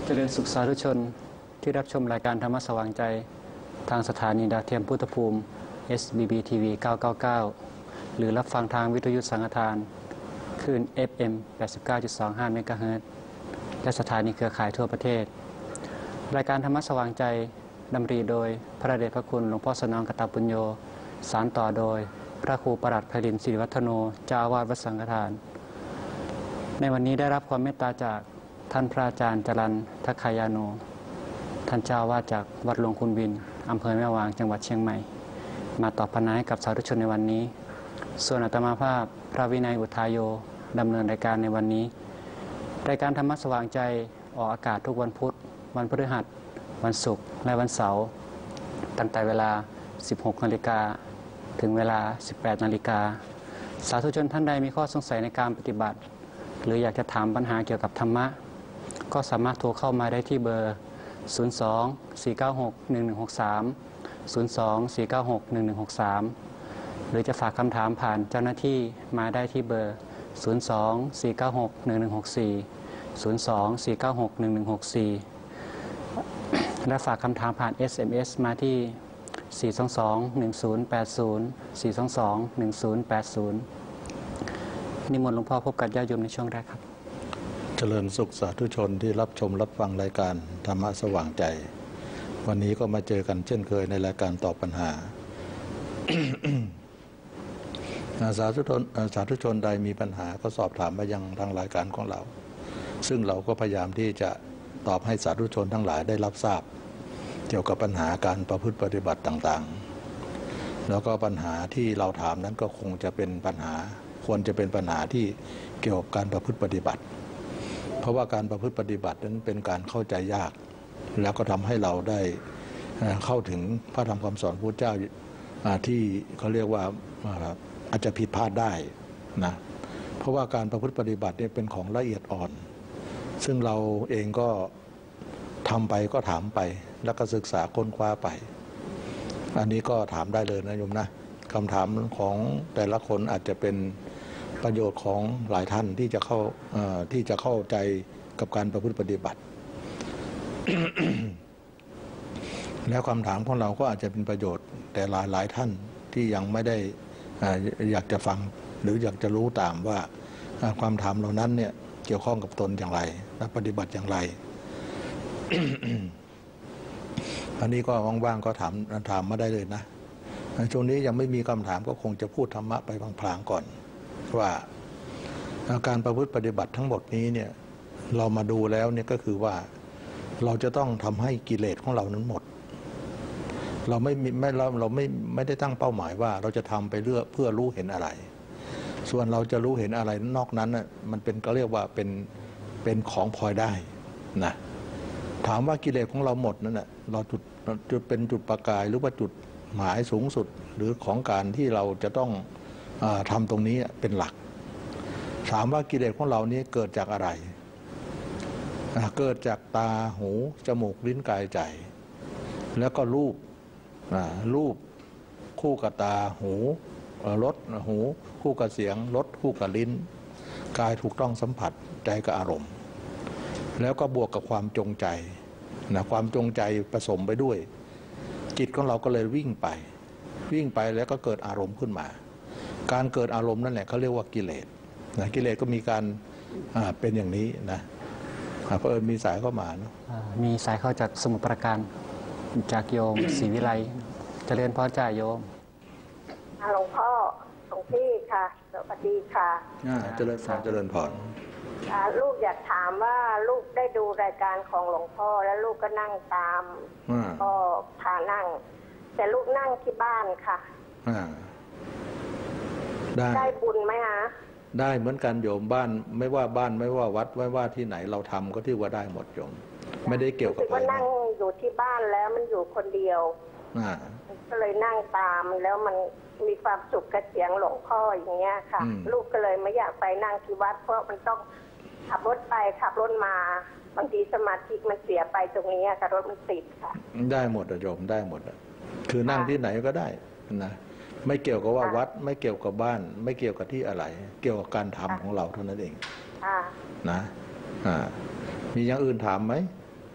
เจริญสุขสาธุชนที่รับชมรายการธรรมะสว่างใจทางสถานีดาวเทียมพุทธภูมิ SBB TV 999 หรือรับฟังทางวิทยุสังฆทานคลื่น FM 89.25 เมกะเฮิรตซ์และสถานีเครือข่ายทั่วประเทศรายการธรรมะสว่างใจดำริโดยพระเดชพระคุณหลวงพ่อสนองกตปุญโญสานต่อโดยพระครูประหลัดไพลินศิริวัฒโนเจ้าอาวาสวัดสังฆทานในวันนี้ได้รับความเมตตาจากท่านพระอาจารย์จรัญทัคคายาโนท่านเจ้าอาวาสจากวัดหลวงคุณวินอำเภอแม่วางจังหวัดเชียงใหม่มาตอบปัญหาให้กับสาธุชนในวันนี้ส่วนอาตมาภาพพระวินัยอุทายโยดำเนินรายการในวันนี้รายการธรรมะสว่างใจออกอากาศทุกวันพุธวันพฤหัสวันศุกร์และวันเสาร์ตั้งแต่เวลา 16 นาฬิกาถึงเวลา 18 นาฬิกาสาธุชนท่านใดมีข้อสงสัยในการปฏิบัติหรืออยากจะถามปัญหาเกี่ยวกับธรรมะก็สามารถโทรเข้ามาได้ที่เบอร์ 02-496-1163 02-496-1163 หรือจะฝากคำถามผ่านเจ้าหน้าที่มาได้ที่เบอร์ 02-496-1164 02-496-1164 และฝากคำถามผ่าน SMS มาที่ 422-1080 422-1080 นิมนต์หลวงพ่อพบกับญาติโยมในช่วงแรกครับเจริญสุขสาธุชนที่รับชมรับฟังรายการธรรมะสว่างใจวันนี้ก็มาเจอกันเช่นเคยในรายการตอบปัญหา สาธุชนใดมีปัญหาก็สอบถามมายังทางรายการของเราซึ่งเราก็พยายามที่จะตอบให้สาธุชนทั้งหลายได้รับทราบเกี่ยวกับปัญหาการประพฤติปฏิบัติต่างๆแล้วก็ปัญหาที่เราถามนั้นก็คงจะเป็นปัญหาควรจะเป็นปัญหาที่เกี่ยวกับการประพฤติปฏิบัติเพราะว่าการประพฤติปฏิบัตินั้นเป็นการเข้าใจยากแล้วก็ทำให้เราได้เข้าถึงพระธรรมคำสอนพระพุทธเจ้าที่เขาเรียกว่าอาจจะผิดพลาดได้นะเพราะว่าการประพฤติปฏิบัติเนี่ยเป็นของละเอียดอ่อนซึ่งเราเองก็ทำไปก็ถามไปแล้วก็ศึกษาค้นคว้าไปอันนี้ก็ถามได้เลยนะโยมนะคำถามของแต่ละคนอาจจะเป็นประโยชน์ของหลายท่านที่จะเข้าใจกับการประพฤติปฏิบัติ แล้วคำถามของเราก็อาจจะเป็นประโยชน์แต่หลายท่านที่ยังไม่ได้อยากจะฟังหรืออยากจะรู้ตามว่าความถามเหล่านั้นเนี่ยเกี่ยวข้องกับตนอย่างไรและปฏิบัติอย่างไร อันนี้ก็ว่างๆก็ถามมาได้เลยนะช่วงนี้ยังไม่มีคำถามก็คงจะพูดธรรมะไปพลางๆก่อนว่าการประพฤติปฏิบัติทั้งหมดนี้เนี่ยเรามาดูแล้วเนี่ยก็คือว่าเราจะต้องทำให้กิเลสของเรานั้นหมดเราไม่ได้ตั้งเป้าหมายว่าเราจะทำไปเพื่อรู้เห็นอะไรส่วนเราจะรู้เห็นอะไรนอกนั้นน่ะมันเป็นก็เรียกว่าเป็นของพลอยได้นะถามว่ากิเลสของเราหมดนั่นน่ะเราจุดเป็นจุดประกายหรือว่าจุดหมายสูงสุดหรือของการที่เราจะต้องทำตรงนี้เป็นหลักถามว่ากิเลสของเรานี้เกิดจากอะไรเกิดจากตาหูจมูกลิ้นกายใจแล้วก็รูปคู่กับตาหูรสหูคู่กับเสียงรสคู่กับลิ้นกายถูกต้องสัมผัสใจกับอารมณ์แล้วก็บวกกับความจงใจความจงใจผสมไปด้วยจิตของเราก็เลยวิ่งไปแล้วก็เกิดอารมณ์ขึ้นมาการเกิดอารมณ์นั่นแหละเขาเรียกว่ากิเลสกิเลสก็มีการเป็นอย่างนี้นะเพราะมีสายเข้ามาเนาะมีสายเข้าจากสมุทรปราการจากโยมศรีวิไลเจริญพรจ่าโยมหลวงพ่อหลวงพี่ค่ะสวัสดีค่ะเจริญพรลูกอยากถามว่าลูกได้ดูรายการของหลวงพ่อแล้วลูกก็นั่งตามก็พานั่งแต่ลูกนั่งที่บ้านค่ะได้บุญไหมคะได้เหมือนกันโยมบ้านไม่ว่าวัดไม่ว่าที่ไหนเราทำก็ที่ว่าได้หมดโยมไม่ได้เกี่ยวกับว่านั่งอยู่ที่บ้านแล้วมันอยู่คนเดียวก็เลยนั่งตามแล้วมันมีความสุขกับเสียงหลวงพ่ออย่างเงี้ยค่ะลูกก็เลยไม่อยากไปนั่งที่วัดเพราะมันต้องขับรถไปขับรถมาบางทีสมาธิมันเสียไปตรงนี้ค่ะรถมันติดค่ะได้หมดโยมได้หมดคือนั่งที่ไหนก็ได้นะไม่เกี่ยวกับว่าวัดไม่เกี่ยวกับบ้านไม่เกี่ยวกับที่อะไรเกี่ยวกับการทำของเราเท่านั้นเองนะมีอย่างอื่นถามไหม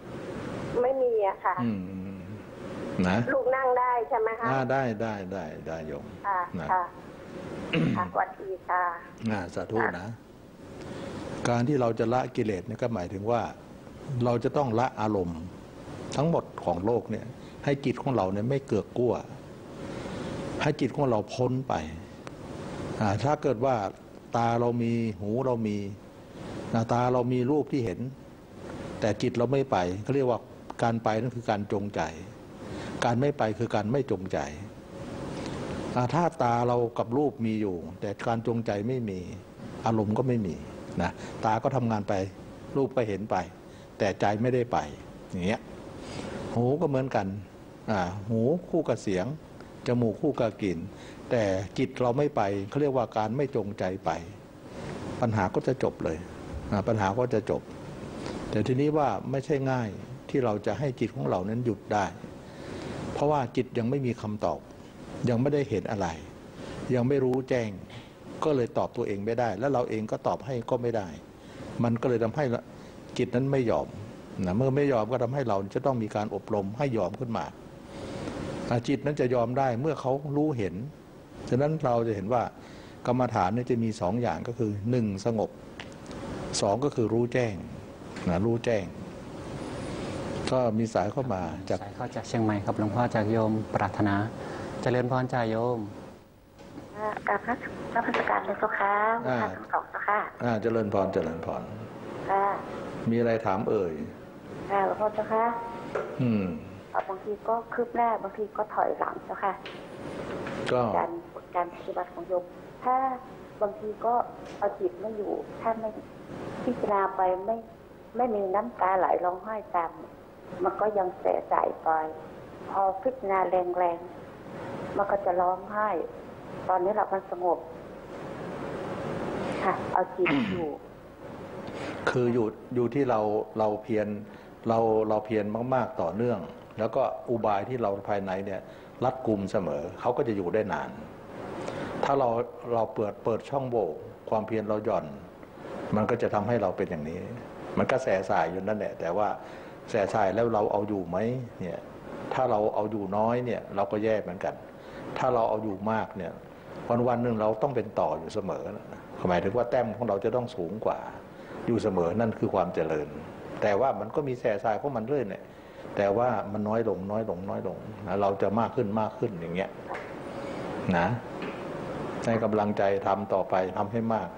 ไม่มีอะค่ะนะลูกนั่งได้ใช่ไหมคะได้โยมค่ะสวัสดีค่ะสาธุนะการที่เราจะละกิเลสเนี่ยก็หมายถึงว่าเราจะต้องละอารมณ์ทั้งหมดของโลกเนี่ยให้จิตของเราเนี่ยไม่เกือกกลัวให้จิตของเราพ้นไปถ้าเกิดว่าตาเรามีหูเรามีตาเรามีรูปที่เห็นแต่จิตเราไม่ไปเขาเรียกว่าการไปนั่นคือการจงใจการไม่ไปคือการไม่จงใจถ้าตาเรากับรูปมีอยู่แต่การจงใจไม่มีอารมณ์ก็ไม่มีนะตาก็ทำงานไปรูปก็เห็นไปแต่ใจไม่ได้ไปอย่างเงี้ยหูก็เหมือนกันหูคู่กับเสียงจมูกคู่กับกลิ่นแต่จิตเราไม่ไปเขาเรียกว่าการไม่จงใจไปปัญหาก็จะจบเลยปัญหาก็จะจบแต่ทีนี้ว่าไม่ใช่ง่ายที่เราจะให้จิตของเรานั้นหยุดได้เพราะว่าจิตยังไม่มีคำตอบยังไม่ได้เห็นอะไรยังไม่รู้แจ้งก็เลยตอบตัวเองไม่ได้แล้วเราเองก็ตอบให้ก็ไม่ได้มันก็เลยทำให้จิตนั้นไม่ยอมเมื่อไม่ยอมก็ทำให้เราจะต้องมีการอบรมให้ยอมขึ้นมาจิตนั้นจะยอมได้เมื่อเขารู้เห็นฉะนั้นเราจะเห็นว่ากรรมฐานเนี่ยจะมี2 อย่างก็คือ1สงบ2ก็คือรู้แจ้งรู้แจ้งก็มีสายเข้ามาจากสายเข้าจากเชียงใหม่ครับหลวงพ่อจากโยมปรารถนาเจริญพรจ่าโยมกับพระราชการเลยเจ้าค่ะทั้งสองเจ้าค่ะเจริญพรมีอะไรถามเอ่ยหลวงพ่อเจ้าค่ะบางทีก็คืบหน้าบางทีก็ถอยหลังเจ้าค่ะก็การปฏิบัติของโยมถ้าบางทีก็เอาจิตไม่อยู่ถ้าไม่พิจารณาไปไม่มีน้ำตาไหลร้องไห้ตามมันก็ยังแสใจไปพอพิจารณาแรงๆมันก็จะร้องไห้ตอนนี้เรามันสงบค่ะเอาจิตอยู่คืออยู่ที่เราเพียรเราเพียรมากๆต่อเนื่องแล้วก็อุบายที่เราภายในเนี่ยรัดกุมเสมอเขาก็จะอยู่ได้นานถ้าเราเปิดช่องโหว่ความเพียรเราหย่อนมันก็จะทำให้เราเป็นอย่างนี้มันก็แสสายอยู่นั่นแหละแต่ว่าแสสายแล้วเราเอาอยู่ไหมเนี่ยถ้าเราเอาอยู่น้อยเนี่ยเราก็แย่เหมือนกันถ้าเราเอาอยู่มากเนี่ยวันหนึ่งเราต้องเป็นต่ออยู่เสมอหมายถึงว่าแต้มของเราจะต้องสูงกว่าอยู่เสมอนั่นคือความเจริญแต่ว่ามันก็มีแสสายของมันเรื่อยเนี่ยแต่ว่ามันน้อยลงเราจะมากขึ้นอย่างเงี้ยนะให้กำลังใจทำต่อไปทำให้มาก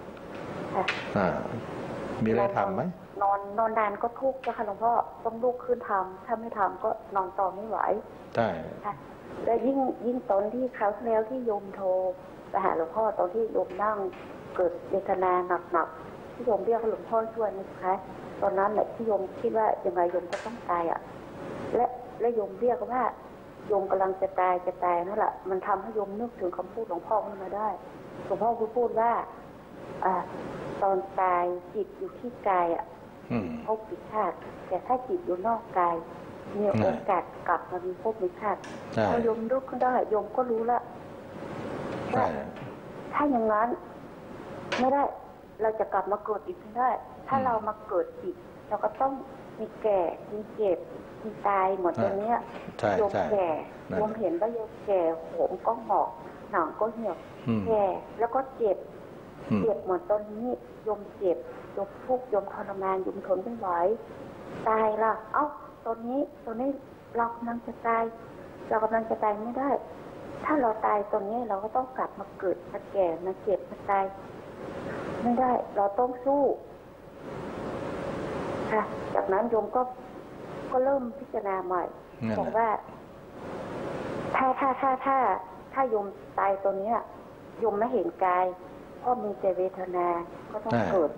มีอะไรทำไหมนอนนานก็ทุกข์เจ้าค่ะหลวงพ่อต้องลุกขึ้นทำถ้าไม่ทำก็นอนต่อไม่ไหวใช่และยิ่งตอนที่คราวที่แล้วที่โยมโทรไปหาหลวงพ่อตอนที่โยมนั่งเกิดเวทนาหนักที่โยมเรียกหลวงพ่อช่วยนะคะตอนนั้นแหละที่โยมคิดว่ายังไงโยมก็ต้องตายและโยมเรียกว่าโยมกำลังจะตายนั่นแหละมันทำให้โยมนึกถึงคำพูดหลวงพ่อขึ้นมาได้หลวงพ่อพูดว่าตอนตายจิตอยู่ที่กายภพวิชาติแต่ถ้าจิตอยู่นอกกายมีโอกาสกลับมามีภพวิชาติพอโยมนึกขึ้นได้โยมก็รู้แล้วว่าถ้าอย่างนั้นไม่ได้เราจะกลับมาเกิดอีกไม่ได้ถ้าเรามาเกิดอีกเราก็ต้องมีแก่มีเจ็บมีตายหมดตรงนี้โยมแก่โยมเห็นว่าโยมแก่ผมก็หงอกหนังก็เหี่ยวแก่แล้วก็เจ็บหมดตอนนี้โยมเจ็บโยมทุกข์โยมทรมานโยมทนไม่ไหวตายล่ะตอนนี้เรากำลังจะตายไม่ได้ถ้าเราตายตอนนี้เราก็ต้องกลับมาเกิดมาแก่มาเจ็บมาตายไม่ได้เราต้องสู้ค่ะจากนั้นโยมก็เริ่มพิจารณาใหม่บอกว่าถ้าโยมตายตัวนี้โยมไม่เห็นกายเพราะมีแต่เวทนาก็ต้องเกิด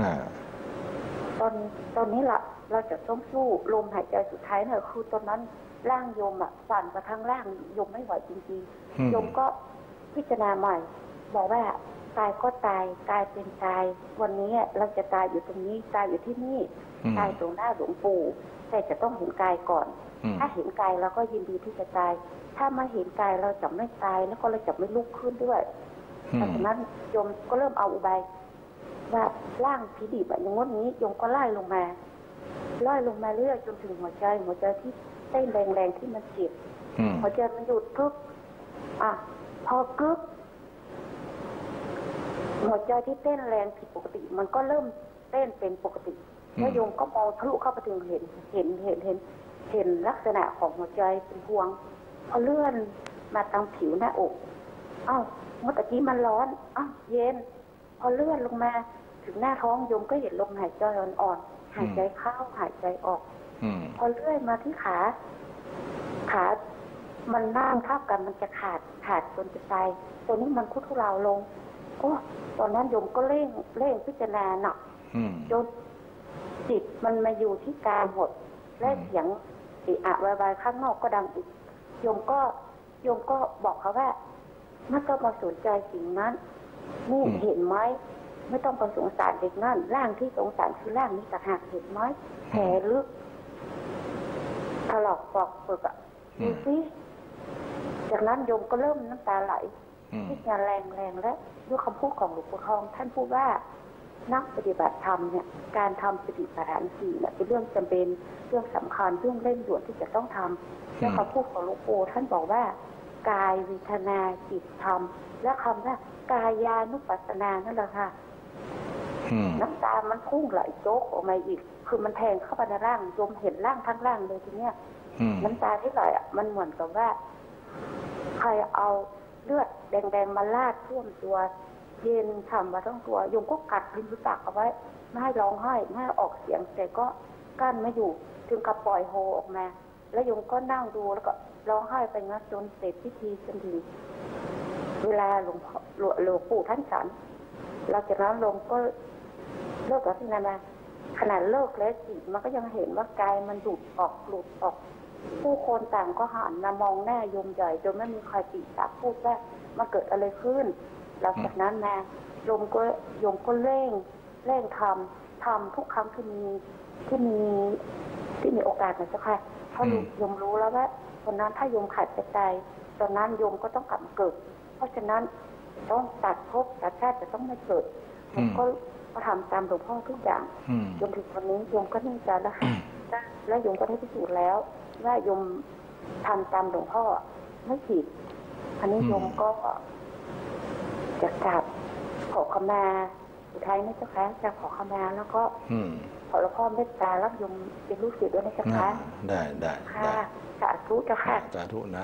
ตอนนี้เราจะต้องสู้ลมหายใจสุดท้ายเนี่ยคือตอนนั้นร่างโยมสั่นกระทั่งร่างโยมไม่ไหวจริงๆโยมก็พิจารณาใหม่บอกว่าตายก็ตายกายเป็นตายวันนี้เราจะตายอยู่ตรงนี้ตายอยู่ที่นี่ตายตรงหน้าหลวงปู่แต่จะต้องเห็นกายก่อนถ้าเห็นกายเราก็ยินดีที่จะตายถ้าไม่เห็นกายเราจะไม่ตายแล้วก็เราจะไม่ลุกขึ้นด้วยดังนั้นโยมก็เริ่มเอาอุบายว่าร่างผีดิบอย่างงี้โยมก็ไล่ลงมาไล่ลงมาเรื่อยจนถึงหัวใจที่เต้นแรงๆที่มันเจ็บหัวใจมันหยุดกึ๊บพอกึ๊บหัวใจที่เต้นแรงผิดปกติมันก็เริ่มเต้นเป็นปกติแล้วโยมก็มองทะลุเข้าไปถึงเห็นลักษณะของหัวใจเป็นพวงพอเลื่อนมาตามผิวหน้าอกเมื่อกี้มันร้อนเย็นพอเลื่อนลงมาถึงหน้าท้องโยมก็เห็นลมหายใจอ่อนๆหายใจเข้าหายใจออกพอเลื่อยมาที่ขามันนั่งทับกันมันจะขาดจนจะตายตัวนี้มันคุดทุเลาลงตอนนั้นโยมก็เร่งพิจารณาหนักจนจิตมันมาอยู่ที่กายหมดและเสียงวายข้างนอกก็ดังอีกโยมก็บอกเขาว่าไม่ต้องมาสนใจสิ่งนั้นนี่เห็นไหมไม่ต้องไปสงสารเด็กนั่นร่างที่สงสารคือร่างนี้ต่างหากเห็นไหมแผลลึกถลอกปอกเปลือกดูสิจากนั้นโยมก็เริ่มน้ำตาไหลที่งานแรงและด้วยคำพูดของหลวงปู่ทองท่านพูดว่านักปฏิบัติธรรมเนี่ยการทำสติปัฏฐานสี่เนี่ยเป็นเรื่องจำเป็นเรื่องสำคัญเรื่องเร่งด่วนที่จะต้องทำและคำพูดของหลวงปู่ท่านบอกว่ากายเวทนาจิตธรรมและคำว่ากายานุปัสสนานั่นแหละค่ะน้ำตามันพุ่งไหลโจกออกมาอีกคือมันแทงเข้าไปในร่างโยมเห็นร่างทั้งร่างเลยทีเนี้ยน้ำตาที่ไหลมันเหมือนกับว่าใครเอาเลือดแดงๆมาลาดท่วมตัวเย็นฉ่ำมาทั้งตัวโยมก็กัดริมฝีปากเอาไว้ไม่ให้ร้องไห้ไม่ให้ออกเสียงแต่ก็กั้นไม่อยู่ถึงกับปล่อยโฮออกมาแล้วโยมก็นั่งดูแล้วก็ร้องไห้ไปงั้นจนเสร็จพิธีจนถึงเวลาหลวงปู่ท่านฉันหลังจากนั้นโยมก็เลิกกับที่นั่นนะขนาดเลิกแล้วจิตมันก็ยังเห็นว่ากายมันหลุดออกผู้คนต่างก็หันมามองหน้าโยมใหญ่จนไม่มีใครติดตาพูดว่ามันเกิดอะไรขึ้นหลังจากนั้นนะโยมก็เร่งทำทุกครั้งที่มีโอกาสนะเจ้าค่ะเพราะโยมรู้แล้วว่าตอนนั้นถ้าโยมขาดใจตอนนั้นโยมก็ต้องกลับมาเกิดเพราะฉะนั้นต้องตัดภพตัดชาติจะต้องไม่เกิดผมก็ทำตามหลวงพ่อทุกอย่างจนถึงวันนี้โยมก็นิ่งใจแล้วค่ะและโยมก็ได้พิสูจน์แล้วว่าโยมทำตามหลวงพ่อไม่ผิดอันนี้โยมก็จะกราบขอขมาสุดท้ายนะเจ้าค่ะจะขอขมาแล้วก็ขอหลวงพ่อเมตตารับโยมเป็นลูกศิษย์ด้วยนะเจ้าค่ะได้ค่ะสาธุเจ้าค่ะสาธุนะ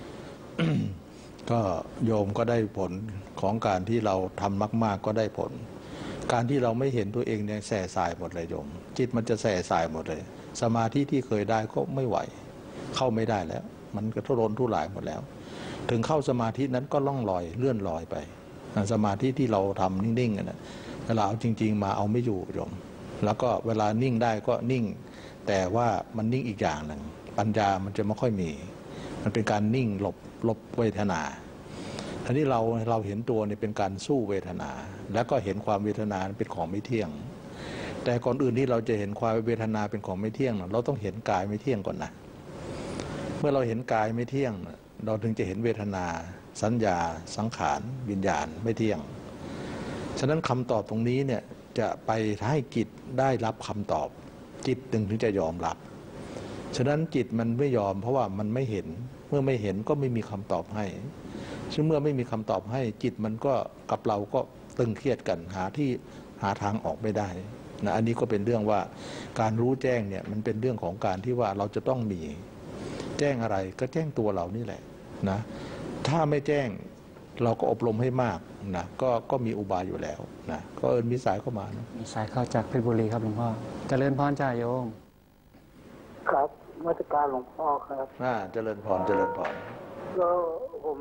ก็โยมก็ได้ผลของการที่เราทำมากๆก็ได้ผลการที่เราไม่เห็นตัวเองเนี่ยแส่สายหมดเลยโยมจิตมันจะแส่สายหมดเลยสมาธิที่เคยได้ก็ไม่ไหวเข้าไม่ได้แล้วมันก็ทุรนทุรายหมดแล้วถึงเข้าสมาธินั้นก็ล่องลอยเลื่อนลอยไปสมาธิที่เราทำนิ่งๆนะเวลาเอาจริงๆมาเอาไม่อยู่โยมแล้วก็เวลานิ่งได้ก็นิ่งแต่ว่ามันนิ่งอีกอย่างหนึ่งปัญญามันจะไม่ค่อยมีมันเป็นการนิ่งหลบเวทนาอันนี้เราเห็นตัวเนี่ยเป็นการสู้เวทนาแล้วก็เห็นความเวทนาเป็นของไม่เที่ยงแต่ก่อนอื่นที่เราจะเห็นความเวทนาเป็นของไม่เที่ยงเราต้องเห็นกายไม่เที่ยงก่อนนะเมื่อเราเห็นกายไม่เที่ยงเราถึงจะเห็นเวทนาสัญญาสังขารวิญญาณไม่เที่ยงฉะนั้นคำตอบตรงนี้เนี่ยจะไปให้จิตได้รับคำตอบจิตถึงจะยอมรับฉะนั้นจิตมันไม่ยอมเพราะว่ามันไม่เห็นเมื่อไม่เห็นก็ไม่มีคำตอบให้ซึ่งเมื่อไม่มีคำตอบให้จิตมันก็กับเราก็ตึงเครียดกันหาทางออกไม่ได้นะอันนี้ก็เป็นเรื่องว่าการรู้แจ้งเนี่ยมันเป็นเรื่องของการที่ว่าเราจะต้องมีแจ้งอะไรก็แจ้งตัวเรานี่แหละนะถ้าไม่แจ้งเราก็อบรมให้มากนะก็มีอุบายอยู่แล้วนะก็มีสายเข้ามานะมีสายเข้าจากเพชรบุรีครับหลวงพ่อเจริญพรจ่าโยมครับมัสการหลวงพ่อครับเจริญพรก็ผม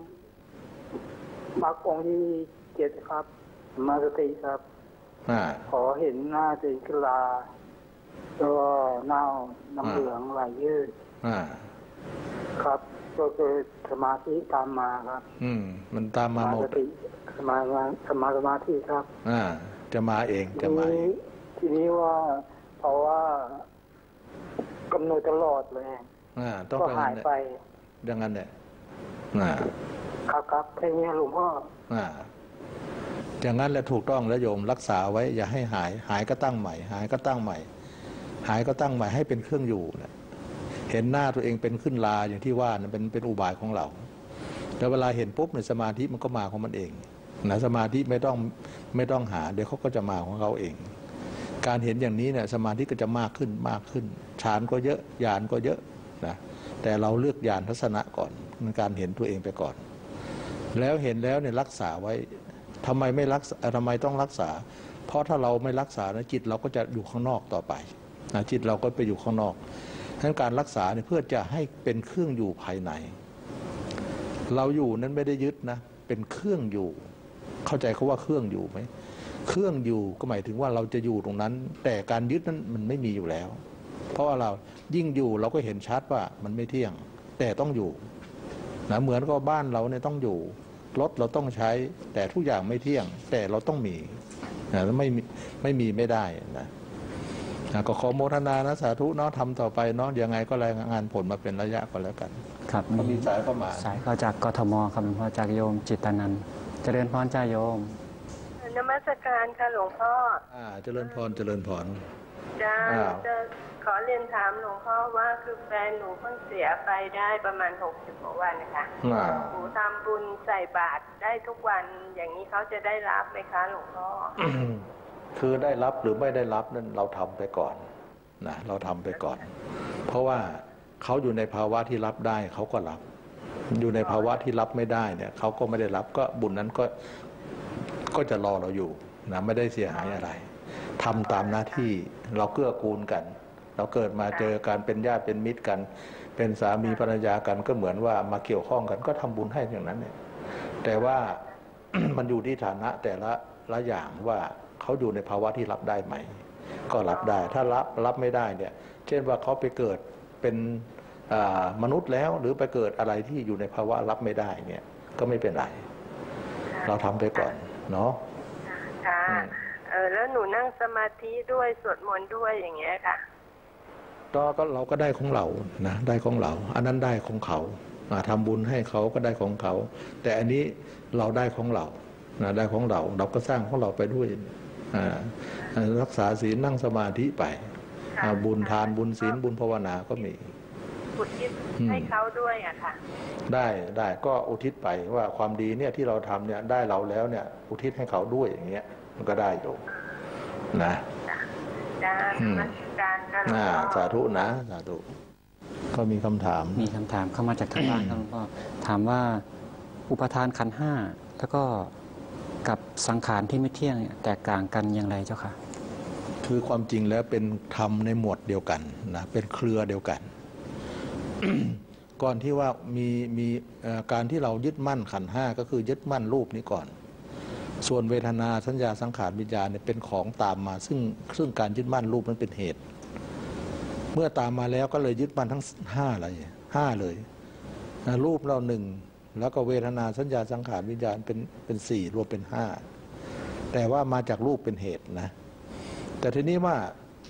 มาองค์ที่7ครับมาสติครับขอเห็นหน้าติกลาตัวเน่าน้ำเหลืองไหลยืดครับก็คือสมาธิตามมาครับมันตามมาหมดสมาธิครับจะมาเองจะมาเองทีนี้ว่าเพราะว่ากำหนดตลอดเลยก็หายไปดังนั้นเนี่ยครับแค่นี้หลวงพ่ออย่างนั้นแหละถูกต้องแล้วโยมรักษาไว้อย่าให้หายก็ตั้งใหม่หายก็ตั้งใหม่หายก็ตั้งใหม่ให้เป็นเครื่องอยู่นะเห็นหน้าตัวเองเป็นขึ้นลาอย่างที่ว่านะเป็นอุบายของเราแล้วเวลาเห็นปุ๊บในสมาธิมันก็มาของมันเองนะสมาธิไม่ต้องหาเดี๋ยวเขาก็จะมาของเขาเอง การเห็นอย่างนี้เนี่ยสมาธิก็จะมากขึ้นฌานก็เยอะญาณก็เยอะนะแต่เราเลือกญาณทัศนะก่อนในการเห็นตัวเองไปก่อน แล้วเห็นแล้วเนี่ยรักษาไว้ทำไมต้องรักษาเพราะถ้าเราไม่รักษานะจิตเราก็จะอยู่ข้างนอกต่อไปนะจิตเราก็ไปอยู่ข้างนอกดังนั้นการรักษาเนี่ยเพื่อจะให้เป็นเครื่องอยู่ภายในเราอยู่นั้นไม่ได้ยึดนะเป็นเครื่องอยู่เข้าใจเขาว่าเครื่องอยู่ไหมเครื่องอยู่ก็หมายถึงว่าเราจะอยู่ตรงนั้นแต่การยึดนั้นมันไม่มีอยู่แล้วเพราะว่าเรายิ่งอยู่เราก็เห็นชัดว่ามันไม่เที่ยงแต่ต้องอยู่นะเหมือนกับบ้านเราเนี่ยต้องอยู่รถเราต้องใช้แต่ทุกอย่างไม่เที่ยงแต่เราต้องมีนะไม่มีไม่ได้นะก็ขอโมทนานะสาธุเนาะทำต่อไปเนาะยังไงก็รายงานผลมาเป็นระยะก็แล้วกันครับมีสายเข้ามาสายเข้าจากกทมครับหลวงพ่อจากโยมจิตตานันท์เจริญพรจ้าโยมนมัสการค่ะหลวงพ่อเจริญพรจ้าจะขอเรียนถามหลวงพ่อว่าคือแฟนหนูเพิ่งเสียไปได้ประมาณ60 กว่าวันนะคะหนูทำบุญใส่บาตรได้ทุกวันอย่างนี้เขาจะได้รับไหมคะหลวงพ่อคือได้รับหรือไม่ได้รับนั้นเราทำไปก่อนนะเราทำไปก่อนเพราะว่าเขาอยู่ในภาวะที่รับได้เขาก็รับอยู่ในภาวะที่รับไม่ได้เนี่ยเขาก็ไม่ได้รับก็บุญนั้นก็จะรอเราอยู่นะไม่ได้เสียหายอะไรทำตามหน้าที่เราเกื้อกูลกันเราเกิดมาเจอกันเป็นญาติเป็นมิตรกันเป็นสามีภรรยากันก็เหมือนว่ามาเกี่ยวข้องกันก็ทำบุญให้อย่างนั้นเนี่ยแต่ว่า มันอยู่ที่ฐานะแต่ละอย่างว่าเขาอยู่ในภาวะที่รับได้ไหมก็รับได้ถ้ารับไม่ได้เนี่ยเช่นว่าเขาไปเกิดเป็นมนุษย์แล้วหรือไปเกิดอะไรที่อยู่ในภาวะรับไม่ได้เนี่ยก็ไม่เป็นไรเราทำไปก่อนเนาะค่ะแล้วหนูนั่งสมาธิด้วยสวดมนต์ด้วยอย่างเงี้ยค่ะก็เราก็ได้ของเรานะได้ของเราอันนั้นได้ของเขาทำบุญให้เขาก็ได้ของเขาแต่อันนี้เราได้ของเรานะได้ของเราก็สร้างของเราไปด้วยรักษาศีลนั่งสมาธิไปบุญทานบุญศีลบุญภาวนาก็มีอุทิศให้เขาด้วยอะค่ะได้ก็อุทิศไปว่าความดีเนี่ยที่เราทำเนี่ยได้เราแล้วเนี่ยอุทิศให้เขาด้วยอย่างเงี้ยมันก็ได้อยู่นะสาธุนะสาธุก็มีคำถามเข้ามาจากทางบ้านครับหลวงพ่อถามว่าอุปทานขันธ์ห้าแล้วก็กับสังขารที่ไม่เที่ยงแตกต่างกันอย่างไรเจ้าค่ะคือความจริงแล้วเป็นธรรมในหมวดเดียวกันนะเป็นเครือเดียวกัน ก่อนที่ว่ามีการที่เรายึดมั่นขันธ์ห้าก็คือยึดมั่นรูปนี้ก่อนส่วนเวทนาสัญญาสังขารวิญญาณเนี่ยเป็นของตามมาซึ่งการยึดมั่นรูปนั้นเป็นเหตุเมื่อตามมาแล้วก็เลยยึดมั่นทั้ง5เลยรูปเรา1แล้วก็เวทนาสัญญาสังขารวิญญาณเป็น4รวมเป็น5แต่ว่ามาจากรูปเป็นเหตุนะแต่ทีนี้ว่า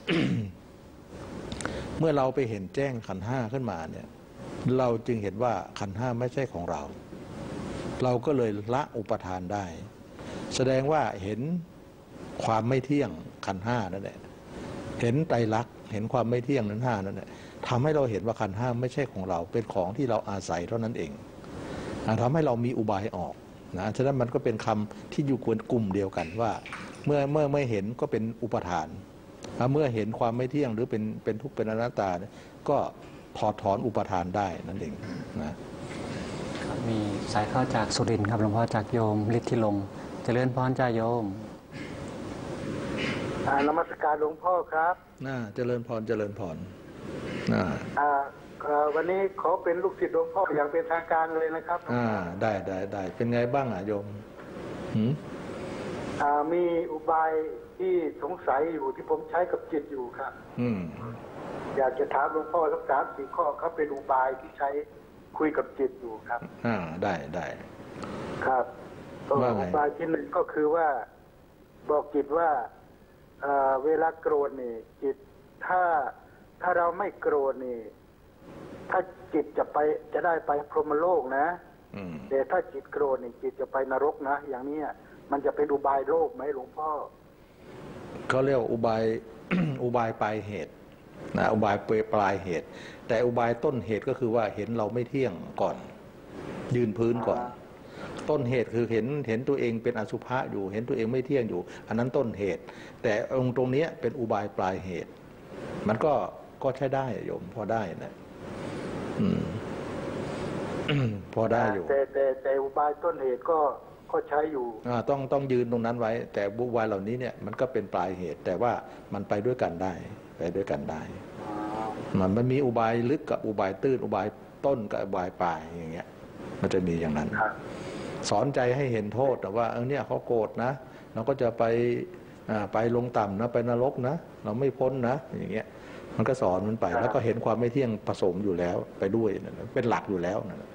เมื่อเราไปเห็นแจ้งขันธ์ห้าขึ้นมาเนี่ยเราจึงเห็นว่าขันธ์ห้าไม่ใช่ของเราก็เลยละอุปทานได้แสดงว่าเห็นความไม่เที่ยงขันธ์ห้านั่นแหละเห็นไตรลักษณ์เห็นความไม่เที่ยงนั้นห้านั่นแหละทำให้เราเห็นว่าขันธ์ห้าไม่ใช่ของเราเป็นของที่เราอาศัยเท่านั้นเองทำให้เรามีอุบายออกนะฉะนั้นมันก็เป็นคำที่อยู่กลุ่มเดียวกันว่าเมื่อไม่เห็นก็เป็นอุปทานเมื่อเห็นความไม่เที่ยงหรือเป็นทุกข์เป็นอนัตตาก็ถอดถอนอุปทานได้นั่นเองนะมีสายเข้าจากสุรินทร์ครับหลวงพ่อจากโยมฤทธิลงเจริญพรจ้าโยมนมัสการหลวงพ่อครับเจริญพรวันนี้ขอเป็นลูกศิษย์หลวงพ่ออย่างเป็นทางการเลยนะครับได้เป็นไงบ้างโยมมีอุบายที่สงสัยอยู่ที่ผมใช้กับจิตอยู่ครับอยากจะถามหลวงพ่อสัก3-4 ข้อครับเป็นอุบายที่ใช้คุยกับจิตอยู่ครับได้ครับอุบายที่หนึ่งก็คือว่าบอกจิตว่าเวลาโกรธนี่จิตถ้าเราไม่โกรธนี่ถ้าจิตจะได้ไปพรหมโลกนะแต่ถ้าจิตโกรธนี่จิตจะไปนรกนะอย่างนี้มันจะเป็นอุบายโลกไหมหลวงพ่อเขาเรียกว่าอุบาย อุบายปลายเหตุนะอุบายปลายเหตุแต่อุบายต้นเหตุก็คือว่าเห็นเราไม่เที่ยงก่อนยืนพื้นก่อนต้นเหตุคือเห็นตัวเองเป็นอสุภะอยู่เห็นตัวเองไม่เที่ยงอยู่อันนั้นต้นเหตุแต่ตรงนี้เป็นอุบายปลายเหตุมันก็ใช้ได้โยมพอได้นะพอได้อยู่แต่อุบายต้นเหตุก็ใช้อยู่ต้องยืนตรงนั้นไว้แต่อุบายเหล่านี้เนี่ยมันก็เป็นปลายเหตุแต่ว่ามันไปด้วยกันได้ไปด้วยกันได้มันมีอุบายลึกกับอุบายตื้นอุบายต้นกับอุบายปลายอย่างเงี้ยมันจะมีอย่างนั้นสอนใจให้เห็นโทษแต่ว่าเนี่ยเขาโกรธนะเราก็จะไปลงต่ำนะไปนรกนะเราไม่พ้นนะอย่างเงี้ยมันก็สอนมันไปแล้วก็เห็นความไม่เที่ยงผสมอยู่แล้วไปด้วยเป็นหลักอยู่แล้วนะ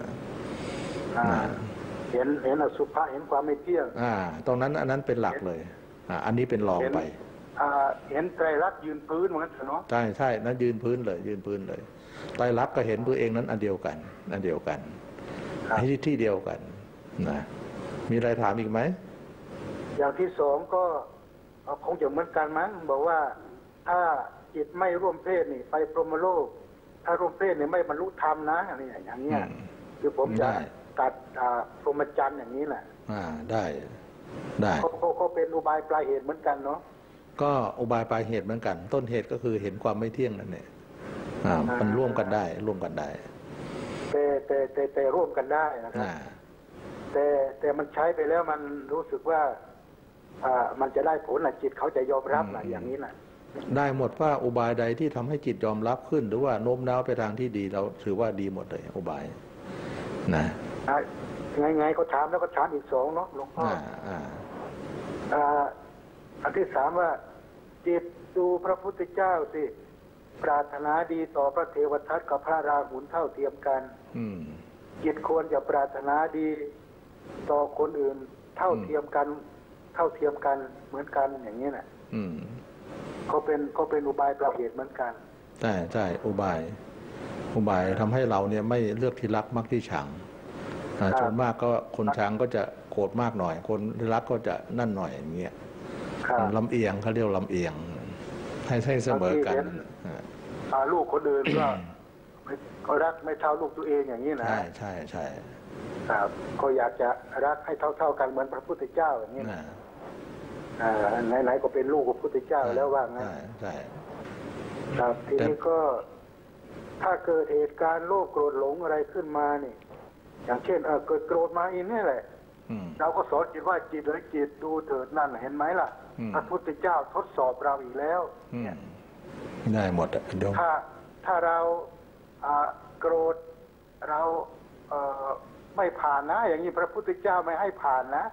เห็นอสุภะเห็นความไม่เที่ยงตรงนั้นอันนั้นเป็นหลักเลยอันนี้เป็นรองไปเห็นไตรลักษณ์ยืนพื้นเหมือนกันเนาะใช่นั้นยืนพื้นเลยยืนพื้นเลยไตรลักษณ์ก็เห็นตัวเองนั้นอันเดียวกันที่เดียวกันนะมีอะไรถามอีกไหมอย่างที่สองก็คงจะเหมือนกันมั้งบอกว่าถ้าจิตไม่ร่วมเพศนี่ไปพรหมโลกถ้าร่วมเพศนี่ไม่บรรลุธรรมนะอย่างนี้คือผมจะตัดพรหมจรรย์อย่างนี้แหละได้เขาเป็นอุบายปลายเหตุเหมือนกันเนาะก็อุบายปลายเหตุเหมือนกันต้นเหตุก็คือเห็นความไม่เที่ยงนั่นเองมันร่วมกันได้แต่ร่วมกันได้นะครับแต่มันใช้ไปแล้วมันรู้สึกว่ามันจะได้ผลจิตเขาจะยอมรับอย่างนี้นะได้หมดว่าอุบายใดที่ทำให้จิตยอมรับขึ้นหรือว่าโน้มน้าวไปทางที่ดีเราถือว่าดีหมดเลยอุบายนะไงก็ถามแล้วก็ถามอีกสองเนาะหลวงพ่ออันที่สามว่าจิตดูพระพุทธเจ้าสิปรารถนาดีต่อพระเทวทัตกับพระราหุลเท่าเทียมกันจิตควรจะปรารถนาดีต่อคนอื่นเท่าเทียมกันเหมือนกันอย่างนี้นะเขาเป็นอุบายประเหตุเหมือนกันใช่อุบายทำให้เราเนี่ยไม่เลือกที่รักมากที่ชังจนมากก็คนชังก็จะโกรธมากหน่อยคนรักก็จะนั่นหน่อยอย่างเงี้ยลำเอียงเขาเรียกลำเอียงให้เสมอกันลูกคนอื่นก็รักไม่เท่าลูกตัวเองอย่างนี้นะใช่ครับก็อยากจะรักให้เท่ากันเหมือนพระพุทธเจ้าอย่างนี้นะไหนก็เป็นลูกของพระพุทธเจ้าแล้วว่างั้นใช่ครับทีนี้ก็ถ้าเกิดเหตุการณ์โลภโกรธหลงอะไรขึ้นมานี่อย่างเช่นเกิดโกรธมาอีกนี่แหละเราก็สอนจิตว่าจิตเลยจิตดูเถิดนั่นเห็นไหมล่ะพระพุทธเจ้าทดสอบเราอีกแล้วได้หมดเดี๋ยวถ้าเราโกรธเราไม่ผ่านนะอย่างนี้พระพุทธเจ้าไม่ให้ผ่านนะ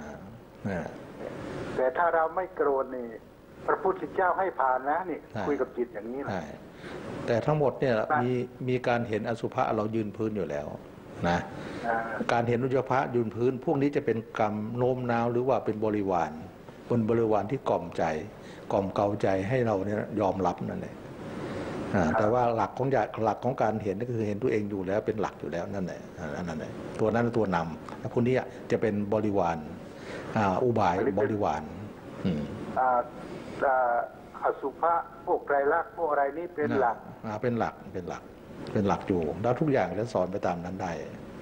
แต่ถ้าเราไม่โกรธนี่พระพุทธเจ้าให้ผ่านนะนี่คุยกับจิตอย่างนี้นะแต่ทั้งหมดเนี่ยมีการเห็นอสุภะเรายืนพื้นอยู่แล้วนะการเห็นอสุภะยืนพื้นพวกนี้จะเป็นกรรมโน้มน้าวหรือว่าเป็นบริวารที่กล่อมใจกล่อมเกลาใจให้เราเนี่ยยอมรับนั่นเองแต่ว่าหลักของการเห็นก็คือเห็นตัวเองอยู่แล้วเป็นหลักอยู่แล้วนั่นแหละนั่นแหละตัวนั้นตัวนำแล้วพวกนี้จะเป็นบริวารอุบายบริวารอสุภะพวกไตรลักษณ์พวกอะไรนี่เป็นหลักเป็นหลักอยู่แล้วทุกอย่างจะสอนไปตามนั้นได้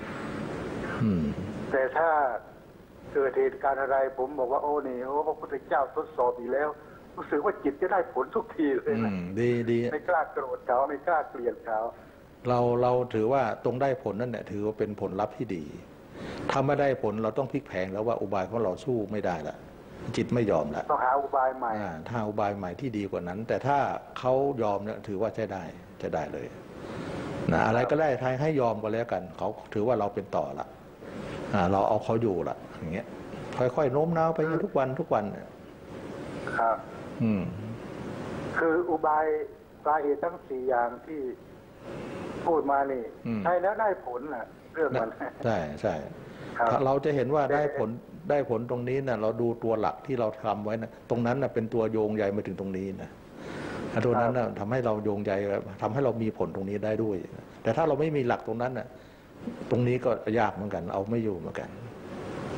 แต่ถ้าเกิดเหตุการณ์อะไรผมบอกว่าพระพุทธเจ้าทดสอบอีกแล้วรู้สึกว่าจิตจะได้ผลทุกทีเลยนะดีไม่กล้าโกรธเขาไม่กล้าเกลียดเขาเราถือว่าตรงได้ผลนั่นแหละถือว่าเป็นผลลัพธ์ที่ดีถ้าไม่ได้ผลเราต้องพลิกแพลงแล้วว่าอุบายของเราสู้ไม่ได้ละจิตไม่ยอมละต้องหาอุบายใหม่ถ้าอุบายใหม่ที่ดีกว่านั้นแต่ถ้าเขายอมเนี่ยถือว่าใช้ได้เลยนะอะไรก็ได้ทายให้ยอมก็แล้วกันเขาถือว่าเราเป็นต่อละเราเอาเขาอยู่ละอย่างเงี้ยค่อยๆโน้มน้าวไปทุกวันครับคืออุบายปลายเหตุทั้ง4อย่างที่พูดมานี่ใช่แล้วได้ผลน่ะเรื่องมันใช่เราจะเห็นว่าได้ผลตรงนี้นะเราดูตัวหลักที่เราทำไว้นะตรงนั้นนะเป็นตัวโยงใยมาถึงตรงนี้นะตัวนั้นนะทำให้เราโยงใยทำให้เรามีผลตรงนี้ได้ด้วยแต่ถ้าเราไม่มีหลักตรงนั้นนะตรงนี้ก็ยากเหมือนกันเอาไม่อยู่เหมือนกัน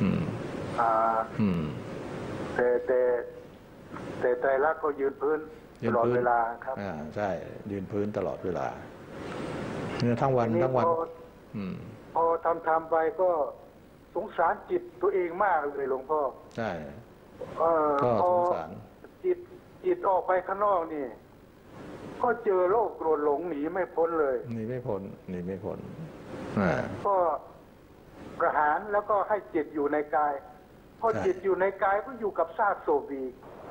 แต่ไตรลักษณ์ก็ยืนพื้นตลอดเวลาครับใช่ยืนพื้นตลอดเวลาเนี่ยทั้งวันพอทำไปก็สงสารจิตตัวเองมากเลยหลวงพ่อใช่ก็สงสารจิตออกไปข้างนอกนี่ก็เจอโรคโกรธหลงหนีไม่พ้นเลยหนีไม่พ้นก็ประหารแล้วก็ให้จิตอยู่ในกายพอจิตอยู่ในกายก็อยู่กับซากศพอีก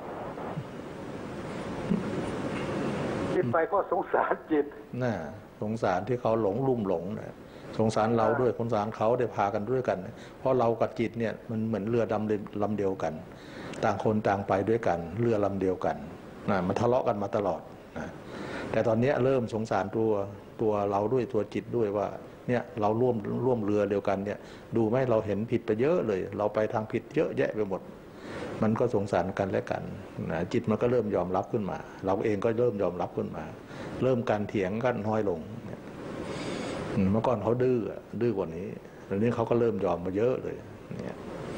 คิดไปก็สงสารจิตน่ะสงสารที่เขาหลงลุ่มหลงนะสงสารเราด้วยสงสารเขาได้พากันด้วยกันเพราะเรากับจิตเนี่ยมันเหมือนเรือดำลำเดียวกันต่างคนต่างไปด้วยกันเรือลำเดียวกันนะมันทะเลาะกันมาตลอดนะแต่ตอนนี้เริ่มสงสารตัวเราด้วยตัวจิตด้วยว่าเนี่ยเราร่วมเรือเดียวกันเนี่ยดูไหมเราเห็นผิดไปเยอะเลยเราไปทางผิดเยอะแยะไปหมดมันก็สงสารกันและกันนะจิตมันก็เริ่มยอมรับขึ้นมาเราเองก็เริ่มยอมรับขึ้นมาเริ่มการเถียงกันน้อยลงเมื่อก่อนเขาดื้อกว่านี้ตอนนี้เขาก็เริ่มยอมมาเยอะเลยเนี่ย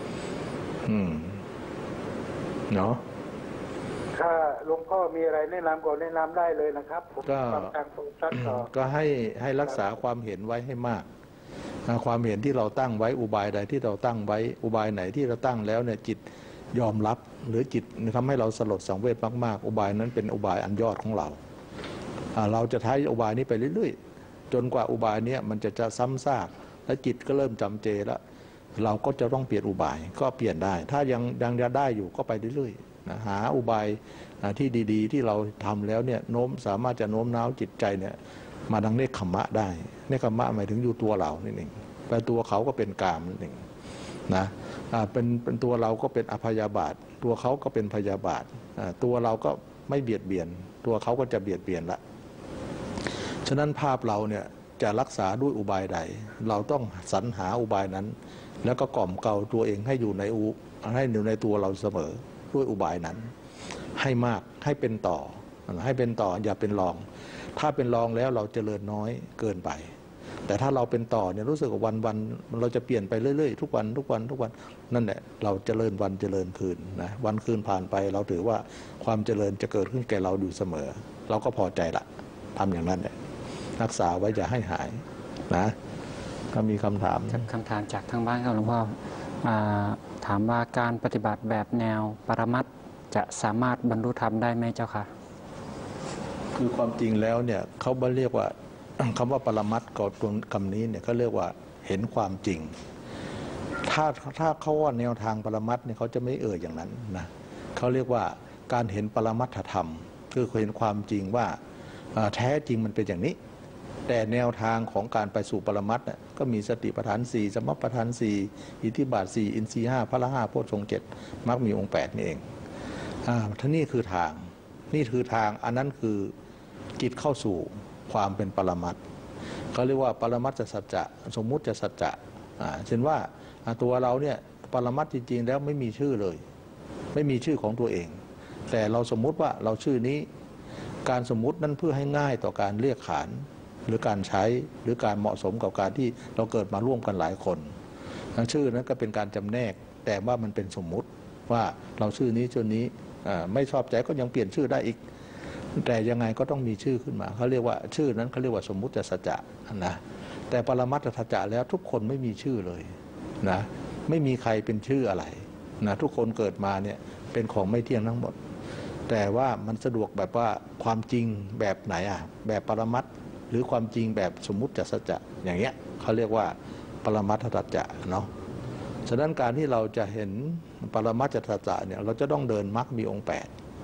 เนาะถ้าหลวงพ่อมีอะไรแนะนำก็แนะนำได้เลยนะครับก็ให้รักษาความเห็นไว้ให้มากความเห็นที่เราตั้งไว้อุบายใดที่เราตั้งไว้อุบายไหนที่เราตั้งแล้วเนี่ยจิตยอมรับหรือจิตทำให้เราสลดสังเวชมากๆอุบายนั้นเป็นอุบายอันยอดของเราเราจะใช้อุบายนี้ไปเรื่อยๆจนกว่าอุบายนี้มันจะซ้ำซากและจิตก็เริ่มจำเจแล้วเราก็จะต้องเปลี่ยนอุบายก็เปลี่ยนได้ถ้ายังจะได้อยู่ก็ไปเรื่อยๆนะหาอุบายที่ดีๆที่เราทำแล้วเนี่ยสามารถจะโน้มน้าวจิตใจเนี่ยมาดังเนคขมะได้เนคขมะหมายถึงอยู่ตัวเรานี่เองแต่ตัวเขาก็เป็นกามนั่นเองนะเป็นตัวเราก็เป็นอภยาบาทตัวเขาก็เป็นพยาบาทตัวเราก็ไม่เบียดเบียนตัวเขาก็จะเบียดเบียนละฉะนั้นภาพเราเนี่ยจะรักษาด้วยอุบายใดเราต้องสรรหาอุบายนั้นแล้วก็กล่อมเกลาตัวเองให้อยู่ในตัวเราเสมอด้วยอุบายนั้นให้มากให้เป็นต่ออย่าเป็นรองถ้าเป็นรองแล้วเราเจริญน้อยเกินไปแต่ถ้าเราเป็นต่อเนี่ยรู้สึกว่าวันเราจะเปลี่ยนไปเรื่อยๆทุกวันนั่นแหละเราเจริญวันเจริญคืนนะวันคืนผ่านไปเราถือว่าความเจริญจะเกิดขึ้นแก่เราอยู่เสมอเราก็พอใจละทำอย่างนั้นแหละรักษาไว้อย่าให้หายนะก็มีคำถามจากทางบ้านครับหลวงพ่อถามว่าการปฏิบัติแบบแนวปรมัตถ์จะสามารถบรรลุธรรมได้ไหมเจ้าค่ะคือความจริงแล้วเนี่ยเขาเรียกว่าคำว่าปรมัตถ์กับตัวคำนี้เนี่ยเขาเรียกว่าเห็นความจริงถ้าเขาว่าแนวทางปรมัตถ์เนี่ยเขาจะไม่อย่างนั้นนะเขาเรียกว่าการเห็นปรมัตถธรรมคือเห็นความจริงว่าแท้จริงมันเป็นอย่างนี้แต่แนวทางของการไปสู่ปรมัตถ์ก็มีสติปัฏฐาน4สมปัฏฐาน4อิทธิบาท4อินทรีย์5พละ5โพชฌงค์7มรรคมีองค์8นี่เองท่านี่คือทางอันนั้นคือจิตเข้าสู่ความเป็นปรมัตถ์เขาเรียกว่าปรมัตถสัจจะสมมุติจะสัจจะเช่นว่าตัวเราเนี่ยปรมัตถ์จริงๆแล้วไม่มีชื่อเลยไม่มีชื่อของตัวเองแต่เราสมมุติว่าเราชื่อนี้การสมมุตินั้นเพื่อให้ง่ายต่อการเรียกขานหรือการใช้หรือการเหมาะสมกับการที่เราเกิดมาร่วมกันหลายคนชื่อนั้นก็เป็นการจำแนกแต่ว่ามันเป็นสมมุติว่าเราชื่อนี้ไม่ชอบใจก็ยังเปลี่ยนชื่อได้อีกแต่ยังไงก็ต้องมีชื่อขึ้นมาเขาเรียกว่าชื่อนั้นเขาเรียกว่าสมมุติสัจจะนะแต่ปรมัตถสัจจะแล้วทุกคนไม่มีชื่อเลยนะไม่มีใครเป็นชื่ออะไรนะทุกคนเกิดมาเนี่ยเป็นของไม่เที่ยงทั้งหมดแต่ว่ามันสะดวกแบบว่าความจริงแบบไหนแบบปรมัตถ์หรือความจริงแบบสมมุติสัจจะอย่างเงี้ยเขาเรียกว่าปรมัตถสัจจะเนาะฉะนั้นการที่เราจะเห็นปรมัตถสัจจะเนี่ยเราจะต้องเดินมรรคมีองค์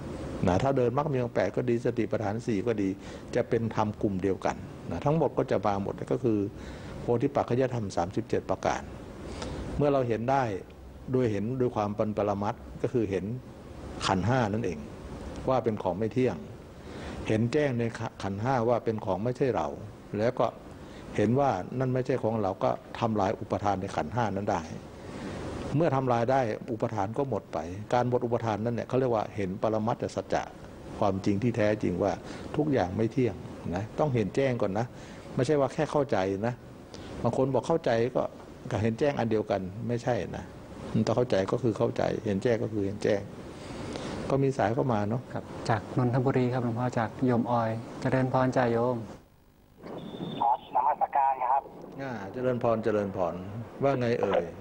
8นะถ้าเดินมรรคมีองค์8ก็ดีสติปัฏฐาน4ก็ดีจะเป็นธรรมกลุ่มเดียวกันนะทั้งหมดก็จะมาหมดก็คือโพธิปักขิยธรรม37ประการเมื่อเราเห็นได้โดยความเป็นปรมัตถ์ก็คือเห็นขันธ์5นั่นเองว่าเป็นของไม่เที่ยงเห็นแจ้งในขันธ์5ว่าเป็นของไม่ใช่เราแล้วก็เห็นว่านั่นไม่ใช่ของเราก็ทำลายอุปทานในขันธ์5นั้นได้เมื่อทำลายได้อุปทานก็หมดไปการหมดอุปทานนั่นเนี่ยเขาเรียกว่าเห็นปรมัตถสัจจะความจริงที่แท้จริงว่าทุกอย่างไม่เที่ยงนะต้องเห็นแจ้งก่อนนะไม่ใช่ว่าแค่เข้าใจนะบางคนบอกเข้าใจก็เห็นแจ้งอันเดียวกันไม่ใช่นะต้องเข้าใจก็คือเข้าใจเห็นแจ้งก็คือเห็นแจ้งก็มีสายเข้ามาเนาะครับจากนนทบุรีครับหลวงพ่อจากโยมออยเจริญพรจ่าโยมนมัสการครับเจริญพรว่าไงเอ่ย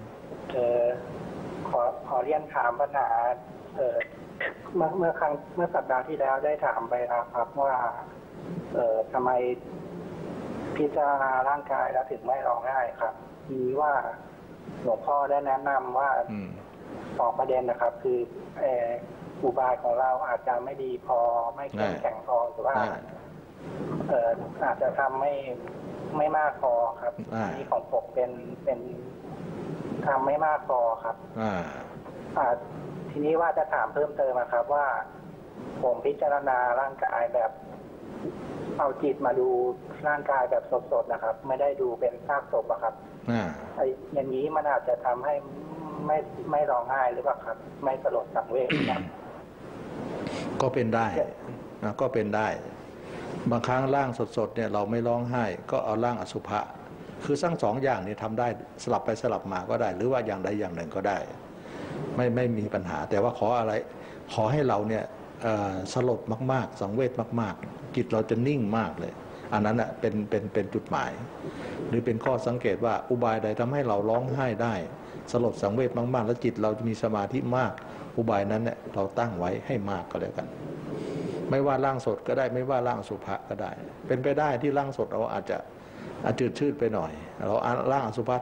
ขอเรียนถามปัญหาเมื่อสัปดาห์ที่แล้วได้ถามไปแล้วครับว่าทำไมพิจารณาร่างกายแล้วถึงไม่ร้องไห้ครับทีว่าหลวงพ่อได้แนะนำว่า2 ประเด็นนะครับคืออุบายของเราอาจจะไม่ดีพอไม่เข้มแข็งพอหรือว่าอาจจะทำไม่มากพอครับที่ของผมเป็นทำไม่มากพอครับทีนี้ว่าจะถามเพิ่มเติมครับว่าผมพิจารณาร่างกายแบบเอาจิตมาดูร่างกายแบบสดๆนะครับไม่ได้ดูเป็นซากศพครับอย่างนี้มันอาจจะทำให้ไม่ร้องไห้หรือเปล่าครับไม่สลดสังเวชครับก็เป็นได้ก็เป็นได้บางครั้งร่างสดๆเนี่ยเราไม่ร้องไห้ก็เอาร่างอสุภะคือทั้ง2 อย่างนี้ทำได้สลับไปสลับมาก็ได้หรือว่าอย่างใดอย่างหนึ่งก็ได้ไม่มีปัญหาแต่ว่าขอให้เราเนี่ยสลดมากๆสังเวชมากๆจิตเราจะนิ่งมากเลยอันนั้นอ่ะเป็นจุดหมายหรือเป็นข้อสังเกตว่าอุบายใดทำให้เราร้องไห้ได้สลดสังเวชมากๆแล้วจิตเราจะมีสมาธิมากอุบายนั้นเนี่ยเราตั้งไว้ให้มากก็แล้วกันไม่ว่าร่างสดก็ได้ไม่ว่าร่างอสุภะก็ได้เป็นไปได้ที่ร่างสดเราอาจจะจืดชืดไปหน่อยเราร่างอสุภะ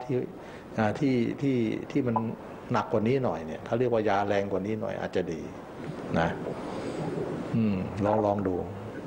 ที่มันหนักกว่านี้หน่อยเนี่ยเขาเรียกว่ายาแรงกว่านี้หน่อยอาจจะดีนะลองดู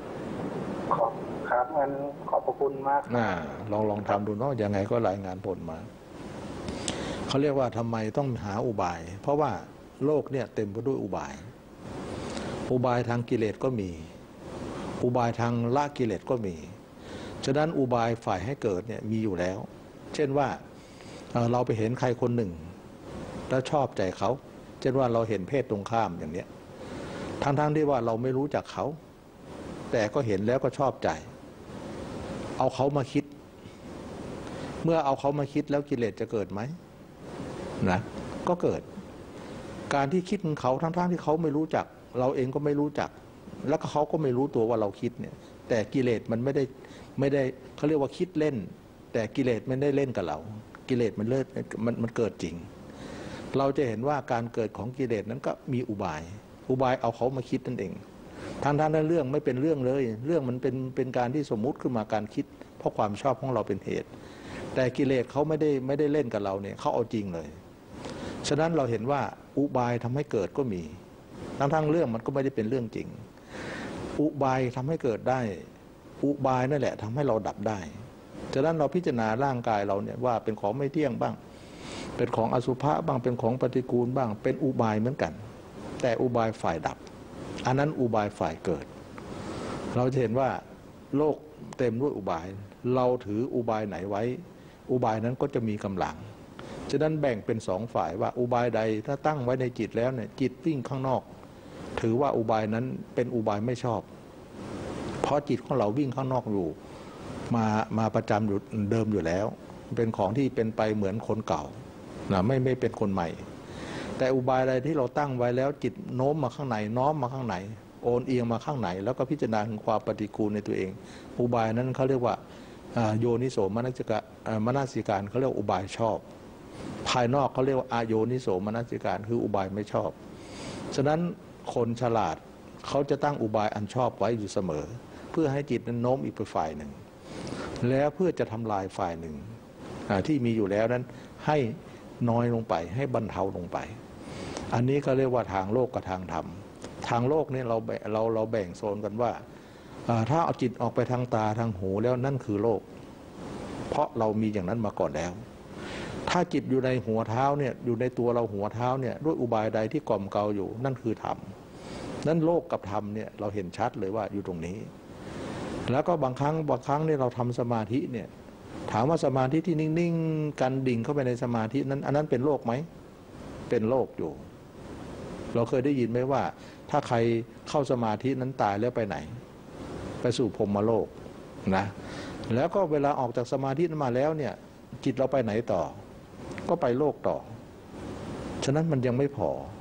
ครับงั้นขอบพระคุณมากลองทำดูเนาะยังไงก็รายงานผลมาเขาเรียกว่าทำไมต้องหาอุบายเพราะว่าโลกเนี่ยเต็มไปด้วยอุบายทางกิเลสก็มีอุบายทางละกิเลสก็มีฉะนั้นอุบายฝ่ายให้เกิดเนี่ยมีอยู่แล้วเช่นว่าเราไปเห็นใครคนหนึ่งแล้วชอบใจเขาเช่นว่าเราเห็นเพศตรงข้ามอย่างเนี้ยทั้งที่ว่าเราไม่รู้จักเขาแต่ก็เห็นแล้วก็ชอบใจเอาเขามาคิดเมื่อเอาเขามาคิดแล้วกิเลสจะเกิดไหมนะก็เกิดการที่คิดของเขาทั้งที่เขาไม่รู้จักเราเองก็ไม่รู้จักแล้วก็เขาก็ไม่รู้ตัวว่าเราคิดเนี่ยแต่กิเลสมันไม่ได้เขาเรียกว่าคิดเล่นแต่กิเลสไม่ได้เล่นกับเรากิเลสมันมันเกิดจริงเราจะเห็นว่าการเกิดของกิเลสนั้นก็มีอุบายเอาเขามาคิดนั่นเองทางนั้นเรื่องไม่เป็นเรื่องเลยเรื่องมันเป็นการที่สมมุติขึ้นมาการคิดเพราะความชอบของเราเป็นเหตุแต่กิเลสเขาไม่ได้เล่นกับเราเนี่ยเขาเอาจริงเลยฉะนั้นเราเห็นว่าอุบายทำให้เกิดก็มีทั้งเรื่องมันก็ไม่ได้เป็นเรื่องจริงอุบายทำให้เกิดได้อุบายนั่นแหละทำให้เราดับได้ฉะนั้นเราพิจารณาร่างกายเราเนี่ยว่าเป็นของไม่เที่ยงบ้างเป็นของอสุภะบ้างเป็นของปฏิกูลบ้างเป็นอุบายเหมือนกันแต่อุบายฝ่ายดับอันนั้นอุบายฝ่ายเกิดเราจะเห็นว่าโลกเต็มด้วยอุบายเราถืออุบายไหนไว้อุบายนั้นก็จะมีกำลังฉะนั้นแบ่งเป็น2 ฝ่ายว่าอุบายใดถ้าตั้งไว้ในจิตแล้วเนี่ยจิตวิ่งข้างนอกถือว่าอุบายนั้นเป็นอุบายไม่ชอบเพราะจิตของเราวิ่งข้างนอกอยู่มาประจำอยู่เดิมอยู่แล้วเป็นของที่เป็นไปเหมือนคนเก่านะไม่เป็นคนใหม่แต่อุบายใดที่เราตั้งไว้แล้วจิตโน้มมาข้างในน้อมมาข้างในโอนเอียงมาข้างในแล้วก็พิจารณาถึงความปฏิกูลในตัวเองอุบายนั้นเขาเรียกว่าโยนิโสมนสิการเขาเรียกอุบายชอบภายนอกเขาเรียกว่าอโยนิโสมนสิการคืออุบายไม่ชอบฉะนั้นคนฉลาดเขาจะตั้งอุบายอันชอบไว้อยู่เสมอเพื่อให้จิตนั้นโน้มอีกไปฝ่ายหนึ่งแล้วเพื่อจะทำลายฝ่ายหนึ่งที่มีอยู่แล้วนั้นให้น้อยลงไปให้บรรเทาลงไปอันนี้ก็เรียกว่าทางโลกกับทางธรรมทางโลกนี่เราแบ่งโซนกันว่าถ้าเอาจิตออกไปทางตาทางหูแล้วนั่นคือโลกเพราะเรามีอย่างนั้นมาก่อนแล้วถ้าจิตอยู่ในหัวเท้าเนี่ยอยู่ในตัวเราหัวเท้าเนี่ยด้วยอุบายใดที่กล่อมเกลาอยู่นั่นคือธรรมนั่นโลกกับธรรมเนี่ยเราเห็นชัดเลยว่าอยู่ตรงนี้แล้วก็บางครั้งเนี่ยเราทำสมาธิเนี่ยถามว่าสมาธิที่นิ่งๆกันดิ่งเข้าไปในสมาธินั้นอันนั้นเป็นโลกไหมเป็นโลกอยู่เราเคยได้ยินไหมว่าถ้าใครเข้าสมาธินั้นตายแล้วไปไหนไปสู่พรหมโลกนะแล้วก็เวลาออกจากสมาธินั้นมาแล้วเนี่ยจิตเราไปไหนต่อก็ไปโลกต่อฉะนั้นมันยังไม่พอ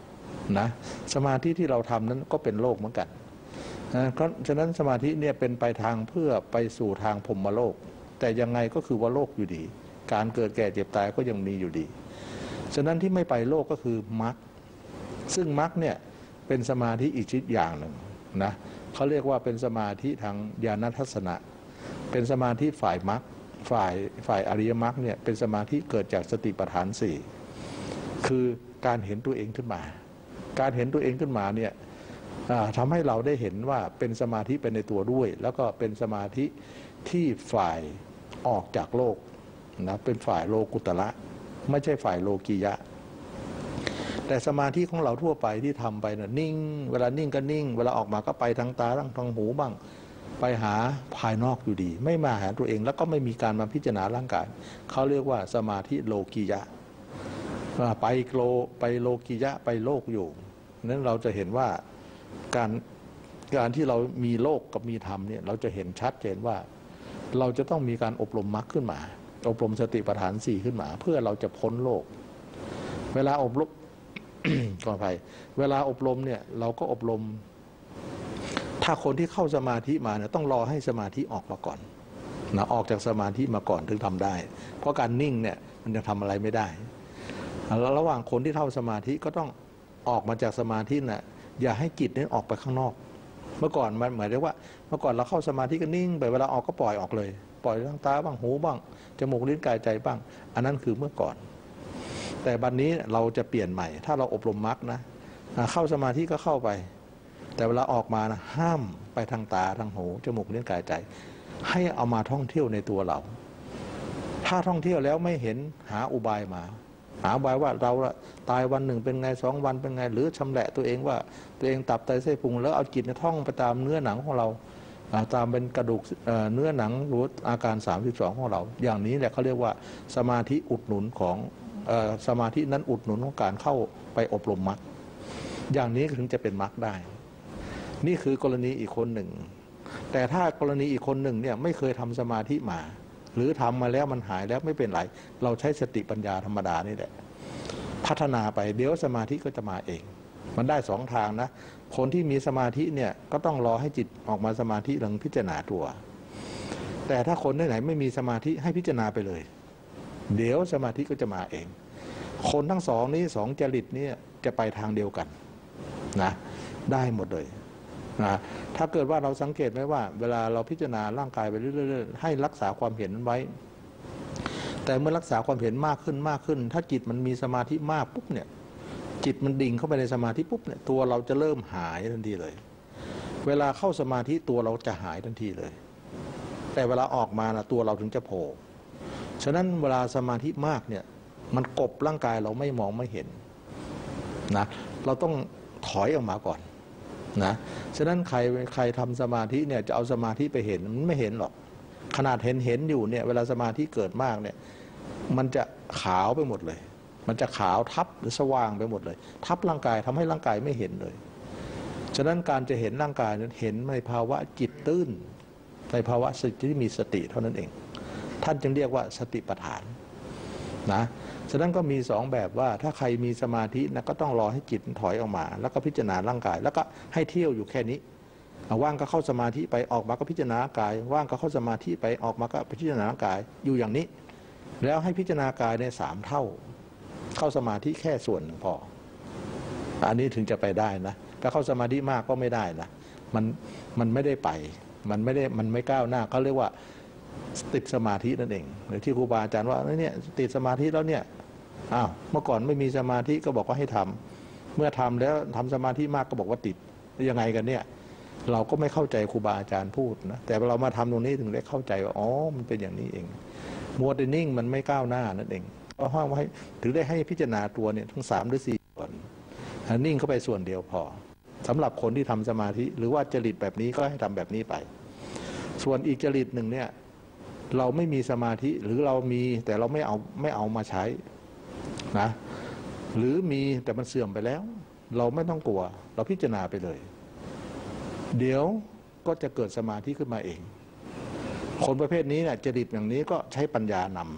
นะสมาธิที่เราทำนั้นก็เป็นโลกเหมือนกันนะฉะนั้นสมาธิเนี่ยเป็นไปทางเพื่อไปสู่ทางพรหมโลกแต่ยังไงก็คือว่าโลกอยู่ดีการเกิดแก่เจ็บตายก็ยังมีอยู่ดีฉะนั้นที่ไม่ไปโลกก็คือมรรคซึ่งมรรคเนี่ยเป็นสมาธิอีกชนิดอย่างหนึ่งนะเขาเรียกว่าเป็นสมาธิทางญาณทัศนะเป็นสมาธิฝ่ายมรรคฝ่ายอริยมรรคเนี่ยเป็นสมาธิเกิดจากสติปัฏฐานสี่คือการเห็นตัวเองขึ้นมาการเห็นตัวเองขึ้นมาเนี่ยทำให้เราได้เห็นว่าเป็นสมาธิเป็นในตัวด้วยแล้วก็เป็นสมาธิที่ฝ่ายออกจากโลกนะเป็นฝ่ายโลกุตระไม่ใช่ฝ่ายโลกียะแต่สมาธิของเราทั่วไปที่ทำไปนะนิ่งเวลานิ่งก็นิ่งเวลาออกมาก็ไปทางตาทางหูบ้างไปหาภายนอกอยู่ดีไม่มาหาตัวเองแล้วก็ไม่มีการมาพิจารณาร่างกายเขาเรียกว่าสมาธิโลกียะไปโลกียะไปโลกอยู่นั้นเราจะเห็นว่าการที่เรามีโลกกับมีธรรมเนี่ยเราจะเห็นชัดเจนว่าเราจะต้องมีการอบรมมรรคขึ้นมาอบรมสติปัฏฐานสี่ขึ้นมาเพื่อเราจะพ้นโลกเวลาอบรม ก่อนไปเวลาอบรมเนี่ยเราก็อบรมถ้าคนที่เข้าสมาธิมาเนี่ยต้องรอให้สมาธิออกมาก่อนนะออกจากสมาธิมาก่อนถึงทำได้เพราะการนิ่งเนี่ยมันจะทำอะไรไม่ได้แล้วระหว่างคนที่เข้าสมาธิก็ต้องออกมาจากสมาธิน่ะอย่าให้จิตนั้นออกไปข้างนอกเมื่อก่อนมันหมายถึงว่าเมื่อก่อนเราเข้าสมาธิก็นิ่งไปเวลาออกก็ปล่อยออกเลยปล่อยทางตาบ้างหูบ้างจมูกลิ้นกายใจบ้างอันนั้นคือเมื่อก่อนแต่บัดนี้เราจะเปลี่ยนใหม่ถ้าเราอบรมมรรคนะเข้าสมาธิก็เข้าไปแต่เวลาออกมานะห้ามไปทางตาทางหูจมูกลิ้นกายใจให้เอามาท่องเที่ยวในตัวเราถ้าท่องเที่ยวแล้วไม่เห็นหาอุบายมาหาอุบายว่าเราตายวันหนึ่งเป็นไง2 วันเป็นไงหรือชำแหละตัวเองว่าตัวเองตับไตไส้พุงแล้วเอาจิตท่องไปตามเนื้อหนังของเราตามเป็นกระดูกเนื้อหนังหรืออาการ32ของเราอย่างนี้แหละเขาเรียกว่าสมาธิอุดหนุนของสมาธินั้นอุดหนุนของการเข้าไปอบรมมรรคอย่างนี้ถึงจะเป็นมรรคได้นี่คือกรณีอีกคนหนึ่งแต่ถ้ากรณีอีกคนหนึ่งเนี่ยไม่เคยทำสมาธิมาหรือทำมาแล้วมันหายแล้วไม่เป็นไรเราใช้สติปัญญาธรรมดานี่แหละพัฒนาไปเดี๋ยวสมาธิก็จะมาเองมันได้2 ทางนะคนที่มีสมาธิเนี่ยก็ต้องรอให้จิตออกมาสมาธิหลังพิจารณาตัวแต่ถ้าคนไหนไม่มีสมาธิให้พิจารณาไปเลยเดี๋ยวสมาธิก็จะมาเองคนทั้ง2นี้2จริตนี้จะไปทางเดียวกันนะได้หมดเลยนะถ้าเกิดว่าเราสังเกตไหมว่าเวลาเราพิจารณาร่างกายไปเรื่อยๆให้รักษาความเห็นไว้แต่เมื่อรักษาความเห็นมากขึ้นถ้าจิตมันมีสมาธิมากปุ๊บเนี่ยจิตมันดิ่งเข้าไปในสมาธิปุ๊บเนี่ยตัวเราจะเริ่มหายทันทีเลยเวลาเข้าสมาธิตัวเราจะหายทันทีเลยแต่เวลาออกมานะตัวเราถึงจะโผล่ฉะนั้นเวลาสมาธิมากเนี่ยมันกบร่างกายเราไม่มองไม่เห็นนะเราต้องถอยออกมาก่อนนะฉะนั้นใครทำสมาธิเนี่ยจะเอาสมาธิไปเห็นมันไม่เห็นหรอกขนาดเห็นอยู่เนี่ยเวลาสมาธิเกิดมากเนี่ยมันจะขาวไปหมดเลยมันจะขาวทับหรือสว่างไปหมดเลยทับร่างกายทำให้ร่างกายไม่เห็นเลยฉะนั้นการจะเห็นร่างกายนั้นเห็นในภาวะจิตตื้นในภาวะที่มีสติเท่านั้นเองท่านจึงเรียกว่าสติปัฏฐานนะฉะนั้นก็มี2แบบว่าถ้าใครมีสมาธินะก็ต้องรอให้จิตถอยออกมาแล้วก็พิจารณาร่างกายแล้วก็ให้เที่ยวอยู่แค่นี้ว่างก็เข้าสมาธิไปออกมาก็พิจารณากายว่างก็เข้าสมาธิไปออกมาก็พิจารณากายอยู่อย่างนี้แล้วให้พิจารณากายใน3 เท่าเข้าสมาธิแค่ส่วนหนึ่งพออันนี้ถึงจะไปได้นะถ้าเข้าสมาธิมากก็ไม่ได้นะมันไม่ได้ไปมันไม่ก้าวหน้าเขาเรียกว่าติดสมาธินั่นเองหรือที่ครูบาอาจารย์ว่าเนี่ยติดสมาธิแล้วเนี่ยเมื่อก่อนไม่มีสมาธิก็บอกว่าให้ทำเมื่อทำแล้วทำสมาธิมากก็บอกว่าติดยังไงกันเนี่ยเราก็ไม่เข้าใจครูบาอาจารย์พูดนะแต่เรามาทำตรงนี้ถึงได้เข้าใจว่าอ๋อมันเป็นอย่างนี้เองมัวแต่นิ่งมันไม่ก้าวหน้านั่นเองก็ห้ามไว้ถึงได้ให้พิจารณาตัวเนี่ยทั้ง3 หรือ 4ส่วนนิ่งเข้าไปส่วนเดียวพอสำหรับคนที่ทำสมาธิหรือว่าจริตแบบนี้ก็ให้ทำแบบนี้ไปส่วนอีกจริตหนึ่งเนี่ยเราไม่มีสมาธิหรือเรามีแต่เราไม่เอามาใช้นะหรือมีแต่มันเสื่อมไปแล้วเราไม่ต้องกลัวเราพิจารณาไปเลยเดี๋ยวก็จะเกิดสมาธิขึ้นมาเองคนประเภทนี้เนี่ยจริตอย่างนี้ก็ใช้ปัญญานำไป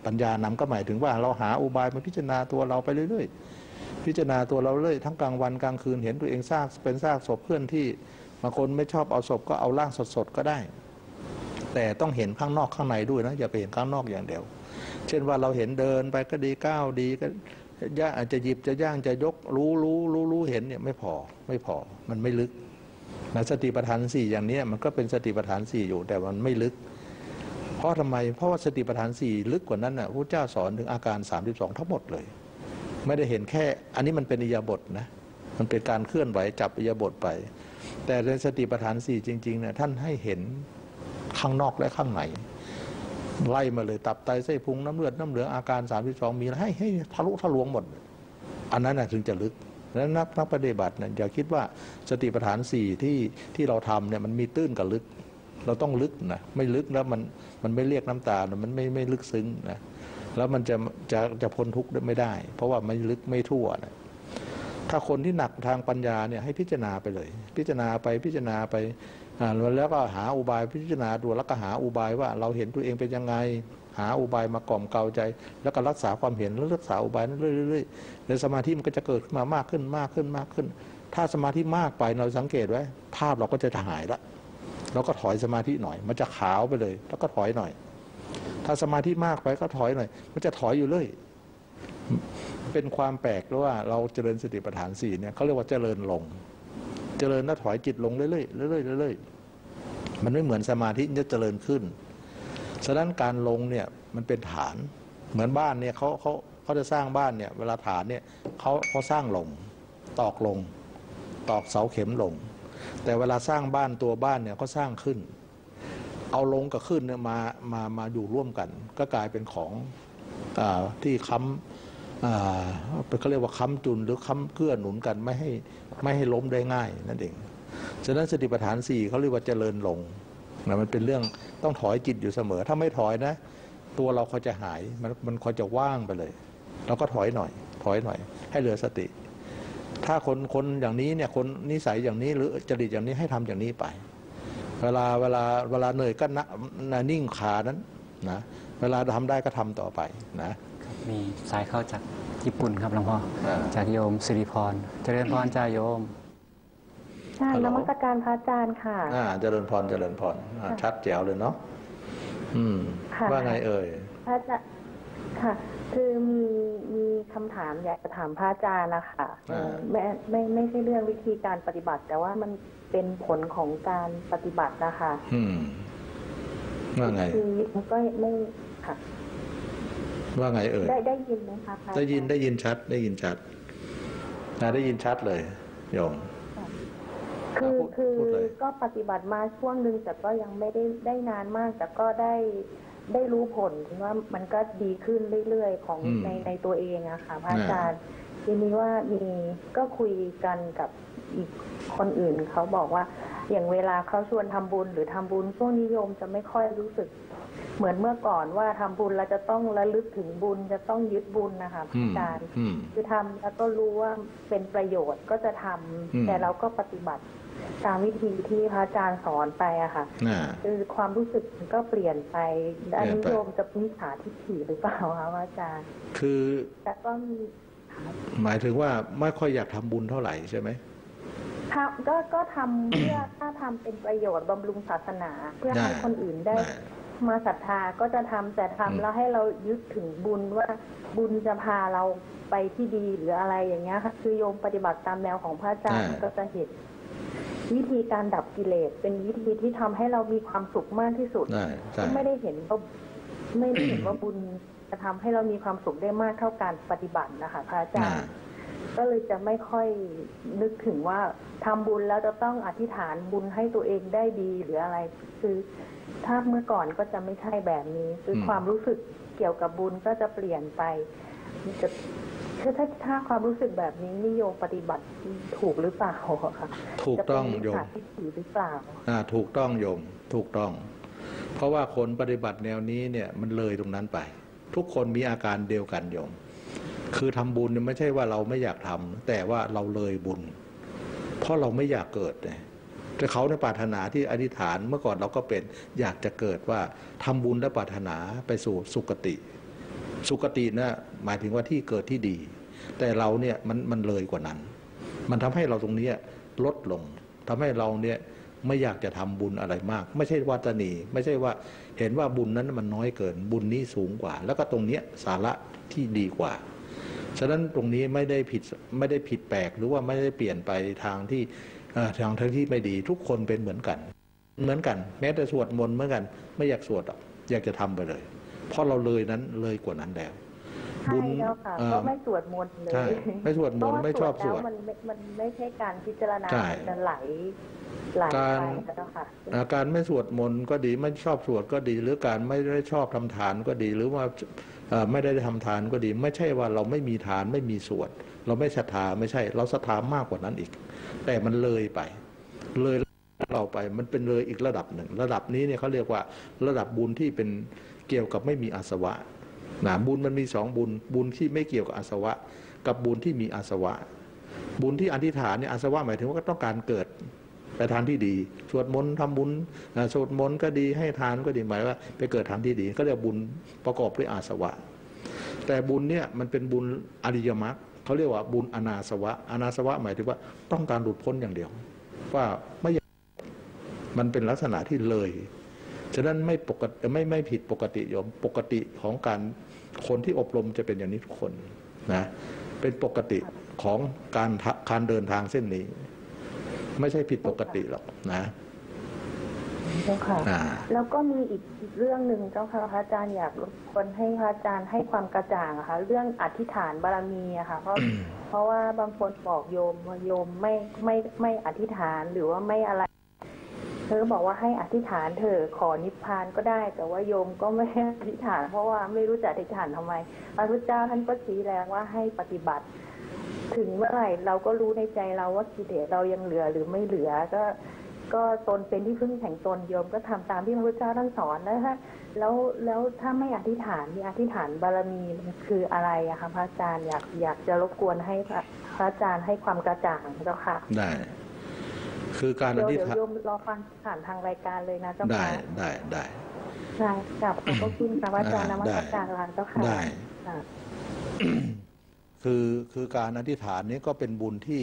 ปัญญานำก็หมายถึงว่าเราหาอุบายมาพิจารณาตัวเราไปเรื่อยๆพิจารณาตัวเราเรื่อยทั้งกลางวันกลางคืนเห็นตัวเองซากเป็นซากศพเพื่อนที่บางคนไม่ชอบเอาศพก็เอาร่างสดๆก็ได้แต่ต้องเห็นข้างนอกข้างในด้วยนะอย่าไปเห็นข้างนอกอย่างเดียวเช่นว่าเราเห็นเดินไปก็ดีก้าวดีก็อาจจะหยิบจะย่างจะยกรู้เห็นเนี่ยไม่พอมันไม่ลึกนะสติปัฏฐาน4อย่างนี้มันก็เป็นสติปัฏฐาน4อยู่แต่มันไม่ลึกเพราะทำไมเพราะว่าสติปัฏฐาน4ลึกกว่านั้นน่ะพระเจ้าสอนถึงอาการ32ทั้งหมดเลยไม่ได้เห็นแค่อันนี้มันเป็นอิริยาบถนะมันเป็นการเคลื่อนไหวจับอิริยาบถไปแต่ในสติปัฏฐาน4จริงๆเนี่ยท่านให้เห็นข้างนอกและข้างในไล่มาเลยตับไตไส้พุงน้ำเลือดน้ำเหลืองอาการ32มีให้ทะลุทะลวงหมดอันนั้นถึงจะลึกแล้วนักปฏิบัติเนี่ยอย่าคิดว่าสติปัฏฐาน4ที่เราทำเนี่ยมันมีตื้นกับลึกเราต้องลึกนะไม่ลึกแล้วมันไม่เรียกน้ำตามันไม่ลึกซึ้งนะแล้วมันจะพ้นทุกข์ไม่ได้เพราะว่าไม่ลึกไม่ทั่วนะถ้าคนที่หนักทางปัญญาเนี่ยให้พิจารณาไปเลยพิจารณาไปแล้วก็หาอุบายพิจารณาดูแล้วก็หาอุบายว่าเราเห็นตัวเองเป็นยังไงหาอุบายมากล่อมเกลาใจแล้วก็รักษาความเห็นแล้วรักษาอุบายนั้นเรื่อยๆในสมาธิมันก็จะเกิดขึ้นมามากขึ้นถ้าสมาธิมากไปเราสังเกตไว้ภาพเราก็จะหายละเราก็ถอยสมาธิหน่อยมันจะขาวไปเลยแล้วก็ถอยหน่อยถ้าสมาธิมากไปก็ถอยหน่อยมันจะถอยอยู่เลยเป็นความแปลกว่าเราเจริญสติปัฏฐาน4เนี่ยเขาเรียกว่าเจริญลงเจริญแล้วถอยจิตลงเรื่อยๆมันไม่เหมือนสมาธิจะเจริญขึ้นฉะนั้นการลงเนี่ยมันเป็นฐานเหมือนบ้านเนี่ยเขาจะสร้างบ้านเนี่ยเวลาฐานเนี่ยเขาสร้างลงตอกเสาเข็มลงแต่เวลาสร้างบ้านตัวบ้านเนี่ยเขาสร้างขึ้นเอาลงกับขึ้นเนี่ยมาอยู่ร่วมกันก็กลายเป็นของที่ค้ำเขาเรียกว่าค้ำจุนหรือค้ำเกื้อหนุนกันไม่ให้ล้มได้ง่ายนั่นเองฉะนั้นสติปัฏฐาน4เขาเรียกว่าเจริญลงนะมันเป็นเรื่องต้องถอยจิตอยู่เสมอถ้าไม่ถอยนะตัวเราเขาจะหายมันเขาจะว่างไปเลยเราก็ถอยหน่อยให้เหลือสติถ้าคนอย่างนี้เนี่ยคนนิสัยอย่างนี้หรือจริตอย่างนี้ให้ทำอย่างนี้ไปเวลาเหนื่อยก็นิ่งขานั้นนะเวลาทำได้ก็ทำต่อไปนะมีสายเข้าจากญี่ปุ่นครับหลวงพ่อจากโยมสิริพรเจริญพรจ้าโยมค่ะนมัสการพระอาจารย์ค่ะเจริญพรชัดแจ๋วเลยเนาะว่าไงเอ่ยพระอาจารย์ค่ะคือมีคำถามอยากจะถามพระอาจารย์นะคะไม่ใช่เรื่องวิธีการปฏิบัติแต่ว่ามันเป็นผลของการปฏิบัตินะคะว่าไงคือมันก็ไม่ค่ะว่าไงเอ่ยได้ยินไหมคะได้ยินชัดได้ยินชัดเลยโยมคือก็ปฏิบัติมาช่วงหนึ่งแต่ก็ยังไม่ได้นานมากแต่ก็ได้รู้ผลถึงว่ามันก็ดีขึ้นเรื่อยๆของในตัวเองอะค่ะพระอาจารย์ทีนี้ว่าก็คุยกันกับอีกคนอื่นเขาบอกว่าอย่างเวลาเขาชวนทำบุญหรือทำบุญช่วงนิยมจะไม่ค่อยรู้สึกเหมือนเมื่อก่อนว่าทำบุญเราจะต้องระลึกถึงบุญจะต้องยึดบุญนะคะพระอาจารย์คือทำแล้วก็รู้ว่าเป็นประโยชน์ก็จะทำแต่เราก็ปฏิบัติตามวิธีที่พระอาจารย์สอนไปอะค่ะคือความรู้สึกก็เปลี่ยนไปด้านนิยมจะมิจฉาทิฏฐิหรือเปล่าคะพระอาจารย์คือแต่ก็หมายถึงว่าไม่ค่อยอยากทำบุญเท่าไหร่ใช่ไหมก็ทำเพื่อถ้าทำเป็นประโยชน์บำรุงศาสนาเพื่อให้คนอื่นได้มาศรัทธาก็จะทำแต่ทำแล้วให้เรายึดถึงบุญว่าบุญจะพาเราไปที่ดีหรืออะไรอย่างเงี้ยค่ะคือโยมปฏิบัติตามแนวของพระอาจารย์ก็จะเห็นวิธีการดับกิเลสเป็นวิธีที่ทำให้เรามีความสุขมากที่สุดไม่ได้เห็นว่าบุญจะทำให้เรามีความสุขได้มากเท่าการปฏิบัตินะคะพระอาจารย์ก็เลยจะไม่ค่อยนึกถึงว่าทำบุญแล้วจะต้องอธิษฐานบุญให้ตัวเองได้ดีหรืออะไรคือถ้าเมื่อก่อนก็จะไม่ใช่แบบนี้คือความรู้สึกเกี่ยวกับบุญก็จะเปลี่ยนไปจะคือถ้าความรู้สึกแบบนี้นิยมปฏิบัติถูกหรือเปล่าคะถูกต้องโยมหรือเปล่าถูกต้องโยมถูกต้องเพราะว่าคนปฏิบัติแนวนี้เนี่ยมันเลยตรงนั้นไปทุกคนมีอาการเดียวกันโยมคือทำบุญเนี่ยไม่ใช่ว่าเราไม่อยากทำแต่ว่าเราเลยบุญเพราะเราไม่อยากเกิดเนี่ยแต่เขาในปรารถนาที่อธิษฐานเมื่อก่อนเราก็เป็นอยากจะเกิดว่าทำบุญและปรารถนาไปสู่สุคติสุคตินะหมายถึงว่าที่เกิดที่ดี แต่เราเนี่ยมันเลยกว่านั้น มันทำให้เราตรงนี้ลดลง ทำให้เราเนี่ยไม่อยากจะทำบุญอะไรมาก ไม่ใช่ว่าตนีไม่ใช่ว่าเห็นว่าบุญนั้นมันน้อยเกินบุญนี้สูงกว่า แล้วก็ตรงนี้สาระที่ดีกว่าฉะนั้นตรงนี้ไม่ได้ผิดแปลกหรือว่าไม่ได้เปลี่ยนไปทางที่ไม่ดีทุกคนเป็นเหมือนกันแม้แต่สวดมนต์เหมือนกันไม่อยากสวดหรอกอยากจะทำไปเลยเพราะเราเลยกว่านั้นแล้วบุญก็ไม่สวดมนต์เลยไม่สวดมนต์ไม่ชอบสวดมันไม่ใช่การพิจารณามันไหลการไม่สวดมนต์ก็ดีไม่ชอบสวดก็ดีหรือการไม่ได้ชอบทำทานก็ดีหรือว่าไม่ได้ทำทานก็ดีไม่ใช่ว่าเราไม่มีทานไม่มีสวดเราไม่ศรัทธาไม่ใช่เราศรัทธามากกว่านั้นอีกแต่มันเลยไปเลยเราไปมันเป็นเลยอีกระดับหนึ่งระดับนี้เนี่ยเขาเรียกว่าระดับบุญที่เป็นเกี่ยวกับไม่มีอาสวะบุญมันมี2บุญที่ไม่เกี่ยวกับอาสวะกับบุญที่มีอาสวะบุญที่อธิษฐานเนี่ยอาสวะหมายถึงว่าก็ต้องการเกิดไปทานที่ดีสวดมนต์ทำบุญสวดมนต์ก็ดีให้ทานก็ดีหมายว่าไปเกิดทานที่ดีก็เรียกบุญประกอบด้วยอาสวะแต่บุญเนี่ยมันเป็นบุญอริยมรรคเขาเรียกว่าบุญอนาสวะอนาสวะหมายถึงว่าต้องการหลุดพ้นอย่างเดียวว่าไม่มันเป็นลักษณะที่เลยฉะนั้นไม่ปกติไม่ผิดปกติโยมปกติของคนที่อบรมจะเป็นอย่างนี้ทุกคนนะเป็นปกติของการเดินทางเส้นนี้ไม่ใช่ผิดปกติหรอกนะเจ้าค่ะแล้วก็มีอีกเรื่องหนึ่งเจ้าค่ะพระอาจารย์อยากรบกวนให้พระอาจารย์ให้ความกระจ่างค่ะเรื่องอธิษฐานบารมีอะค่ะเพราะว่าบางคนบอกโยมว่าโยมไม่อธิษฐานหรือว่าไม่อะไรเธอบอกว่าให้อธิษฐานเถอะขอนิพพานก็ได้แต่ว่าโยมก็ไม่อธิษฐานเพราะว่าไม่รู้จะอธิษฐานทำไมพระพุทธเจ้าท่านก็ชี้แจงว่าให้ปฏิบัติถึงเมื่อไหร่เราก็รู้ในใจเราว่ากิเลสเรายังเหลือหรือไม่เหลือก็ตนเป็นที่พึ่งแห่งตนโยมก็ทำตามที่พระพุทธเจ้าท่านสอนนะคะแล้วถ้าไม่อธิษฐานมีอธิษฐานบารมีมันคืออะไรอะคะพระอาจารย์อยากจะรบกวนให้พระอาจารย์ให้ความกระจ่างเจ้าค่ะได้คือการอธิษฐานโยมรอฟังผ่านทางรายการเลยนะเจ้าค่ะได้กับขอบพระคุณพระอาจารย์นมัสการลาเจ้าค่ะได้คือการอธิษฐานนี้ก็เป็นบุญที่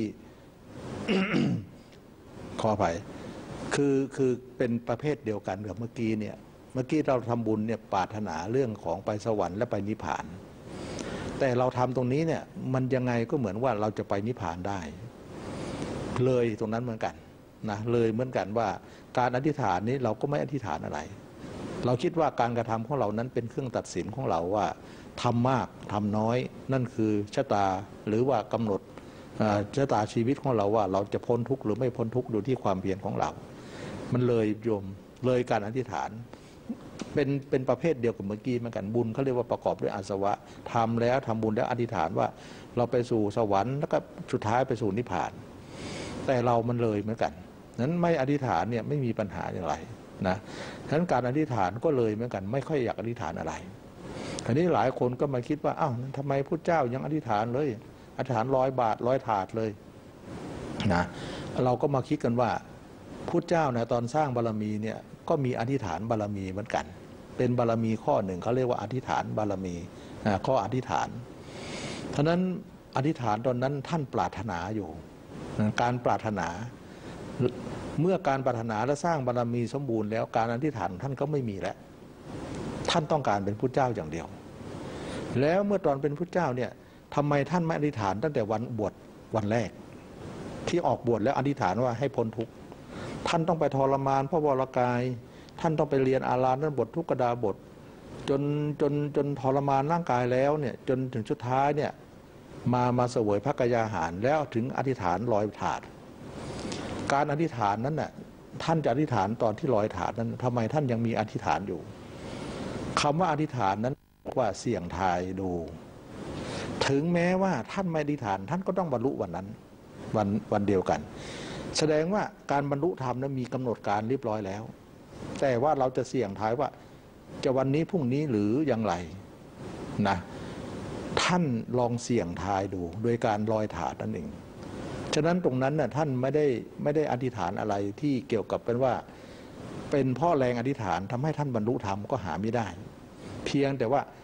ขออภัยคือเป็นประเภทเดียวกันกับเมื่อกี้เราทำบุญเนี่ยปรารถนาเรื่องของไปสวรรค์และไปนิพพานแต่เราทำตรงนี้เนี่ยมันยังไงก็เหมือนว่าเราจะไปนิพพานได้เลยตรงนั้นเหมือนกันนะเลยเหมือนกันว่าการอธิษฐานนี้เราก็ไม่อธิษฐานอะไรเราคิดว่าการกระทำของเรานั้นเป็นเครื่องตัดสินของเราว่าทำมากทำน้อยนั่นคือชะตาหรือว่ากำหนดชะตาชีวิตของเราว่าเราจะพ้นทุกข์หรือไม่พ้นทุกข์ดูที่ความเพียรของเรามันเลยโยมเลยการอธิษฐานเป็นประเภทเดียวกับเมื่อกี้เหมือนกันบุญเขาเรียกว่าประกอบด้วยอาสวะทำแล้วทำบุญแล้วอธิษฐานว่าเราไปสู่สวรรค์แล้วก็สุดท้ายไปสู่นิพพานแต่เรามันเลยเหมือนกันนั้นไม่อธิษฐานเนี่ยไม่มีปัญหาอย่างไรนะฉะนั้นการอธิษฐานก็เลยเหมือนกันไม่ค่อยอยากอธิษฐานอะไรทีนี้หลายคนก็มาคิดว่าอ้าวทำไมพุทธเจ้ายังอธิษฐานเลยอธิษฐาน100 บาท100 ถาดเลยนะเราก็มาคิดกันว่าพุทธเจ้านะตอนสร้างบารมีเนี่ยก็มีอธิษฐานบารมีเหมือนกันเป็นบารมีข้อหนึ่งเขาเรียกว่าอธิษฐานบารมีข้ออธิษฐานฉะนั้นอธิษฐานตอนนั้นท่านปรารถนาอยู่การปรารถนาเมื่อการปรารถนาและสร้างบารมีสมบูรณ์แล้วการอธิษฐานท่านก็ไม่มีแล้วท่านต้องการเป็นพุทธเจ้าอย่างเดียวแล้วเมื่อตอนเป็นพุทธเจ้าเนี่ยทำไมท่านไม่อธิษฐานตั้งแต่วันบวชวันแรกที่ออกบวชแล้วอธิษฐานว่าให้พ้นทุกข์ท่านต้องไปทรมานพระวรกายท่านต้องไปเรียนอาราธนบททุกขดาบทจนทรมานร่างกายแล้วเนี่ยจนถึงสุดท้ายเนี่ยมาเสวยพระกยาหารแล้วถึงอธิษฐาน100 ถาดการอธิษฐานนั้นน่ะท่านจะอธิษฐานตอนที่100 ถาดนั้นทำไมท่านยังมีอธิษฐานอยู่คำว่าอธิษฐานนั้นว่าเสี่ยงทายดูถึงแม้ว่าท่านไม่อธิษฐานท่านก็ต้องบรรลุวันนั้นวันเดียวกันแสดงว่าการบรรลุธรรมนั้นมีกำหนดการเรียบร้อยแล้วแต่ว่าเราจะเสี่ยงทายว่าจะวันนี้พรุ่งนี้หรืออย่างไรนะท่านลองเสี่ยงทายดูโดยการ100 ถาดนั่นเองฉะนั้นตรงนั้นน่ะท่านไม่ได้อธิษฐานอะไรที่เกี่ยวกับเป็นว่าเป็นพ่อแรงอธิษฐานทำให้ท่านบรรลุธรรมก็หาไม่ได้เพียงแต่ว่า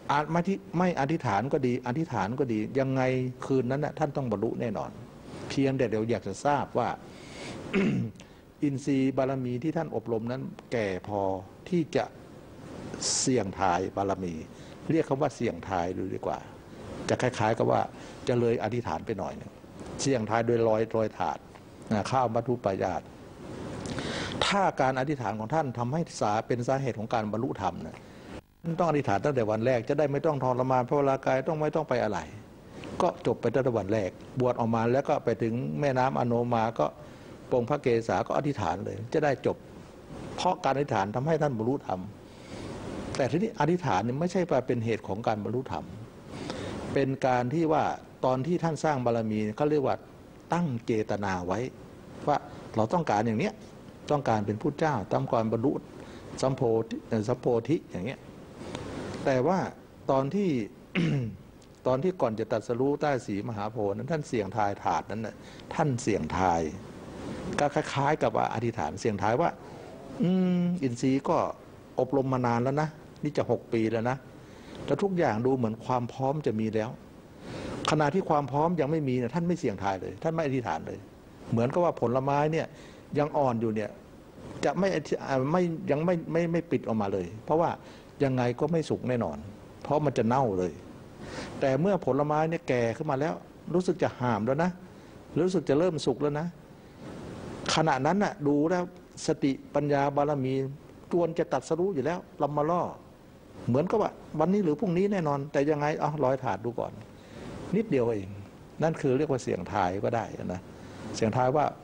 อาจไม่อธิษฐานก็ดีอธิษฐานก็ดียังไงคืนนั้นนะท่านต้องบรรลุแน่นอนเพียงแต่เดี๋ยวอยากจะทราบว่า อินทรีย์บารมีที่ท่านอบรมนั้นแก่พอที่จะเสี่ยงทายบารมี เรียกคำว่าเสี่ยงทายดูดีกว่าจะคล้ายๆกับว่าจะเลยอธิษฐานไปหน่อยนึงเสี่ยงทายโดยลอยถาดข้าวมัทุปายาตถ้าการอธิษฐานของท่านทำให้เป็นสาเหตุของการบรรลุธรรมนะต้องอธิษฐานตั้งแต่วันแรกจะได้ไม่ต้องทรมานพระวรากายไม่ต้องไปอะไรก็จบไปตั้งแต่วันแรกบวชออกมาแล้วก็ไปถึงแม่น้ำอโนมาก็ปรงพระเกศาก็อธิษฐานเลยจะได้จบเพราะการอธิษฐานทำให้ท่านบรรลุธรรมแต่ทีนี้อธิษฐานนี่ไม่ใช่เป็นเหตุของการบรรลุธรรมเป็นการที่ว่าตอนที่ท่านสร้างบารมีเขาเรียกว่าตั้งเจตนาไว้ว่าเราต้องการอย่างเนี้ยต้องการเป็นพุทธเจ้าต้องการบรรลุสัมโพธิอย่างเงี้ยแต่ว่าตอนที่ ตอนที่ก่อนจะตรัสรู้ใต้สีมหาโพธิ์นั้นท่านเสี่ยงทายถาดนั้นน่ะท่านเสี่ยงทายก็คล้ายๆกับว่าอธิษฐานเสี่ยงทายว่าอินทรีย์ก็อบรมมานานแล้วนะนี่จะ6 ปีแล้วนะแต่ทุกอย่างดูเหมือนความพร้อมจะมีแล้วขณะที่ความพร้อมยังไม่มีเนี่ยท่านไม่เสี่ยงทายเลยท่านไม่อธิษฐานเลยเหมือนกับว่าผลไม้เนี่ยยังอ่อนอยู่เนี่ยจะยังไม่ปิดออกมาเลยเพราะว่ายังไงก็ไม่สุกแน่นอนเพราะมันจะเน่าเลยแต่เมื่อผลไม้เนี่ยแก่ขึ้นมาแล้วรู้สึกจะห่ามแล้วนะรู้สึกจะเริ่มสุกแล้วนะขณะนั้นน่ะดูแล้วสติปัญญาบารมีจวนจะตัดสรู้อยู่แล้วลำมาล่อเหมือนกับว่าวันนี้หรือพรุ่งนี้แน่นอนแต่ยังไงลอยถาดดูก่อนนิดเดียวเองนั่นคือเรียกว่าเสี่ยงทายก็ได้นะเสี่ยงทายว่า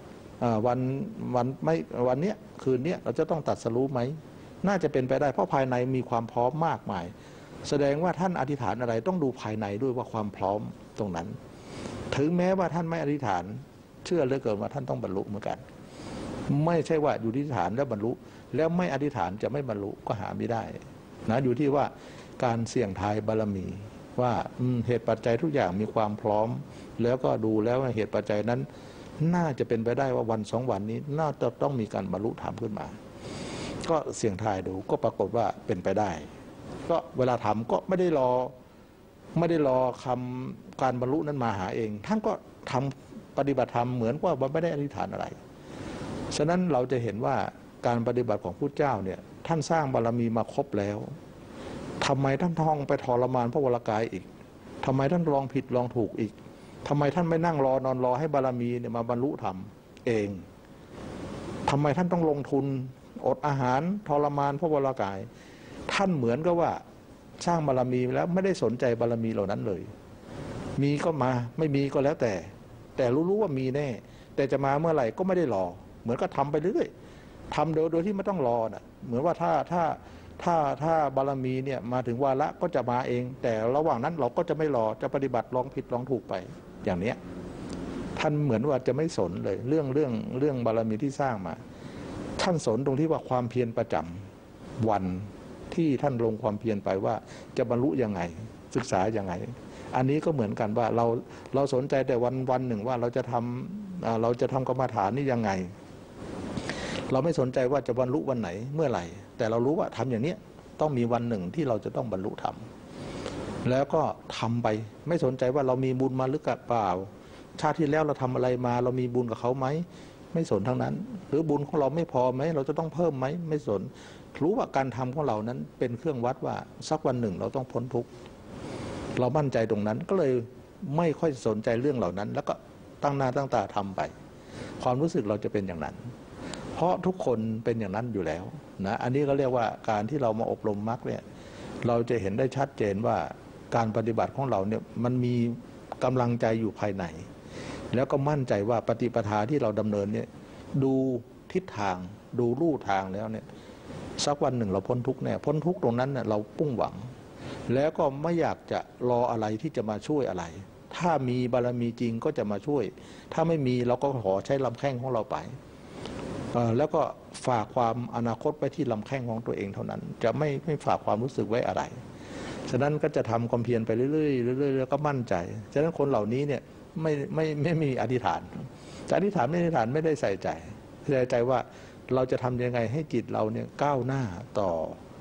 วันเนี้ยคืนเนี้ยเราจะต้องตัดสรู้ไหมน่าจะเป็นไปได้เพราะภายในมีความพร้อมมากมายแสดงว่าท่านอธิษฐานอะไรต้องดูภายในด้วยว่าความพร้อมตรงนั้นถึงแม้ว่าท่านไม่อธิษฐานเชื่อเหลือเกินว่าท่านต้องบรรลุเหมือนกันไม่ใช่ว่าอยู่ที่ฐานแล้วบรรลุแล้วไม่อธิษฐานจะไม่บรรลุก็หาไม่ได้นะอยู่ที่ว่าการเสี่ยงทายบารมีว่าเหตุปัจจัยทุกอย่างมีความพร้อมแล้วก็ดูแล้วว่าเหตุปัจจัยนั้นน่าจะเป็นไปได้ว่าวัน2 วันนี้น่าจะต้องมีการบรรลุธรรมขึ้นมาก็เสี่ยงทายดูก็ปรากฏว่าเป็นไปได้ก็เวลาทำก็ไม่ได้รอคำการบรรลุนั้นมาหาเองท่านก็ทำปฏิบัติธรรมเหมือนว่าไม่ได้อธิษฐานอะไรฉะนั้นเราจะเห็นว่าการปฏิบัติของพุทธเจ้าเนี่ยท่านสร้างบารมีมาครบแล้วทำไมท่านท่องไปทรมานพระวรากายอีกทำไมท่านลองผิดลองถูกอีกทำไมท่านไม่นั่งนอนรอให้บารมีเนี่ยมาบรรลุธรรมเองทำไมท่านต้องลงทุนอดอาหารทรมานพระวรากายท่านเหมือนกับว่าสร้างบารมีแล้วไม่ได้สนใจบารมีเหล่านั้นเลยมีก็มาไม่มีก็แล้วแต่รู้ว่ามีแน่แต่จะมาเมื่อไหร่ก็ไม่ได้รอเหมือนก็ทำไปเรื่อยทำโดยที่ไม่ต้องรอน่ะเหมือนว่าถ้าบารมีเนี่ยมาถึงวาระก็จะมาเองแต่ระหว่างนั้นเราก็จะไม่รอจะปฏิบัติลองผิดลองถูกไปอย่างเนี้ยท่านเหมือนว่าจะไม่สนเลยเรื่องบารมีที่สร้างมาท่านสนตรงที่ว่าความเพียรประจำวันที่ท่านลงความเพียรไปว่าจะบรรลุยังไงศึกษายังไงอันนี้ก็เหมือนกันว่าเราสนใจแต่วันหนึ่งว่าเราจะทำกรรมฐานนี่ยังไงเราไม่สนใจว่าจะบรรลุวันไหนเมื่อไหร่แต่เรารู้ว่าทำอย่างนี้ต้องมีวันหนึ่งที่เราจะต้องบรรลุธรรมแล้วก็ทำไปไม่สนใจว่าเรามีบุญมาหรือเปล่าชาติที่แล้วเราทำอะไรมาเรามีบุญกับเขาไหมไม่สนทั้งนั้นหรือบุญของเราไม่พอไหมเราจะต้องเพิ่มไหมไม่สนรู้ว่าการทำของเรานั้นเป็นเครื่องวัดว่าสักวันหนึ่งเราต้องพ้นทุกข์เรามั่นใจตรงนั้นก็เลยไม่ค่อยสนใจเรื่องเหล่านั้นแล้วก็ตั้งหน้าตั้งตาทำไปความรู้สึกเราจะเป็นอย่างนั้นเพราะทุกคนเป็นอย่างนั้นอยู่แล้วนะอันนี้ก็เรียกว่าการที่เรามาอบรมมรรคเนี่ยเราจะเห็นได้ชัดเจนว่าการปฏิบัติของเราเนี่ยมันมีกำลังใจอยู่ภายในแล้วก็มั่นใจว่าปฏิปทาที่เราดำเนินเนี่ยดูทิศทางดูลู่ทางแล้วเนี่ยสักวันหนึ่งเราพ้นทุกข์แน่พ้นทุกข์ตรงนั้นเนี่ยเราปุ้งหวังแล้วก็ไม่อยากจะรออะไรที่จะมาช่วยอะไรถ้ามีบารมีจริงก็จะมาช่วยถ้าไม่มีเราก็ขอใช้ลำแข้งของเราไปแล้วก็ฝากความอนาคตไว้ที่ลำแข้งของตัวเองเท่านั้นจะไม่ฝากความรู้สึกไว้อะไรฉะนั้นก็จะทำความเพียรไปเรื่อยๆแล้วก็มั่นใจฉะนั้นคนเหล่านี้เนี่ยไม่มีอธิษฐานแต่อธิษฐานไม่ได้ใส่ใจว่าเราจะทำยังไงให้จิตเราเนี่ยก้าวหน้าต่อ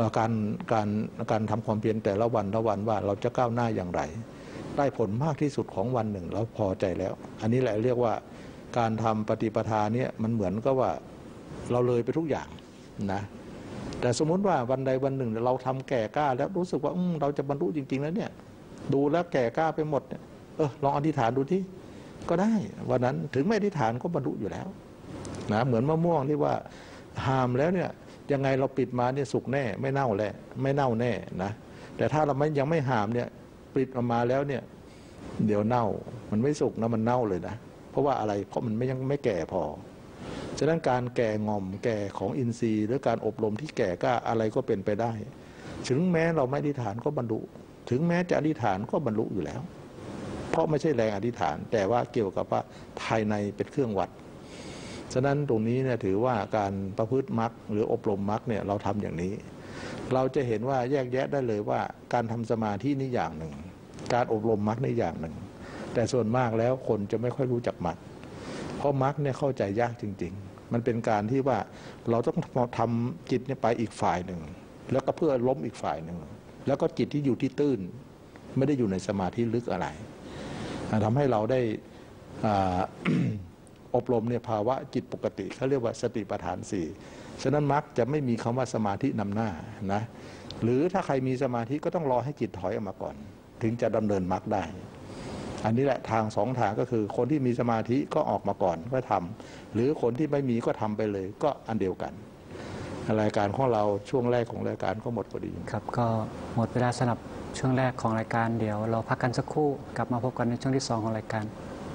การทำความเพียรแต่ละวันว่าเราจะก้าวหน้าอย่างไรได้ผลมากที่สุดของวันหนึ่งเราพอใจแล้ว อันนี้แหละเรียกว่าการทำปฏิปทาเนี่ยมันเหมือนกับว่าเราเลยไปทุกอย่างนะแต่สมมติว่าวันใดวันหนึ่งเราทำแก่กล้าแล้วรู้สึกว่าเราจะบรรลุจริงๆแล้วเนี่ยดูแล้วแก่กล้าไปหมดเนี่ยลองอธิษฐานดูที่ก็ได้วันนั้นถึงไม่อธิษฐานก็บรรลุอยู่แล้วนะเหมือนมะม่วงที่ว่าหามแล้วเนี่ยยังไงเราปิดมาเนี่ยสุกแน่ไม่เน่าแน่นะแต่ถ้าเรายังไม่หามเนี่ยปิดออกมาแล้วเนี่ยเดี๋ยวเน่ามันไม่สุกนะมันเน่าเลยนะเพราะว่าอะไรเพราะมันยังไม่แก่พอฉะนั้นการแก่งอมแก่ของอินทรีย์หรือการอบรมที่แก่กล้าอะไรก็เป็นไปได้ถึงแม้เราไม่อธิษฐานก็บรรลุถึงแม้จะอธิษฐานก็บรรลุอยู่แล้วเพราะไม่ใช่แรงอธิษฐานแต่ว่าเกี่ยวกับว่าภายในเป็นเครื่องวัดฉะนั้นตรงนี้เนี่ยถือว่าการประพฤติมรรคหรืออบรมมรรคเนี่ยเราทำอย่างนี้เราจะเห็นว่าแยกแยะได้เลยว่าการทำสมาธินี่อย่างหนึ่งการอบรมมรรคนี่อย่างหนึ่งแต่ส่วนมากแล้วคนจะไม่ค่อยรู้จักมรรคเพราะมรรคเนี่ยเข้าใจยากจริงๆมันเป็นการที่ว่าเราต้องทำจิตเนี่ยไปอีกฝ่ายหนึ่งแล้วก็เพื่อล้มอีกฝ่ายหนึ่งแล้วก็จิตที่อยู่ที่ตื้นไม่ได้อยู่ในสมาธิลึกอะไรทำให้เราได้อบรมในภาวะจิตปกติเขาเรียกว่าสติปัฏฐานสี่ฉะนั้นมรรคจะไม่มีคำว่าสมาธินำหน้านะหรือถ้าใครมีสมาธิก็ต้องรอให้จิตถอยออกมาก่อนถึงจะดำเนินมรรคได้อันนี้แหละทางสองทางก็คือคนที่มีสมาธิก็ออกมาก่อนก็ทำหรือคนที่ไม่มีก็ทำไปเลยก็อันเดียวกันรายการของเราช่วงแรกของรายการก็หมดพอดีครับก็หมดเวลาสำหรับช่วงแรกของรายการเดี๋ยวเราพักกันสักครู่กลับมาพบกันในช่วงที่2ของรายการ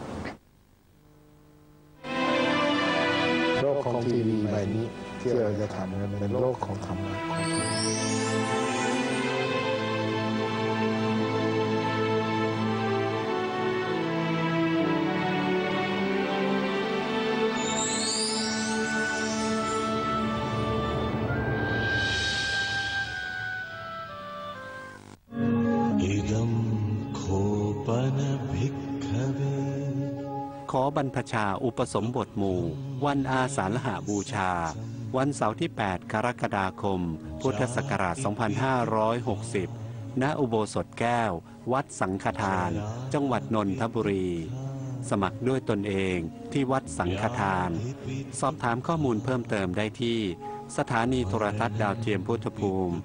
โลกของทีวีใบนี้ที่เราจะทำกันเป็นโลกของธรรมะขอบรรพชาอุปสมบทหมู่วันอาสาฬหบูชาวันเสาร์ที่ 8 กรกฎาคม พุทธศักราช 2560 ณ อุโบสถแก้ว วัดสังฆทาน จังหวัดนนทบุรี สมัครด้วยตนเองที่วัดสังฆทาน สอบถามข้อมูลเพิ่มเติมได้ที่สถานีโทรทัศน์ดาวเทียมพุทธภูมิ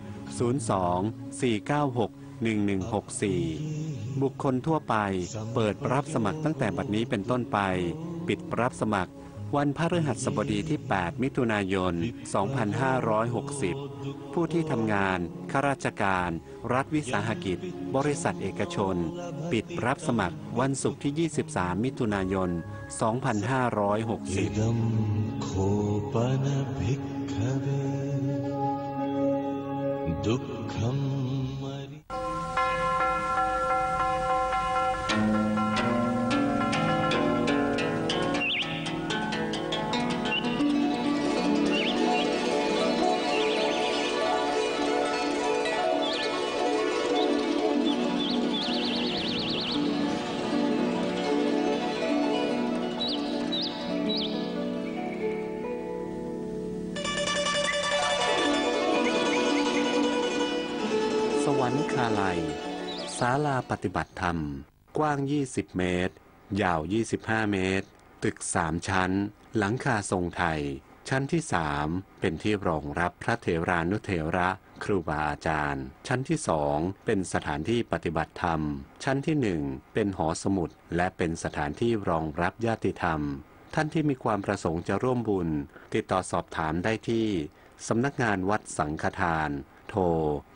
02-496-1164 บุคคลทั่วไปเปิดรับสมัครตั้งแต่บัดนี้เป็นต้นไปปิดรับสมัครวันพฤหัสบดีที่ 8 มิถุนายน 2560 ผู้ที่ทำงานข้าราชการรัฐวิสาหกิจบริษัทเอกชนปิดรับสมัครวันศุกร์ที่ 23 มิถุนายน 2560สวรรคาลัยศาลาปฏิบัติธรรมกว้าง20 เมตรยาว25 เมตรตึก3 ชั้นหลังคาทรงไทยชั้นที่3เป็นที่รองรับพระเถรานุเถระครูบาอาจารย์ชั้นที่2เป็นสถานที่ปฏิบัติธรรมชั้นที่1เป็นหอสมุดและเป็นสถานที่รองรับญาติธรรมท่านที่มีความประสงค์จะร่วมบุญติดต่อสอบถามได้ที่สำนักงานวัดสังฆทานโทร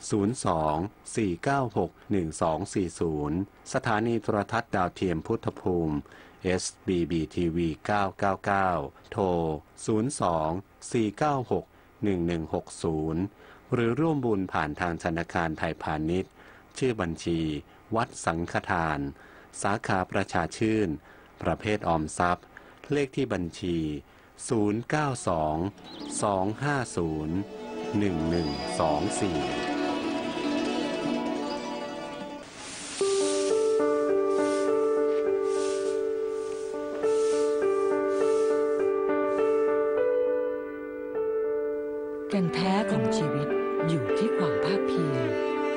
02-496-1240 สถานีโทรทัศน์ดาวเทียมพุทธภูมิ SBBTV 999 โทร 02-496-1160 หรือร่วมบุญผ่านทางธนาคารไทยพาณิชย์ชื่อบัญชีวัดสังฆทานสาขาประชาชื่นประเภทออมทรัพย์เลขที่บัญชี092-250-1124 แก่นแท้ของชีวิตอยู่ที่ความภาคเพียร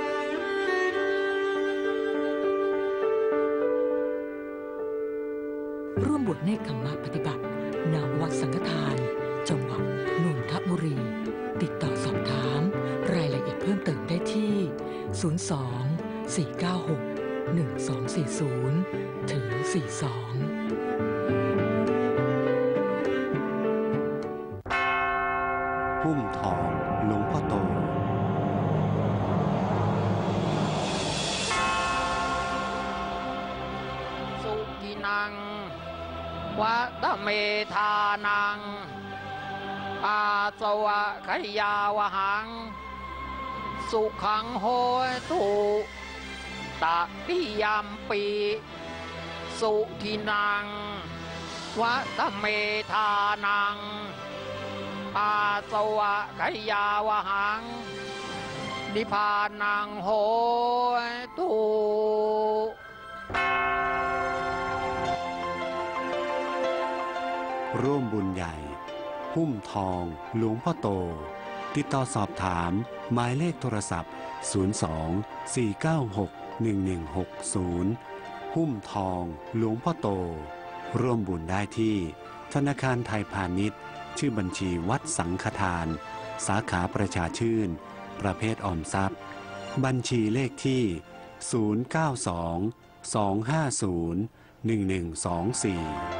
ร่วมบวชเนกขัมมะปฏิบัติณวัดสังฆทานจังหวัดนนทบุรี ติดต่อสอบถามรายละเอียดเพิ่มเติมได้ที่ 02-496-1240 ถึง 42 พุ่มทองหลวงพ่อโตสุกินังวัตเมธานังอาสวะขยาวหังสุขังโหตุตติยัมปีสุกินังวัตเมธานังอาสวะขยาวหังนิพพานังโหตุร่วมบุญใหญ่หุ้มทองหลวงพ่อโตติดต่อสอบถามหมายเลขโทรศัพท์02-496-1160หุ้มทองหลวงพ่อโตร่วมบุญได้ที่ธนาคารไทยพาณิชย์ชื่อบัญชีวัดสังฆทานสาขาประชาชื่นประเภทออมทรัพย์บัญชีเลขที่092-250-1124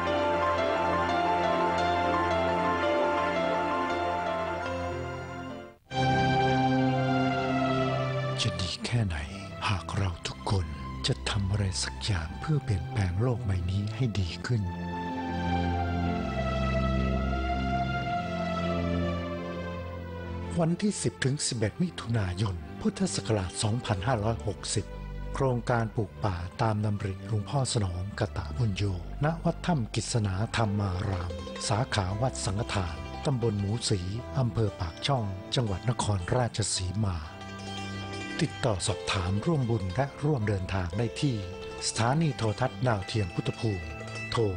จะดีแค่ไหนหากเราทุกคนจะทำอะไรสักอย่างเพื่อเปลี่ยนแปลงโลกใบนี้ให้ดีขึ้นวันที่ 10-11 มิถุนายน พุทธศักราช 2560 โครงการปลูกป่าตามดำริหลวงพ่อสนองกตบุญโย ณ วัดถ้ำกิษณาธรรมาราม สาขาวัดสังฆทาน ตำบลหมูสี อำเภอปากช่อง จังหวัดนครราชสีมา ติดต่อสอบถามร่วมบุญและร่วมเดินทางได้ที่ สถานีโทรทัศน์ดาวเทียมพุทธภูมิ โทร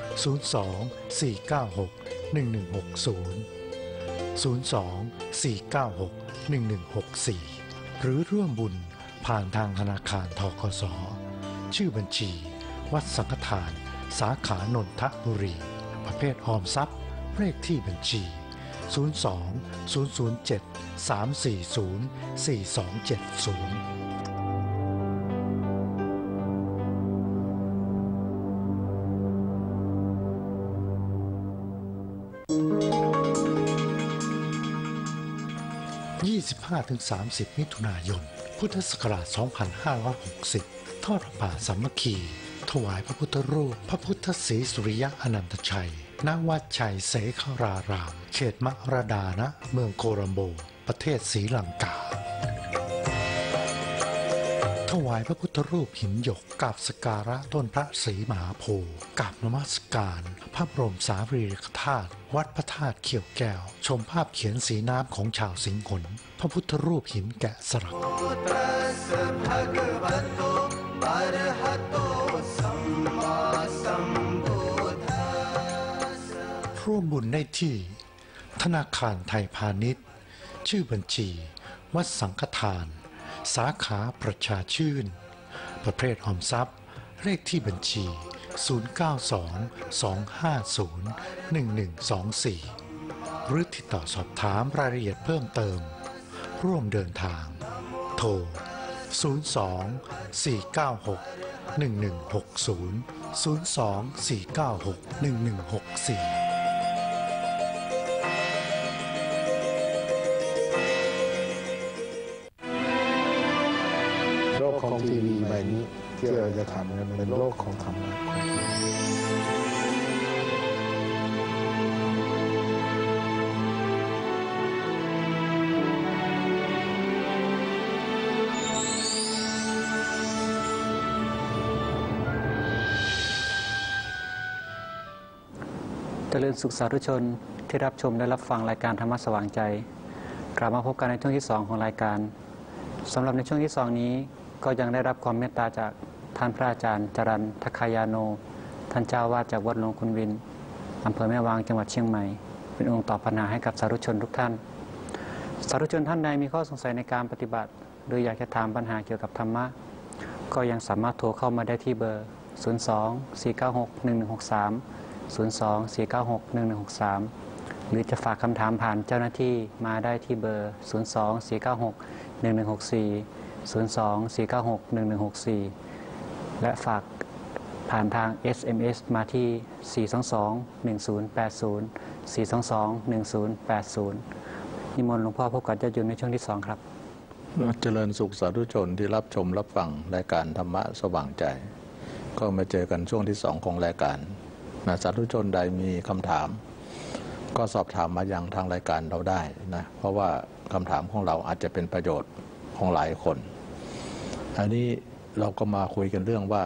02-496-1160 02-496-1164 หรือร่วมบุญผ่านทางธนาคารธกส.ชื่อบัญชีวัดสังฆทานสาขานนทบุรีประเภทออมทรัพย์เลขที่บัญชี02-007-340-427025-30 มิถุนายน พุทธศักราช 2560 ทอดพระป่าสามัคคี ถวายพระพุทธรูปพระพุทธศรีสุริยะอนันตชัย ณ วัดชัยเสขราราม เขตมรดานะเมืองโคลัมโบ ประเทศศรีลังกา ถวายพระพุทธรูปหินหยกกราบสักการะต้นพระศรีมหาโพธิ์กราบนมัสการพระบรมสารีริกธาตุวัดพระธาตุเขียวแก้วชมภาพเขียนสีน้ำของชาวสิงห์หนพระพุทธรูปหินแกะสลักร่วมบุญได้ที่ธนาคารไทยพาณิชย์ชื่อบัญชีวัดสังฆทานสาขาประชาชื่นประเภทออมทรัพย์เลขที่บัญชี092-250-1124หรือติดต่อสอบถามรายละเอียดเพิ่มเติมร่วมเดินทางโทร02-496-1160 02-496-1164 โลกของทีวีใบนี้ที่เราจะทำกันเป็นโลกของธรรมะเจริญสุขสาธุชนที่รับชมและรับฟังรายการธรรมะสว่างใจกลับมาพบกันในช่วงที่2ของรายการสำหรับในช่วงที่2นี้ก็ยังได้รับความเมตตาจากท่านพระอาจารย์จรัญทัคคายาโนท่านเจ้าวาดจากวัดหลวงคุณวินอำเภอแม่วางจังหวัดเชียงใหม่เป็นองค์ตอบปัญหาให้กับสาธุชนทุกท่านสาธุชนท่านใดมีข้อสงสัยในการปฏิบัติหรืออยากจะถามปัญหาเกี่ยวกับธรรมะก็ยังสามารถโทรเข้ามาได้ที่เบอร์ 02-496-1163 02-496-1163 หรือจะฝากคำถามผ่านเจ้าหน้าที่มาได้ที่เบอร์ 02-496-1164 02-496-1164 และฝากผ่านทาง SMS มาที่ 422-1080 422-1080 นิมนต์หลวงพ่อพบกับญาติโยมในช่วงที่2ครับเจริญสุขสาธุชนที่รับชมรับฟังรายการธรรมะสว่างใจก็มาเจอกันช่วงที่2ของรายการสาธุชนใดมีคำถามก็สอบถามมายังทางรายการเราได้นะเพราะว่าคำถามของเราอาจจะเป็นประโยชน์ของหลายคนอันนี้เราก็มาคุยกันเรื่องว่า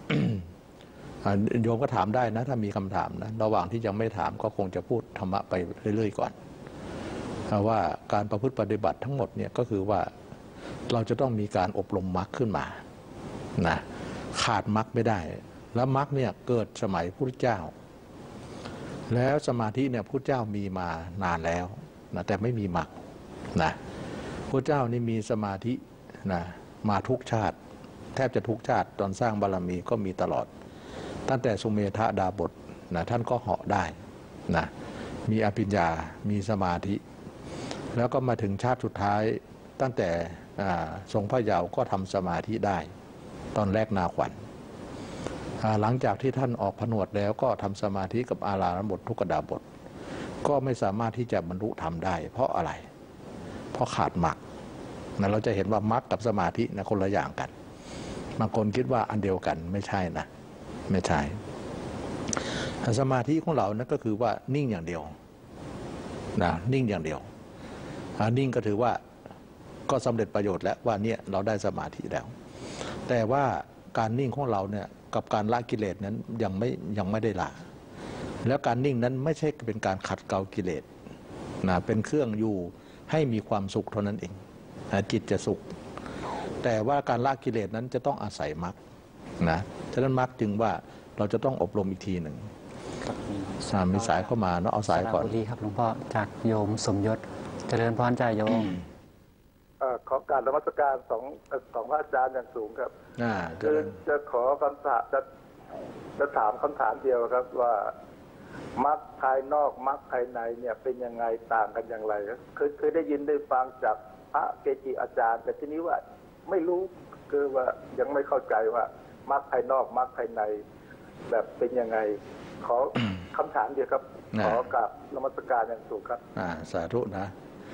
โยมก็ถามได้นะถ้ามีคำถามนะระหว่างที่ยังไม่ถามก็คงจะพูดธรรมะไปเรื่อยๆก่อนว่าการประพฤติปฏิบัติทั้งหมดเนี่ยก็คือว่าเราจะต้องมีการอบรมมรรคขึ้นมานะขาดมรรคไม่ได้แล้วมรรคเนี่ยเกิดสมัยพุทธเจ้าแล้วสมาธิเนี่ยพุทธเจ้ามีมานานแล้วนะแต่ไม่มีมรรคนะพุทธเจ้านี่มีสมาธินะมาทุกชาติแทบจะทุกชาติตอนสร้างบารมีก็มีตลอดตั้งแต่สุเมธดาบทนะท่านก็เหาะได้นะมีอภิญญามีสมาธิแล้วก็มาถึงชาติสุดท้ายตั้งแต่ทรงพระเยาว์ก็ทำสมาธิได้ตอนแรกนาขวัญหลังจากที่ท่านออกผนวดแล้วก็ทำสมาธิกับอาราธบททุกขดาบทก็ไม่สามารถที่จะบรรลุธรรมได้เพราะอะไรเพราะขาดมรรคนะเราจะเห็นว่ามรรคกับสมาธินะคนละอย่างกันบางคนคิดว่าอันเดียวกันไม่ใช่นะไม่ใช่สมาธิของเรานะก็คือว่านิ่งอย่างเดียวนะนิ่งอย่างเดียวนิ่งก็ถือว่าก็สำเร็จประโยชน์แล้วว่าเนี่ยเราได้สมาธิแล้วแต่ว่าการนิ่งของเราเนี่ยกับการละกิเลสนั้นยังไม่ได้ละแล้วการนิ่งนั้นไม่ใช่เป็นการขัดเกลากิเลสนะเป็นเครื่องอยู่ให้มีความสุขเท่านั้นเองจิตจะสุขแต่ว่าการละกิเลสนั้นจะต้องอาศัยมรรคนะฉะนั้นมรรคจึงว่าเราจะต้องอบรมอีกทีหนึ่งมีสายเข้ามาเนาะเอาสายก่อนดีครับหลวงพ่อจากโยมสมยศเจริญพรใจโยมขอการนมัสการสองพระอาจารย์อย่างสูงครับคือจะขอคำถามจะถามคำถามเดียวครับว่ามรรคภายนอกมรรคภายในเนี่ยเป็นยังไงต่างกันอย่างไรเคยได้ยินได้ฟังจากพระเกจิอาจารย์แต่ทีนี้ว่าไม่รู้คือว่ายังไม่เข้าใจว่ามรรคภายนอกมรรคภายในแบบเป็นยังไงขอคำถามเดียวครับขอกับนมัสการอย่างสูงครับสาธุนะ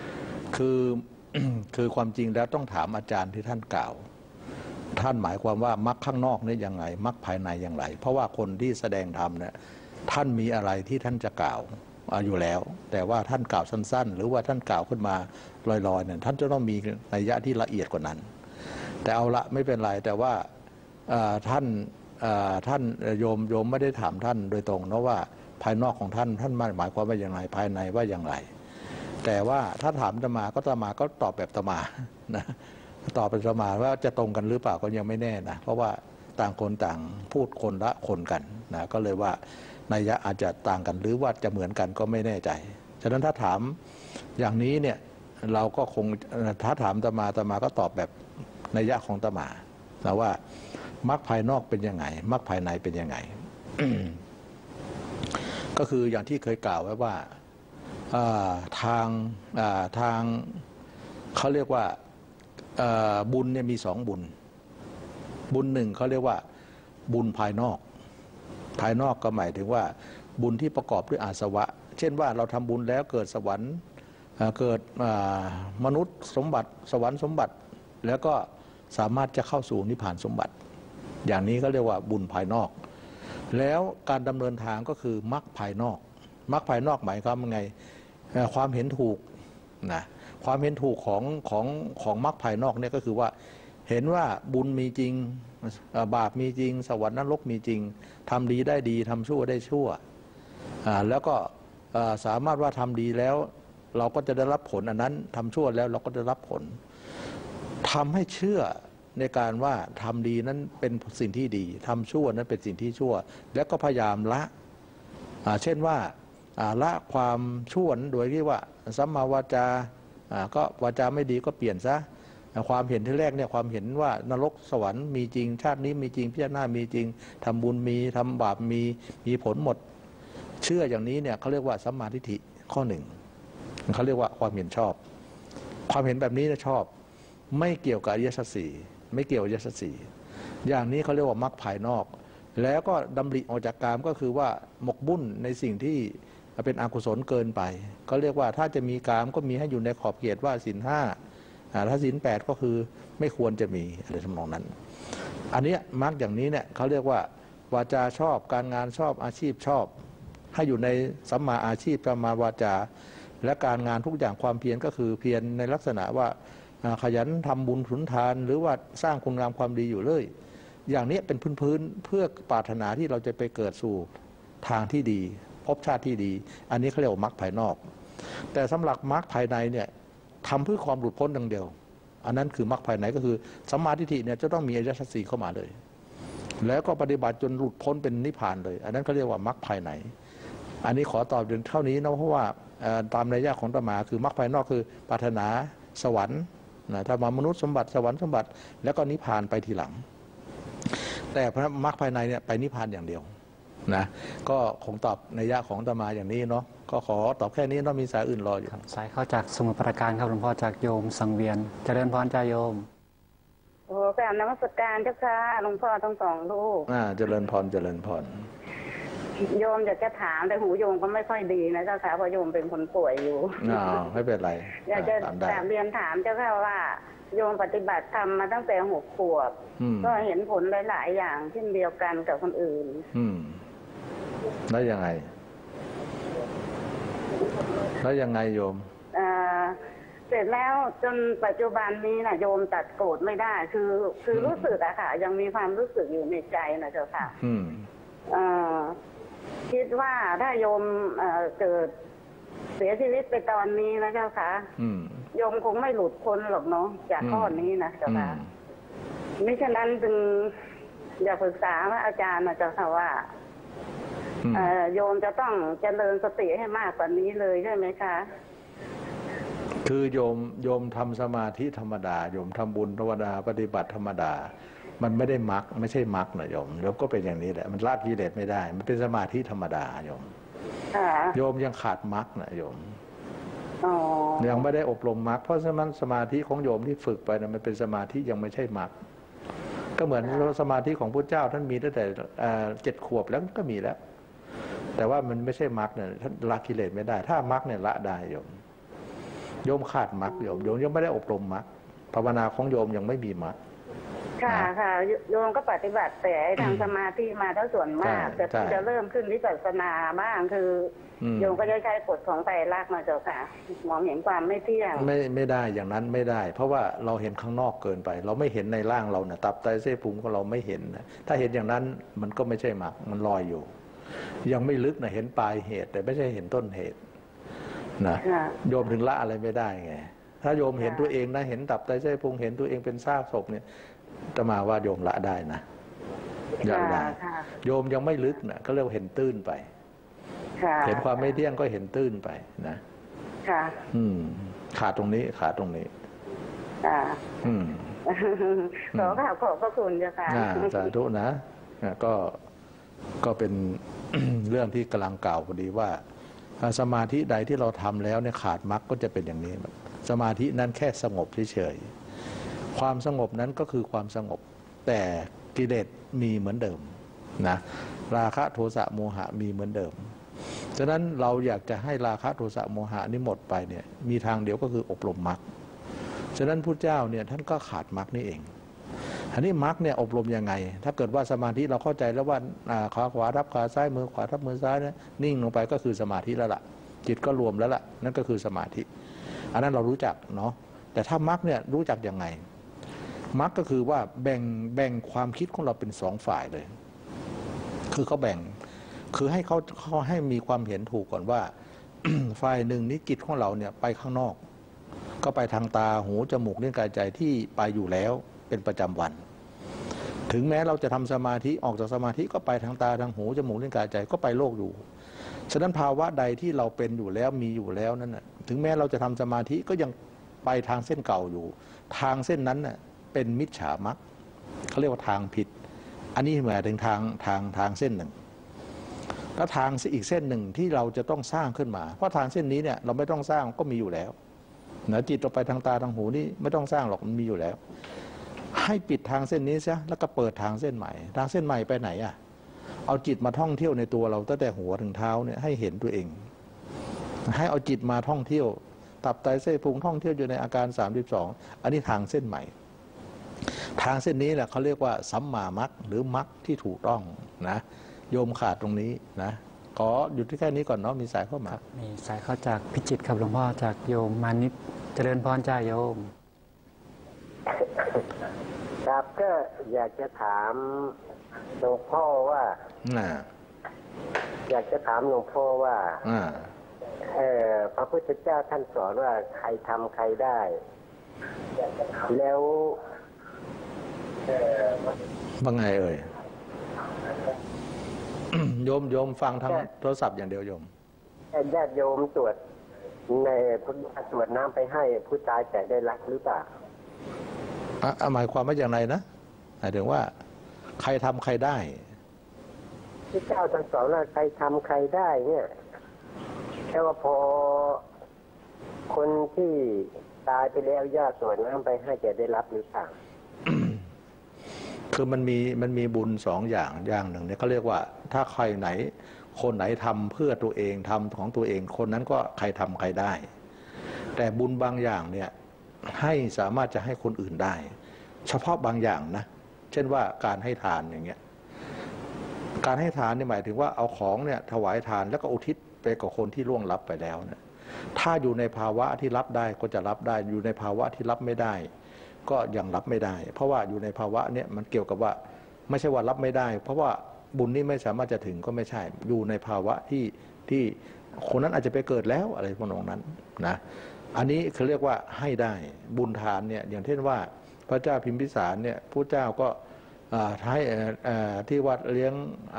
คือความจริงแล้วต้องถามอาจารย์ที่ท่านกล่าวท่านหมายความว่ามรรคข้างนอกนี่ยังไงมรรคภายในอย่างไรเพราะว่าคนที่แสดงธรรมเนี่ยท่านมีอะไรที่ท่านจะกล่าวอยู่แล้วแต่ว่าท่านกล่าวสั้นๆหรือว่าท่านกล่าวขึ้นมาลอยๆเนี่ยท่านจะต้องมีนัยยะที่ละเอียดกว่านั้นแต่เอาละไม่เป็นไรแต่ว่าท่านโยมไม่ได้ถามท่านโดยตรงเนาะว่าภายนอกของท่านหมายความว่าอย่างไรภายในว่าอย่างไรแต่ว่าถ้าถามอาตมาก็ตอบแบบอาตมานะตอบเป็นอาตมาว่าจะตรงกันหรือเปล่าก็ยังไม่แน่นะเพราะว่าต่างคนต่างพูดคนละคนกันนะก็เลยว่านัยยะอาจจะต่างกันหรือว่าจะเหมือนกันก็ไม่แน่ใจฉะนั้นถ้าถามอย่างนี้เนี่ยเราก็คงถ้าถามอาตมาก็ตอบแบบนัยยะของอาตมานะว่ามรรคภายนอกเป็นยังไงมรรคภายในเป็นยังไง ก็คืออย่างที่เคยกล่าวไว้ว่าทางเขาเรียกว่าบุญเนี่ยมี2บุญหนึ่งเขาเรียกว่าบุญภายนอกก็หมายถึงว่าบุญที่ประกอบด้วยอาสวะเช่นว่าเราทำบุญแล้วเกิดสวรรค์เกิดมนุษย์สมบัติสวรรค์สมบัติแล้วก็สามารถจะเข้าสู่นิพพานสมบัติอย่างนี้ก็เรียกว่าบุญภายนอกแล้วการดำเนินทางก็คือมรรคภายนอกมรรคภายนอกหมายความว่าไงความเห็นถูกนะความเห็นถูกของมรรคภายนอกเนี่ยก็คือว่าเห็นว่าบุญมีจริงบาปมีจริงสวรรค์นรกมีจริงทำดีได้ดีทำชั่วได้ชั่วแล้วก็สามารถว่าทำดีแล้วเราก็จะได้รับผลอันนั้นทำชั่วแล้วเราก็จะรับผลทำให้เชื่อในการว่าทำดีนั้นเป็นสิ่งที่ดีทำชั่วนั้นเป็นสิ่งที่ชั่วแล้วก็พยายามละเช่นว่าละความชั่วโดยที่ว่าสัมมาวาจาก็วาจาไม่ดีก็เปลี่ยนซะความเห็นที่แรกเนี่ยความเห็นว่านรกสวรรค์มีจริงชาตินี้มีจริงพิจารณามีจริงทำบุญมีทำบาปมีผลหมดเชื่ออย่างนี้เนี่ยเขาเรียกว่าสัมมาทิฏฐิข้อหนึ่งเขาเรียกว่าความเห็นชอบความเห็นแบบนี้นะชอบไม่เกี่ยวกับอริยสัจสี่ไม่เกี่ยวกับอริยสัจสี่อย่างนี้เขาเรียกว่ามรรคภายนอกแล้วก็ดำริออกจากกามก็คือว่าหมกบุ่นในสิ่งที่เป็นอกุศลเกินไปก็เรียกว่าถ้าจะมีกามก็มีให้อยู่ในขอบเขตว่าศีลห้าถ้าศีลแปดก็คือไม่ควรจะมีอะไรทำนองนั้นอันนี้มรรคอย่างนี้เนี่ยเขาเรียกว่าวาจาชอบการงานชอบอาชีพชอบให้อยู่ในสัมมาอาชีพสัมมาวาจาและการงานทุกอย่างความเพียรก็คือเพียรในลักษณะว่าขยันทำบุญสุนทานหรือว่าสร้างคุณงามความดีอยู่เลยอย่างนี้เป็นพื้นเพื่อปรารถนาที่เราจะไปเกิดสู่ทางที่ดีภพชาติที่ดีอันนี้เขาเรียกว่ามรรคภายนอกแต่สำหรับมรรคภายในเนี่ยทำเพื่อความหลุดพ้นดังเดียวอันนั้นคือมรรคภายในก็คือสัมมาทิฏฐิเนี่ยจะต้องมีอริยสัจสี่เข้ามาเลยแล้วก็ปฏิบัติจนหลุดพ้นเป็นนิพพานเลยอันนั้นเขาเรียกว่ามรรคภายในอันนี้ขอตอบเท่านี้นะเพราะว่าตามนัยยะของธรรมะคือมรรคภายนอกคือปรารถนาสวรรค์ถ้ามามนุษย์สมบัติสวรรค์สมบัติแล้วก็นิพพานไปทีหลังแต่พระมรรคภายในเนี่ยไปนิพพานอย่างเดียวนะก็คงตอบนัยยะของธรรมะอย่างนี้เนาะก็ขอตอบแค่นี้เนาะมีสายอื่นรออยู่สายเข้าจากสมุทรปราการครับหลวงพ่อจากโยมสังเวียนเจริญพรจ้าโยมโอ้กราบนมัสการเจ้าค่ะหลวงพ่อทั้งสองลูกเจริญพรเจริญพรโยมอยากจะถามแต่หูโยมก็ไม่ค่อยดีนะเจ้าค่ะเพราะโยมเป็นคนป่วยอยู่ไม่เป็นไรอยากจะเรียนถามเจ้าค่ะว่าโยมปฏิบัติธรรมมาตั้งแต่6 ขวบก็เห็นผลหลายๆอย่างเช่นเดียวกันกับคนอื่นแล้วยังไงโยมเสร็จแล้วจนปัจจุบันนี้นะโยมตัดโกรธไม่ได้คือรู้สึกอะค่ะยังมีความรู้สึกอยู่ในใจนะเจ้าค่ะคิดว่าถ้าโยมเกิดเสียชีวิตไปตอนนี้นะเจ้าค่ะโยมคงไม่หลุดพ้นหรอกเนาะจากข้อนี้นะเจ้าค่ะมิฉะนั้นจึงอยากปรึกษาพระอาจารย์นะเจ้าค่ะว่าโยมจะต้องเจริญสติให้มากกว่านี้เลยใช่ไหมคะคือโยมทำสมาธิธรรมดาโยมทำบุญธรรมดาปฏิบัติธรรมดามันไม่ได้มรรคไม่ใช่มรรคนะโยมก็เป็นอย่างนี้แหละมันละกิเลสไม่ได้มันเป็นสมาธิธรรมดาโยมยังขาดมรรคนะโยมยังไม่ได้อบรมมรรคเพราะฉะนั้นสมาธิของโยมที่ฝึกไปนะมันเป็นสมาธิยังไม่ใช่มรรคก็เหมือนสมาธิของพระเจ้าท่านมีตั้งแต่7 ขวบแล้วก็มีแล้วแต่ว่ามันไม่ใช่มรรคเนี่ยท่านละกิเลสไม่ได้ถ้ามรรคเนี่ยละได้โยมขาดมรรคโยมยังไม่ได้อบรมมรรคภาวนาของโยมยังไม่มีมรรคค่ะโยมก็ปฏิบัติแต่ทางสมาธิมาเท่าส่วนมากแต่จะเริ่มขึ้นวิปัสสนาบ้างคือโยมก็จะใช้กฎของไตรลักษณ์มาเจ้าค่ะมองเห็นความไม่เที่ยงไม่ได้อย่างนั้นไม่ได้เพราะว่าเราเห็นข้างนอกเกินไปเราไม่เห็นในร่างเราเนี่ยตับไตเส้นพุงของเราไม่เห็นนะถ้าเห็นอย่างนั้นมันก็ไม่ใช่มรรคมันลอยอยู่ยังไม่ลึกนะเห็นปลายเหตุแต่ไม่ใช่เห็นต้นเหตุนะโยมถึงละอะไรไม่ได้ไงถ้าโยมเห็นตัวเองนะเห็นตับไตเส้นพุงเห็นตัวเองเป็นซากศพเนี่ยจะมาว่าโยมละได้นะละได้โยมยังไม่ลึกนะก็เรียกว่าเห็นตื้นไปเห็นความไม่เที่ยงก็เห็นตื้นไปนะขาดตรงนี้ขอขอบพระคุณเจ้าค่ะสาธุนะก็เป็นเรื่องที่กำลังกล่าวพอดีว่าสมาธิใดที่เราทำแล้วเนี่ยขาดมรรคก็จะเป็นอย่างนี้สมาธินั้นแค่สงบเฉยๆความสงบนั้นก็คือความสงบแต่กิเลสมีเหมือนเดิมนะราคะโทสะโมหะมีเหมือนเดิมฉะนั้นเราอยากจะให้ราคะโทสะโมหะนี้หมดไปเนี่ยมีทางเดียวก็คืออบรมมรรคฉะนั้นพุทธเจ้าเนี่ยท่านก็ขาดมรรคนี่เองอันนี้มรรคเนี่ยอบรมยังไงถ้าเกิดว่าสมาธิเราเข้าใจแล้วว่าขาขวาทับขาซ้ายมือขวาทับมือซ้ายเนี่ยนิ่งลงไปก็คือสมาธิแล้วล่ะจิตก็รวมแล้วล่ะนั่นก็คือสมาธิอันนั้นเรารู้จักเนาะแต่ถ้ามรรคเนี่ยรู้จักยังไงมรรคก็คือว่าแบ่งความคิดของเราเป็น2 ฝ่ายเลยคือเขาแบ่งคือให้เขาให้มีความเห็นถูกก่อนว่า ฝ่ายหนึ่งนี้จิตของเราเนี่ยไปข้างนอกก็ไปทางตาหูจมูกลิ้นกายใจที่ไปอยู่แล้วเป็นประจำวันถึงแม้เราจะทำสมาธิออกจากสมาธิก็ไปทางตาทางหูจมูกลิ้นกายใจก็ไปโลกอยู่ฉะนั้นภาวะใดที่เราเป็นอยู่แล้วมีอยู่แล้วนั่นน่ะถึงแม้เราจะทำสมาธิก็ยังไปทางเส้นเก่าอยู่ทางเส้นนั้นน่ะเป็นมิจฉามรรคเขาเรียกว่าทางผิดอันนี้หมายถึงทางเส้นหนึ่งแล้วทางอีกเส้นหนึ่งที่เราจะต้องสร้างขึ้นมาเพราะทางเส้นนี้เนี่ยเราไม่ต้องสร้างก็มีอยู่แล้วนะจิตเราไปทางตาทางหูนี่ไม่ต้องสร้างหรอกมันมีอยู่แล้วให้ปิดทางเส้นนี้ซะแล้วก็เปิดทางเส้นใหม่ทางเส้นใหม่ไปไหนอ่ะเอาจิตมาท่องเที่ยวในตัวเราตั้งแต่หัวถึงเท้าเนี่ยให้เห็นตัวเองให้เอาจิตมาท่องเที่ยวตับไตเส้นพุงท่องเที่ยวอยู่ในอาการ32อันนี้ทางเส้นใหม่ทางเส้นนี้แหละเขาเรียกว่าสัมมามรรคหรือมรรคที่ถูกต้องนะโยมขาดตรงนี้นะขอหยุดที่แค่นี้ก่อนเนาะมีสายเข้ามามีสายเข้าจากพิจิตรครับหลวงพ่อจากโยมมานิตเจริญพรจ้าโยมครับก็อยากจะถามหลวงพ่อว่าอยากจะถามหลวงพ่อว่าพระพุทธเจ้าท่านสอนว่าใครทำใครได้แล้วว่าไงเอ่ยโยมฟังทางโทรศัพท์อย่างเดียวโยมญาติโยมตรวจในตรวจน้ำไปให้ผู้ตายแต่ได้รับหรือเปล่าหมายความว่าอย่างไรนะหมายถึงว่าใครทำใครได้พระเจ้าท่านสอนว่าใครทำใครได้เนี่ยแค่ว่าพอคนที่ตายไปแล้วญาติตรวจน้ำไปให้จะได้รับหรือเปล่าคือมันมีบุญสองอย่างหนึ่งเนี่ยเขาเรียกว่าถ้าใครไหนคนไหนทำเพื่อตัวเองทำของตัวเองคนนั้นก็ใครทำใครได้แต่บุญบางอย่างเนี่ยให้สามารถจะให้คนอื่นได้เฉพาะบางอย่างนะเช่นว่าการให้ทานอย่างเงี้ยการให้ทานนี่หมายถึงว่าเอาของเนี่ยถวายทานแล้วก็อุทิศไปกับคนที่ล่วงลับไปแล้วเนี่ยถ้าอยู่ในภาวะที่รับได้ก็จะรับได้อยู่ในภาวะที่รับไม่ได้ก็ยังรับไม่ได้เพราะว่าอยู่ในภาวะเนี้ยมันเกี่ยวกับว่าไม่ใช่ว่ารับไม่ได้เพราะว่าบุญนี้ไม่สามารถจะถึงก็ไม่ใช่อยู่ในภาวะที่คนนั้นอาจจะไปเกิดแล้วอะไรพวกนั้นนะอันนี้เขาเรียกว่าให้ได้บุญทานเนี่ยอย่างเช่นว่าพระเจ้าพิมพิสารเนี่ยพระเจ้าก็ให้ที่วัดเลี้ยง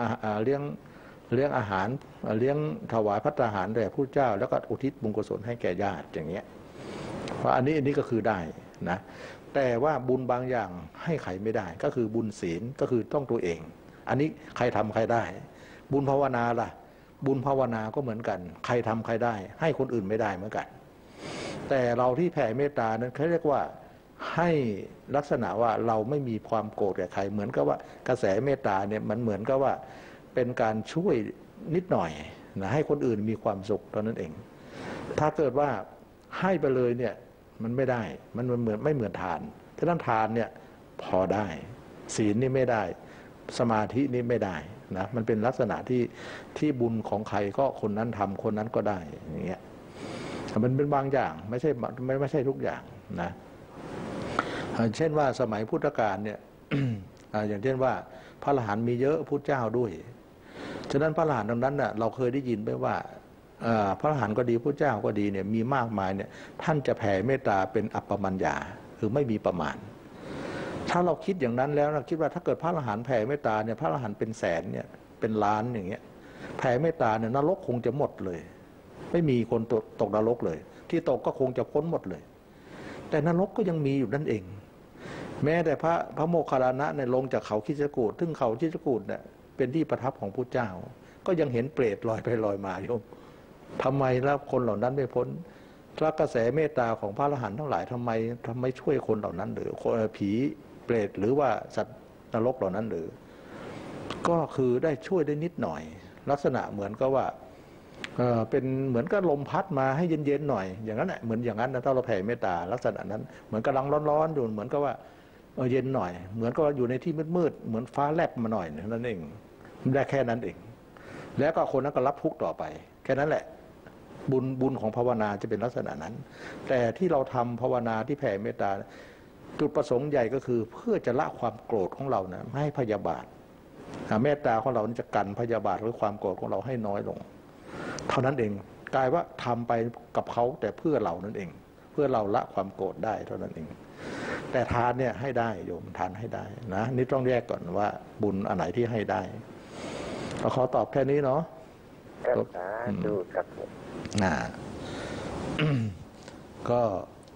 อาหารเลี้ยงถวายภัตตาหารแด่พระเจ้าแล้วก็อุทิศบุญกุศลให้แก่ญาติอย่างเงี้ยเพราะอันนี้ก็คือได้นะแต่ว่าบุญบางอย่างให้ใครไม่ได้ก็คือบุญศีลก็คือต้องตัวเองอันนี้ใครทำใครได้บุญภาวนาล่ะบุญภาวนาก็เหมือนกันใครทำใครได้ให้คนอื่นไม่ได้เหมือนกันแต่เราที่แผ่เมตตานั้นเขาเรียกว่าให้ลักษณะว่าเราไม่มีความโกรธกับใครเหมือนกับว่ากระแสเมตตาเนี่ยมันเหมือนกับว่าเป็นการช่วยนิดหน่อยนะให้คนอื่นมีความสุขเท่านั้นเองถ้าเกิดว่าให้ไปเลยเนี่ยมันไม่ได้มันเหมือนไม่เหมือนทานถ้าทานเนี่ยพอได้ศีลนี่ไม่ได้สมาธินี่ไม่ได้นะมันเป็นลักษณะที่บุญของใครก็คนนั้นทำคนนั้นก็ได้อย่างเงี้ยมันเป็นบางอย่างไม่ใช่ทุกอย่างนะเช่นว่าสมัยพุทธกาลเนี่ย อย่างเช่นว่าพระอรหันต์มีเยอะพุทธเจ้าด้วยฉะนั้นพระอรหันต์ตรงนั้นน่ะเราเคยได้ยินไหมว่าพระอรหันต์ก็ดีพุทธเจ้าก็ดีเนี่ยมีมากมายเนี่ยท่านจะแผ่เมตตาเป็นอัปปมัญญาคือไม่มีประมาณถ้าเราคิดอย่างนั้นแล้วเราคิดว่าถ้าเกิดพระอรหันต์แผ่เมตตาเนี่ยพระอรหันต์เป็นแสนเนี่ยเป็นล้านอย่างเงี้ยแผ่เมตตาเนี่ยนรกคงจะหมดเลยไม่มีคนตกนรกเลยที่ตกก็คงจะพ้นหมดเลยแต่นรกก็ยังมีอยู่นั่นเองแม้แต่พระโมคคัลลานะเนี่ยลงจากเขาคิชกูฏซึ่งเขาคิชกูฏเนี่ยเป็นที่ประทับของพุทธเจ้าก็ยังเห็นเปรตลอยไปลอยมาโยมทำไมแล้วคนเหล่านั้นไม่พ้นพระกระแสเมตตาของพระอรหันต์ทั้งหลายทำไมช่วยคนเหล่านั้นหรือผีเปรตหรือว่าสัตว์นรกเหล่านั้นหรือก็คือได้ช่วยได้นิดหน่อยลักษณะเหมือนกับว่าเป็นเหมือนกับลมพัดมาให้เย็นๆหน่อยอย่างนั้นแหละเหมือนอย่างนั้นนะถ้าเราแผ่เมตตาลักษณะนั้นเหมือนกำลังร้อนๆอยู่เหมือนกับว่าเย็นหน่อยเหมือนกับอยู่ในที่มืดๆเหมือนฟ้าแลบมาหน่อยนั่นเองได้แค่นั้นเองแล้วก็คนนั้นก็รับทุกข์ต่อไปแค่นั้นแหละบุญของภาวนาจะเป็นลักษณะนั้นแต่ที่เราทำภาวนาที่แผ่เมตตาจุดประสงค์ใหญ่ก็คือเพื่อจะละความโกรธของเรานะไม่ให้พยาบาทเมตตาของเราจะกันพยาบาทหรือความโกรธของเราให้น้อยลงเท่านั้นเองกลายว่าทำไปกับเขาแต่เพื่อเรานั่นเองเพื่อเราละความโกรธได้เท่านั้นเองแต่ทานเนี่ยให้ได้โยมทานให้ได้นะนี่ต้องแยกก่อนว่าบุญอันไหนที่ให้ได้เราขอตอบแค่นี้เนาะดูครับก็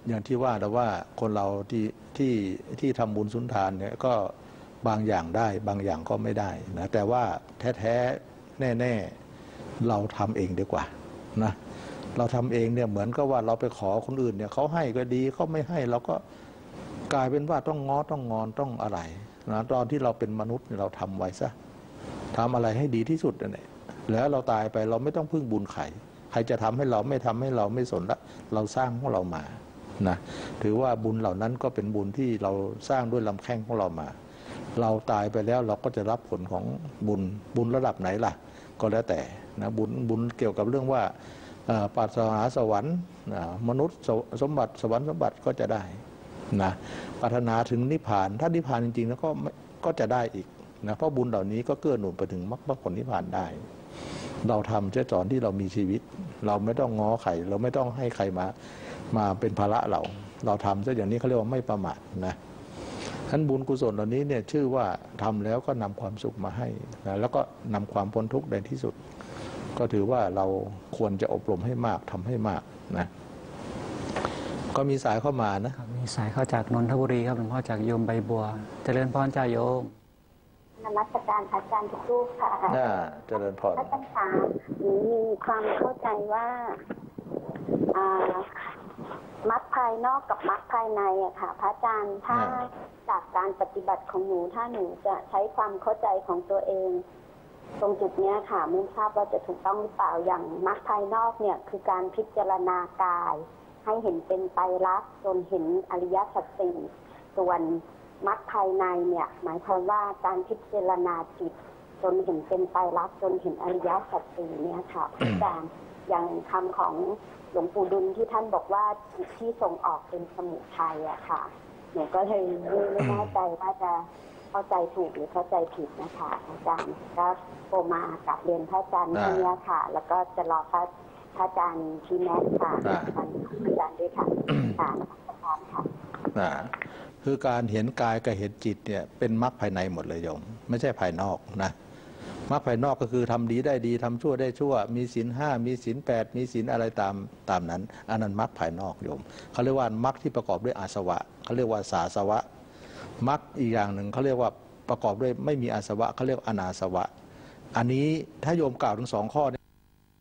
อย่างที่ว่าแต่ว่าคนเราที่ทำบุญสุนทานเนี่ยก็บางอย่างได้บางอย่างก็ไม่ได้นะแต่ว่าแท้ๆแน่ๆเราทำเองดีกว่านะเราทำเองเนี่ยเหมือนกับว่าเราไปขอคนอื่นเนี่ยเขาให้ก็ดีเขาไม่ให้เราก็กลายเป็นว่าต้องง้อต้องงอนต้องอะไรนะตอนที่เราเป็นมนุษย์เราทำไว้ซะทำอะไรให้ดีที่สุดเนี่ยแล้วเราตายไปเราไม่ต้องพึ่งบุญใครจะทำให้เราไม่ทำให้เราไม่สนละเราสร้างของเรามานะถือว่าบุญเหล่านั้นก็เป็นบุญที่เราสร้างด้วยลำแข้งของเรามาเราตายไปแล้วเราก็จะรับผลของบุญระดับไหนล่ะก็แล้วแต่นะบุญเกี่ยวกับเรื่องว่าปรารถนาสวรรค์มนุษย์สมบัติสวรรค์สมบัติก็จะได้นะปรารถนาถึงนิพพานถ้านิพพานจริงๆแล้วก็จะได้อีกนะเพราะบุญเหล่านี้ก็เกื้อหนุนไปถึงมรรคผลนิพพานได้เราทำเจ้าจอนที่เรามีชีวิตเราไม่ต้องง้อใครเราไม่ต้องให้ใครมาเป็นภาระเราทำซะอย่างนี้เขาเรียกว่าไม่ประมาทนะท่านบุญกุศลเหล่านี้เนี่ยชื่อว่าทำแล้วก็นำความสุขมาให้นะแล้วก็นำความพ้นทุกข์ในที่สุดก็ถือว่าเราควรจะอบรมให้มากทำให้มากนะก็มีสายเข้ามานะมีสายเข้าจากนนทบุรีครับหลวงพ่อจากโยมใบบัวเจริญพรจ้าโยมนมัสการอาจารย์ทุกรูปค่ะเจริญพรอาจารย์คะมีความเข้าใจว่ามรรคภายนอกกับมรรคภายในอะค่ะพระอาจารย์ถ้าจากการปฏิบัติของหนูถ้าหนูจะใช้ความเข้าใจของตัวเองตรงจุดนี้ค่ะไม่ทราบว่าจะถูกต้องหรือเปล่าอย่างมรรคภายนอกเนี่ยคือการพิจารณากายให้เห็นเป็นไตรลักษณ์จนเห็นอริยสัจสี่ส่วนมรรคภายในเนี่ยหมายความว่าการพิจารณาจิตจนเห็นเป็นไตรลักษณ์จนเห็นอริยสัจสี่เนี่ยค่ะอาจารย์อย่างคำของหลวงปู่ดุลที่ท่านบอกว่าจิตที่ส่งออกเป็นสมุทัยอะค่ะหนูก็เลยไม่แน่ใจว่าจะเข้าใจถูกหรือเข้าใจผิดนะคะอาจารย์ก็โทรมากับเรียนพระอาจารย์ที่นี้ค่ะแล้วก็จะรอพระอาจารย์ชี้แนะค่ะอาจารย์ด้วยค่ะค่ะอาจารย์ค่ะคือการเห็นกายกับเห็นจิตเนี่ยเป็นมรรคภายในหมดเลยโยมไม่ใช่ภายนอกนะมรรคภายนอกก็คือทำดีได้ดีทำชั่วได้ชั่วมีศีล5มีศีล8มีศีลอะไรตามนั้นอันนั้นมรรคภายนอกโยมเขาเรียกว่ามรรคที่ประกอบด้วยอาสวะเขาเรียกว่าสาสวะมรรคอีกอย่างหนึ่งเขาเรียกว่าประกอบด้วยไม่มีอาสวะเขาเรียกอนาสวะอันนี้ถ้าโยมกล่าวถึง2ข้อนี้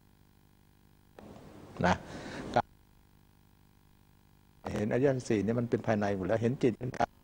นะเห็นอริยสัจสี่นี่มันเป็นภายในหมดแล้วเห็นจิตเป็นกาย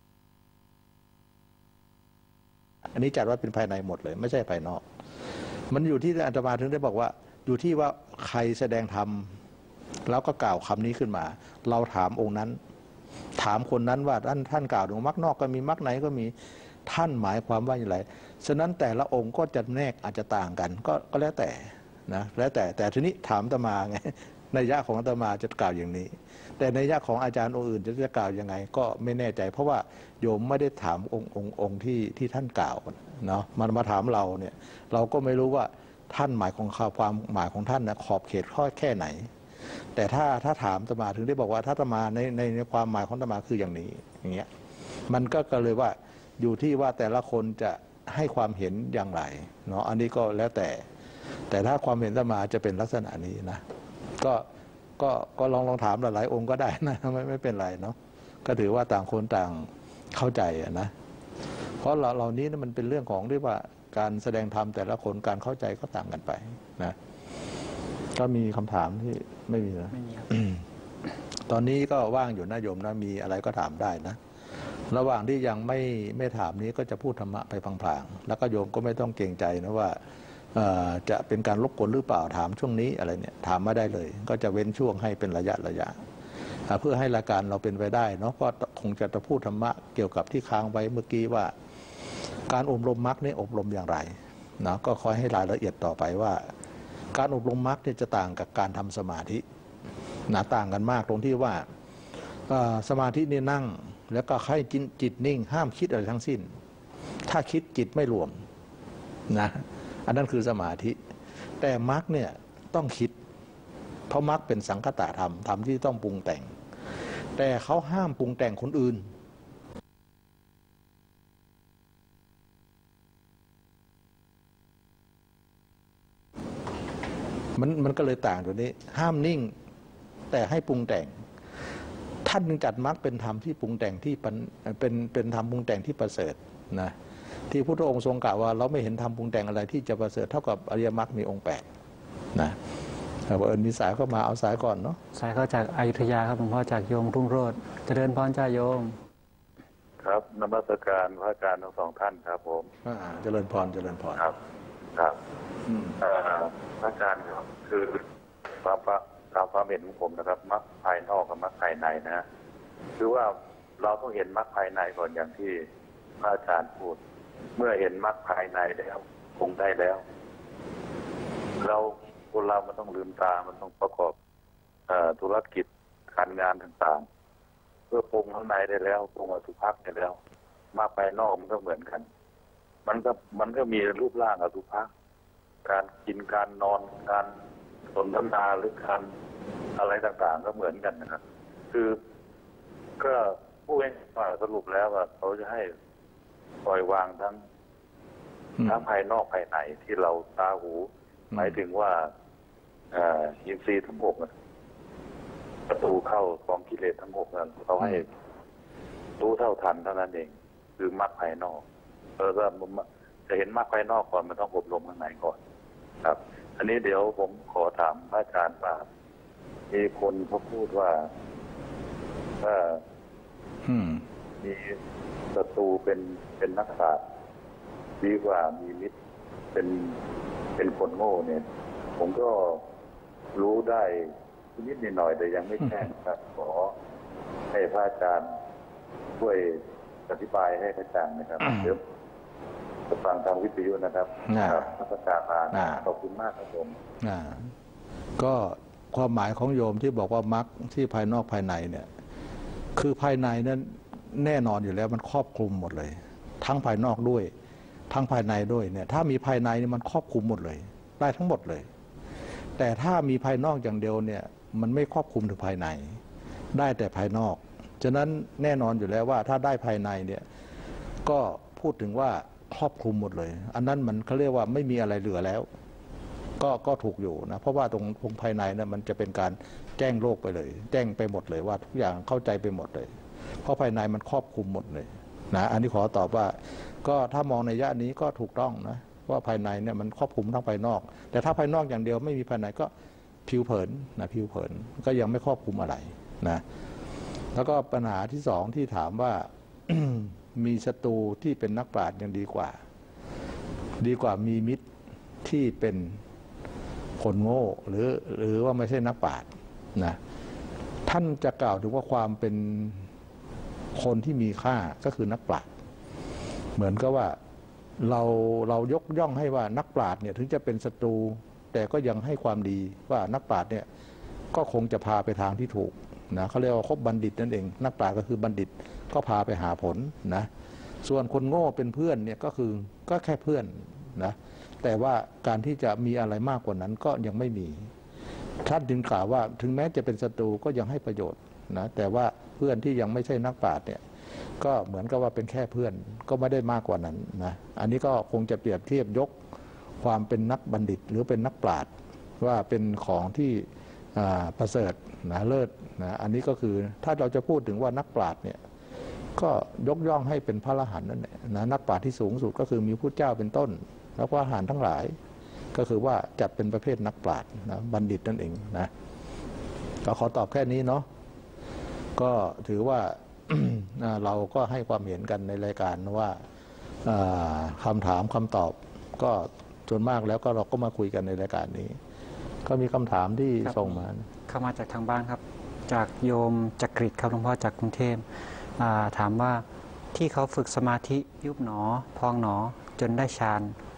อันนี้จัดว่าเป็นภายในหมดเลยไม่ใช่ภายนอกมันอยู่ที่อาตมาถึงได้บอกว่าอยู่ที่ว่าใครแสดงธรรมแล้วก็กล่าวคำนี้ขึ้นมาเราถามองค์นั้นถามคนนั้นว่าท่านกล่าวถึงมรรคนอกก็มีมรรคในก็มีท่านหมายความว่าอย่างไรฉะนั้นแต่ละองค์ก็จะแนกอาจจะต่างกันก็แล้วแต่นะแล้วแต่ทีนี้ถามอาตมาไงนัยยะของอาตมาจะกล่าวอย่างนี้แต่นัยยะของอาจารย์องค์อื่นจะกล่าวยังไงก็ไม่แน่ใจเพราะว่าโยมไม่ได้ถามองค์ที่ท่านกล่าวเนาะมันมาถามเราเนี่ยเราก็ไม่รู้ว่าท่านหมายของความหมายของท่านนะขอบเขตข้อแค่ไหนแต่ถ้าถามอาตมาถึงได้บอกว่าถ้าอาตมาในความหมายของอาตมาคืออย่างนี้อย่างเงี้ยมันก็เลยว่าอยู่ที่ว่าแต่ละคนจะให้ความเห็นอย่างไรเนาะอันนี้ก็แล้วแต่ถ้าความเห็นอาตมาจะเป็นลักษณะนี้นะก็ลองถามหลายๆองค์ก็ได้นะไม่เป็นไรเนาะก็ถือว่าต่างคนต่างเข้าใจนะเพราะเหล่านี้มันเป็นเรื่องของที่ว่าการแสดงธรรมแต่ละคนการเข้าใจก็ต่างกันไปนะก็มีคำถามที่ไม่มีนะตอนนี้ก็ว่างอยู่นะโยมนะมีอะไรก็ถามได้นะระหว่างที่ยังไม่ถามนี้ก็จะพูดธรรมะไปพลางๆแล้วก็โยมก็ไม่ต้องเกรงใจนะว่าจะเป็นการรบกวนหรือเปล่าถามช่วงนี้อะไรเนี่ยถามมาได้เลยก็จะเว้นช่วงให้เป็นระยะเพื่อให้รายการเราเป็นไปได้เนาะก็คงจะพูดธรรมะเกี่ยวกับที่ค้างไว้เมื่อกี้ว่าการอบรมมรรคนี่อบรมอย่างไรนะก็คอยให้รายละเอียดต่อไปว่าการอบรมมรรคเนี่ยจะต่างกับการทำสมาธิต่างกันมากตรงที่ว่าสมาธินี่นั่งแล้วก็ให้จิตนิ่งห้ามคิดอะไรทั้งสิ้นถ้าคิดจิตไม่รวมนะอันนั้นคือสมาธิแต่มรรคเนี่ยต้องคิดเพราะมรรคเป็นสังคตธรรมที่ต้องปรุงแต่งแต่เขาห้ามปรุงแต่งคนอื่นมันก็เลยต่างตัวนี้ห้ามนิ่งแต่ให้ปรุงแต่งถท่านจึงจัดมรรคเป็นธรรมที่ปรุงแต่งที่เป็นธรรมปรุงแต่งที่ประเสริฐนะที่พระพุทธองค์ทรงกล่าวว่าเราไม่เห็นธรรมปรุงแต่งอะไรที่จะประเสริฐเท่ากับอริยมรรคมีองค์8นะแต่ว่ามีสายเข้ามาเอาสายก่อนเนาะสายเข้าจากอยุธยาครับหลวงพ่อจากโยมรุ่งโรจน์เจริญพรจ้าโยมครับนมัสการพระอาจารย์ทั้งสองท่านครับผมเจริญพรเจริญพรครับครับพระอาจารย์ครับคือความเห็นของผมนะครับมรรคภายนอกกับมรรคภายในนะคือว่าเราต้องเห็นมรรคภายในก่อนอย่างที่พระอาจารย์พูดเมื่อเห็นมรรคภายในแล้วคงได้แล้วคนเรามันต้องลืมตามันต้องประกอบธุรกิจการงานต่างๆเพื่อปรุงข้างในได้แล้วปรุงอสุภะได้แล้วมรรคภายนอกมันก็เหมือนกันมันก็มีรูปร่างอสุภะการกินการนอนการสนทนาหรือการอะไรต่างๆก็เหมือนกันนะครับคือก็ผู้เองสรุปแล้วว่าเขาจะให้ปล่อยวางทั้งภายนอกภายในที่เราตาหูหมายถึงว่าอินทรีย์ทั้ง6ประตูเข้าของกิเลสทั้ง6นั้นเขาให้รู้เท่าทันเท่านั้นเองคือมรรคภายนอกจะเห็นมรรคภายนอกก่อนมันต้องอบรมข้างในก่อนครับอันนี้เดี๋ยวผมขอถามพระอาจารย์ว่ามีคนเขาพูดว่ามีศัตรูเป็นนักปราชญ์ดีกว่ามีมิตรเป็นคนโง่เนี่ยผมก็รู้ได้นิดหน่อยแต่ยังไม่แจ้งครับขอให้พระอาจารย์ช่วยอธิบายให้กระจ่างนะครับเดี๋ยวจะฟังทางวิทยุนะครับนักการขอบคุณมากครับผมก็ความหมายของโยมที่บอกว่ามรรคที่ภายนอกภายในเนี่ยคือภายในนั้นแน่นอนอยู่แล้วมันครอบคลุมหมดเลยทั้งภายนอกด้วยทั้งภายในด้วยเนี่ยถ้ามีภายในนี่มันครอบคลุมหมดเลยได้ทั้งหมดเลยแต่ถ้ามีภายนอกอย่างเดียวเนี่ยมันไม่ครอบคลุมถึงภายในได้แต่ภายนอกฉะนั้นแน่นอนอยู่แล้วว่าถ้าได้ภายในเนี่ยก็พูดถึงว่าครอบคลุมหมดเลยอันนั้นมันเขาเรียกว่าไม่มีอะไรเหลือแล้วก็ถูกอยู่นะเพราะว่าตรงภายในเนี่ยมันจะเป็นการแจ้งโลกไปเลยแจ้งไปหมดเลยว่าทุกอย่างเข้าใจไปหมดเลยเพราะภายในมันครอบคลุมหมดเลยนะอันนี้ขอตอบว่าก็ถ้ามองในยะนี้ก็ถูกต้องนะว่าภายในเนี่ยมันครอบคลุมทั้งภายนอกแต่ถ้าภายนอกอย่างเดียวไม่มีภายในก็ผิวเผินนะผิวเผินก็ยังไม่ครอบคลุมอะไรนะแล้วก็ปัญหาที่2ที่ถามว่า มีศัตรูที่เป็นนักปราชญ์ยังดีกว่ามีมิตรที่เป็นคนโง่หรือว่าไม่ใช่นักปราชญ์นะท่านจะกล่าวถึงว่าความเป็นคนที่มีค่าก็คือนักปราชญ์เหมือนกับว่าเรายกย่องให้ว่านักปราชญ์เนี่ยถึงจะเป็นศัตรูแต่ก็ยังให้ความดีว่านักปราชญ์เนี่ยก็คงจะพาไปทางที่ถูกนะเขาเรียกว่าคบบัณฑิตนั่นเองนักปราชญ์ก็คือบัณฑิตก็พาไปหาผลนะส่วนคนโง่เป็นเพื่อนเนี่ยก็แค่เพื่อนนะแต่ว่าการที่จะมีอะไรมากกว่านั้นก็ยังไม่มีท่านจึงกล่าวว่าถึงแม้จะเป็นศัตรูก็ยังให้ประโยชน์นะแต่ว่าเพื่อนที่ยังไม่ใช่นักปราชญ์เนี่ยก็เหมือนกับว่าเป็นแค่เพื่อนก็ไม่ได้มากกว่านั้นนะอันนี้ก็คงจะเปรียบเทียบยกความเป็นนักบัณฑิตหรือเป็นนักปราชญ์ว่าเป็นของที่ประเสริฐนะเลิศนะอันนี้ก็คือถ้าเราจะพูดถึงว่านักปราชญ์เนี่ยก็ยกย่องให้เป็นพระอรหันต์นั่นแหละนะนักปราชญ์ที่สูงสุดก็คือมีพุทธเจ้าเป็นต้นแล้วพระอรหันต์ทั้งหลายก็คือว่าจัดเป็นประเภทนักปราชญ์นะบัณฑิตนั่นเองนะก็ขอตอบแค่นี้เนาะก็ถือว่า เราก็ให้ความเห็นกันในรายการว่าคำถามคำตอบก็ส่วนมากแล้วก็เราก็มาคุยกันในรายการนี้ก็มีคำถามที่ส่งมาเข้ามาจากทางบ้านครับจากโยมจักริดครับหลวงพ่อจากกรุงเทพถามว่าที่เขาฝึกสมาธิยุบหนอพองหนอจนได้ฌาน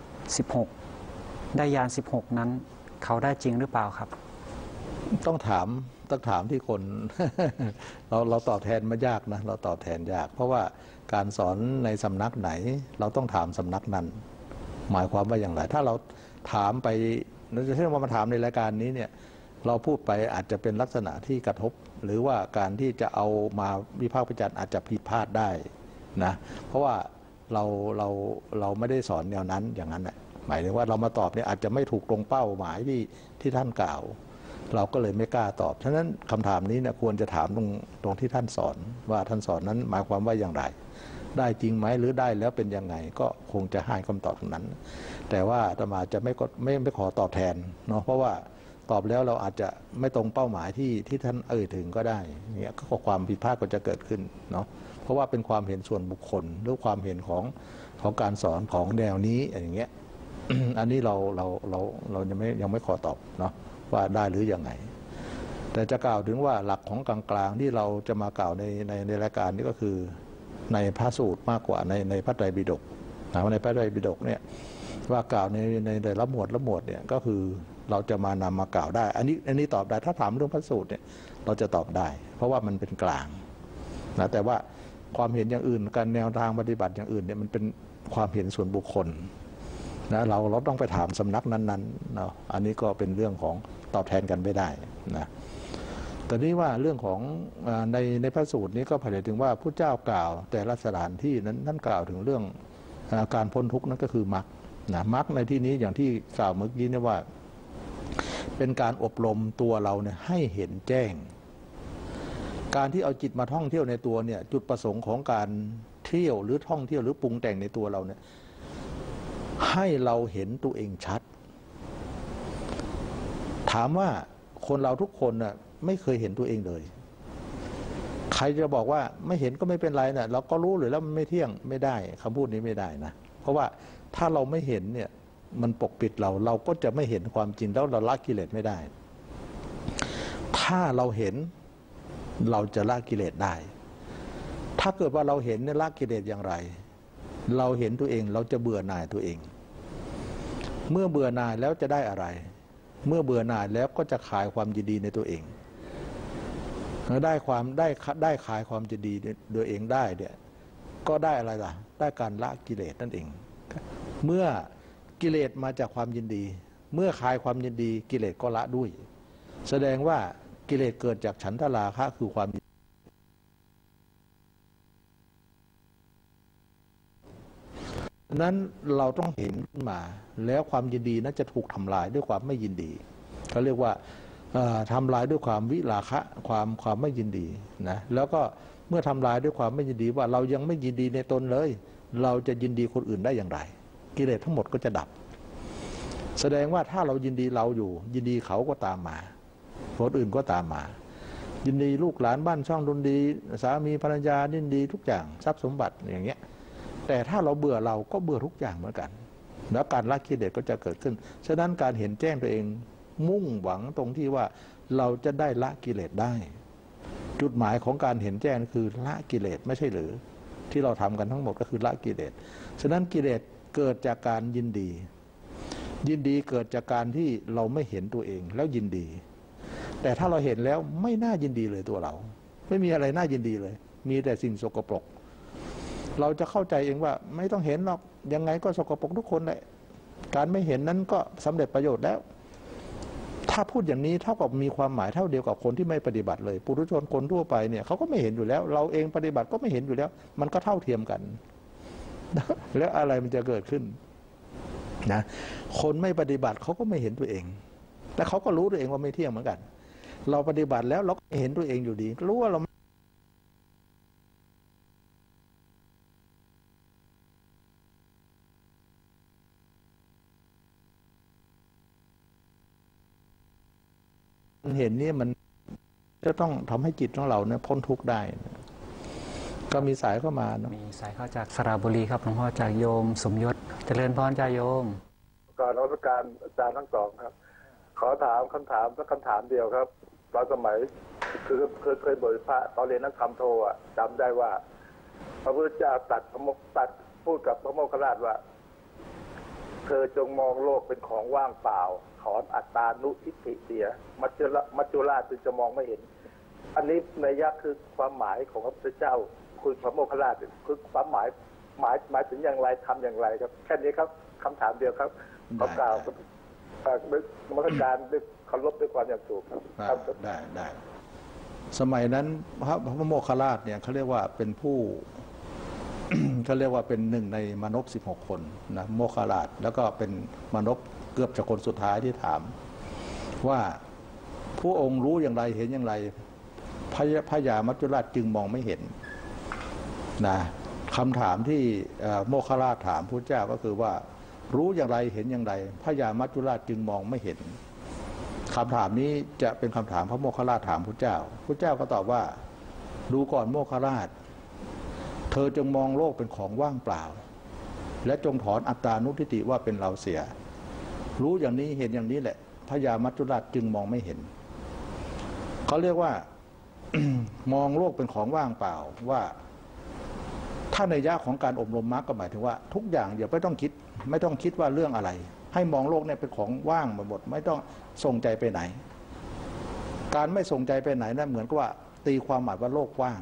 16ได้ญาณ16นั้นเขาได้จริงหรือเปล่าครับต้องถามที่คน เราตอบแทนไม่ยากนะเราตอบแทนยากเพราะว่าการสอนในสำนักไหนเราต้องถามสำนักนั้นหมายความว่าอย่างไรถ้าเราถามไปเช่นว่ามาถามในรายการนี้เนี่ยเราพูดไปอาจจะเป็นลักษณะที่กระทบหรือว่าการที่จะเอามาวิพากษ์วิจารณ์อาจจะผิดพลาดได้นะเพราะว่าเราไม่ได้สอนแนวนั้นอย่างนั้นแหละหมายถึงว่าเรามาตอบเนี่ยอาจจะไม่ถูกตรงเป้าหมายที่ท่านกล่าวเราก็เลยไม่กล้าตอบฉะนั้นคำถามนี้เนี่ยควรจะถามตรงที่ท่านสอนว่าท่านสอนนั้นหมายความว่าอย่างไรได้จริงไหมหรือได้แล้วเป็นยังไงก็คงจะให้คำตอบตรงนั้นแต่ว่าอาตมาจะไม่ขอตอบแทนเนาะเพราะว่าตอบแล้วเราอาจจะไม่ตรงเป้าหมายที่ท่านถึงก็ได้เนี่ยก็ความผิดพลาดก็จะเกิดขึ้นเนาะเพราะว่าเป็นความเห็นส่วนบุคคลหรือความเห็นของการสอนของแนวนี้อย่างเงี้ย อันนี้เรายังไม่ขอตอบเนาะว่าได้หรือยังไงแต่จะกล่าวถึงว่าหลักของกลางๆที่เราจะมากล่าวในรายการนี้ก็คือในพระสูตรมากกว่าในพระไตรปิฎกในพระไตรปิฎกเนี่ยว่ากล่าวในละหมวดเนี่ยก็คือเราจะมานำมากล่าวได้อันนี้ตอบได้ถ้าถามเรื่องพระสูตรเนี่ยเราจะตอบได้เพราะว่ามันเป็นกลางนะแต่ว่าความเห็นอย่างอื่นการแนวทางปฏิบัติอย่างอื่นเนี่ยมันเป็นความเห็นส่วนบุคคลนะเราต้องไปถามสำนักนั้นๆเนาะอันนี้ก็เป็นเรื่องของตอบแทนกันไม่ได้นะแต่นี้ว่าเรื่องของในพระสูตรนี้ก็หมายถึงว่าพระเจ้ากล่าวแต่ละสถานที่นั้นท่านกล่าวถึงเรื่องการพ้นทุกข์นั่นก็คือมรรคนะมรรคในที่นี้อย่างที่กล่าวเมื่อกี้นี่ว่าเป็นการอบรมตัวเราเนี่ยให้เห็นแจ้งการที่เอาจิตมาท่องเที่ยวในตัวเนี่ยจุดประสงค์ของการเที่ยวหรือท่องเที่ยวหรือปรุงแต่งในตัวเราเนี่ยให้เราเห็นตัวเองชัดถามว่าคนเราทุกคนน่ะไม่เคยเห็นตัวเองเลยใครจะบอกว่าไม่เห็นก็ไม่เป็นไรนะเราก็รู้เลยแล้วมันไม่เที่ยงไม่ได้คำพูดนี้ไม่ได้นะเพราะว่าถ้าเราไม่เห็นเนี่ยมันปกปิดเราก็จะไม่เห็นความจริงแล้วเราละกิเลสไม่ได้ถ้าเราเห็นเราจะละกิเลสได้ถ้าเกิดว่าเราเห็นเนี่ยละกิเลสอย่างไรเราเห็นตัวเองเราจะเบื่อหน่ายตัวเองเมื่อเบื่อหน่ายแล้วจะได้อะไรเมื่อเบื่อหน่ายแล้วก็จะคลายความยินดีในตัวเองได้คลายความยินดีโดยเองได้เนี่ยก็ได้อะไรล่ะได้การละกิเลสนั่นเองเมื่อกิเลสมาจากความยินดีเมื่อคลายความยินดีกิเลสก็ละด้วยแสดงว่ากิเลสเกิดจากฉันทราคะคือความนั้นเราต้องเห็นขึ้นมาแล้วความยินดีนั้นจะถูกทำลายด้วยความไม่ยินดีเขาเรียกว่าทำลายด้วยความวิราคะความไม่ยินดีนะแล้วก็เมื่อทำลายด้วยความไม่ยินดีว่าเรายังไม่ยินดีในตนเลยเราจะยินดีคนอื่นได้อย่างไรกิเลสทั้งหมดก็จะดับแสดงว่าถ้าเรายินดีเราอยู่ยินดีเขาก็ตามมาคนอื่นก็ตามมายินดีลูกหลานบ้านช่องดนดีสามีภรรยายินดีทุกอย่างทรัพย์สมบัติอย่างเงี้ยแต่ถ้าเราเบื่อเราก็เบื่อทุกอย่างเหมือนกันแล้วการละกิเลสก็จะเกิดขึ้นฉะนั้นการเห็นแจ้งตัวเองมุ่งหวังตรงที่ว่าเราจะได้ละกิเลสได้จุดหมายของการเห็นแจ้งคือละกิเลสไม่ใช่หรือที่เราทำกันทั้งหมดก็คือละกิเลสฉะนั้นกิเลสเกิดจากการยินดีเกิดจากการที่เราไม่เห็นตัวเองแล้วยินดีแต่ถ้าเราเห็นแล้วไม่น่ายินดีเลยตัวเราไม่มีอะไรน่ายินดีเลยมีแต่สิ่งสกปรกเราจะเข้าใจเองว่าไม่ต้องเห็นหรอกยังไงก็สกปรกทุกคนแหละการไม่เห็นนั้นก็สำเร็จประโยชน์แล้วถ้าพูดอย่างนี้เท่ากับมีความหมายเท่าเดียวกับคนที่ไม่ปฏิบัติเลยปุถุชนคนทั่วไปเนี่ยเขาก็ไม่เห็นอยู่แล้วเราเองปฏิบัติก็ไม่เห็นอยู่แล้วมันก็เท่าเทียมกันแล้วอะไรมันจะเกิดขึ้นนะคนไม่ปฏิบัติเขาก็ไม่เห็นตัวเองและเขาก็รู้ตัวเองว่าไม่เที่ยงเหมือนกันเราปฏิบัติแล้วเราก็เห็นตัวเองอยู่ดีรู้ว่าเราเห็นนี่มันจะต้องทำให้จิตของเราเนี่ยพ้นทุกข์ได้ก็มีสายเข้ามามีสายเข้าจากสระบุรีครับหลวงพ่อจากโยมสมยศเจริญพรจากโยมก่อนรัชการอาจารย์ทั้งสองครับขอถามคำถามสักคำถามเดียวครับตอนสมัยคือเคยบวชพระตอนเรียนนักธรรมโทจำได้ว่าพระพุทธเจ้าตัดพูดกับพระโมคคัลลาภว่าเธอจงมองโลกเป็นของว่างเปล่าถอนอัตตานุทิฏฐิเสียมัจจุราชจึงจะมองไม่เห็นอันนี้ในยักษ์คือความหมายของพระพุทธเจ้าคุณพระโมคคัลลาภคือความหมายถึงอย่างไรทำอย่างไรครับแค่นี้ครับคำถามเดียวครับขอกล่าวด้วยมรรคการด้วยเคารพด้วยความอย่างสูงครับได้สมัยนั้นพระโมคคัลลาภเนี่ยเขาเรียกว่าเป็นผู้เขาเรียกว่าเป็นหนึ่งในมนพ16 คนนะโมคคัลลาภแล้วก็เป็นมนพเกือบจะคนสุดท้ายที่ถามว่าพผู้องค์รู้อย่างไรเห็นอย่างไรพญามัจจุราชจึงมองไม่เห็นนะคำถามที่โมคคัลลาถามพระเจ้าก็คือว่ารู้อย่างไรเห็นอย่างไรพญามัจจุราชจึงมองไม่เห็นคำถามนี้จะเป็นคำถามพระโมคคัลลาถามพระเจ้าก็ตอบว่าดูก่อนโมคคัลลาเธอจงมองโลกเป็นของว่างเปล่าและจงถอนอัตตานุทิฏฐิว่าเป็นเราเสียรู้อย่างนี้เห็นอย่างนี้แหละพญามัจจุราชจึงมองไม่เห็นเขาเรียกว่า มองโลกเป็นของว่างเปล่าว่าถ้าในยะของการอบรมมรรคก็หมายถึงว่าทุกอย่างอย่าไม่ต้องคิดว่าเรื่องอะไรให้มองโลกเนี่ยเป็นของว่างหมดไม่ต้องส่งใจไปไหนการไม่ส่งใจไปไหนนั่นเหมือนกับว่าตีความหมายว่าโลกว่าง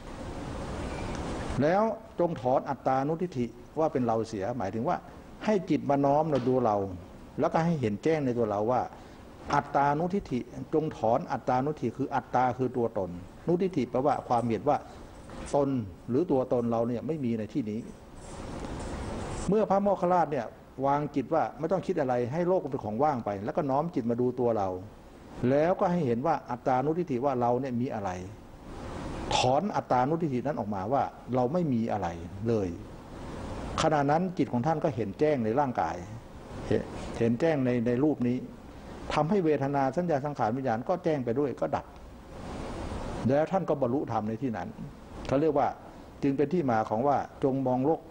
แล้วจงถอนอัตตานุทิฏฐิว่าเป็นเราเสียหมายถึงว่าให้จิตมาน้อมเราดูเราแล้วก็ให้เห็นแจ้งในตัวเราว่าอัตตานุทิฏฐิจงถอนอัตตานุทิฏฐิคืออัตตาคือตัวตนนุทิฏฐิแปลว่าความเห็นว่าตนหรือตัวตนเราเนี่ยไม่มีในที่นี้เมื่อพระโมคคัลลาเนี่ยวางจิตว่าไม่ต้องคิดอะไรให้โลกเป็นของว่างไปแล้วก็น้อมจิตมาดูตัวเราแล้วก็ให้เห็นว่าอัตตานุทิฏฐิว่าเราเนี่ยมีอะไรถอนอัตตานุทิฏฐินั้นออกมาว่าเราไม่มีอะไรเลยขณะนั้นจิตของท่านก็เห็นแจ้งในร่างกายเห็นแจ้งในรูปนี้ทำให้เวทนาสัญญาสังขารวิญญาณก็แจ้งไปด้วยก็ดับแล้วท่านก็บรรลุธรรมในที่นั้นเขาเรียกว่าจึงเป็นที่มาของว่าจงมองโลก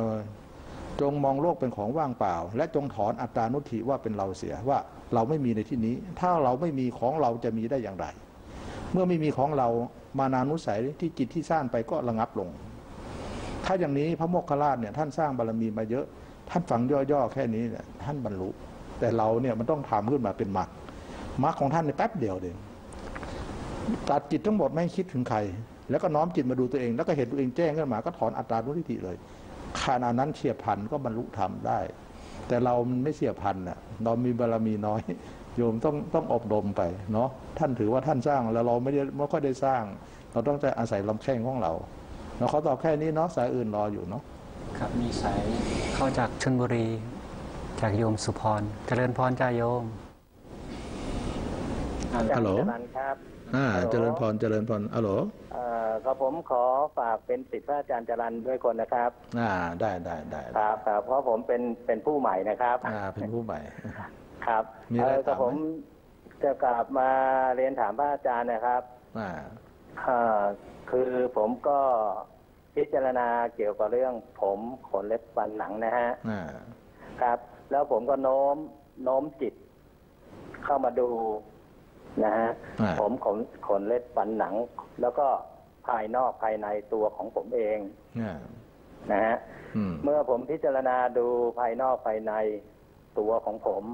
เป็นของว่างเปล่าและจงถอนอัตตานุทิฏฐิว่าเป็นเราเสียว่าเราไม่มีในที่นี้ถ้าเราไม่มีของเราจะมีได้อย่างไรเมื่อไม่มีของเรามานานุสัยที่จิตที่สร้างไปก็ระงับลงถ้าอย่างนี้พระโมคคัลลาเนี่ยท่านสร้างบารมีมาเยอะท่านฝังย่อๆแค่นี้เนี่ยท่านบรรลุแต่เราเนี่ยมันต้องทำขึ้นมาเป็นมรรคของท่านในแป๊บเดียวเองตัดจิตทั้งหมดไม่คิดถึงใครแล้วก็น้อมจิตมาดูตัวเองแล้วก็เห็นตัวเองแจ้งขึ้นมาก็ถอนอัตตานุทิฏฐิเลยขณะนั้นเฉียบพลันก็บรรลุธรรมได้แต่เรามันไม่เฉียบพลันน่ะเรามีบารมีน้อยโยมต้องอบรมไปเนาะท่านถือว่าท่านสร้างแล้วเราไม่ค่อยได้สร้างเราต้องจะอาศัยลำแข้งของเราเขาตอบแค่นี้เนาะสายอื่นรออยู่เนาะครับมีสายเข้าจากชลบุรีจากโยมสุพรเจริญพรจ้าโยมฮัลโหลครับเจริญพรฮัลโหลก็ผมขอฝากเป็นศิษย์พระอาจารย์จรัญด้วยคนนะครับได้ครับเพราะผมเป็นผู้ใหม่นะครับเป็นผู้ใหม่ครับก็ผมจะกลับมาเรียนถามพระอาจารย์นะครับคือผมก็พิจารณาเกี่ยวกับเรื่องผมขนเล็บฟันหนังนะฮะครับแล้วผมก็โน้มจิตเข้ามาดูนะฮะผมขนเล็บฟันหนังแล้วก็ภายนอกภายในตัวของผมเองนะฮะเมื่อผมพิจารณาดูภายนอกภายในตัวของผม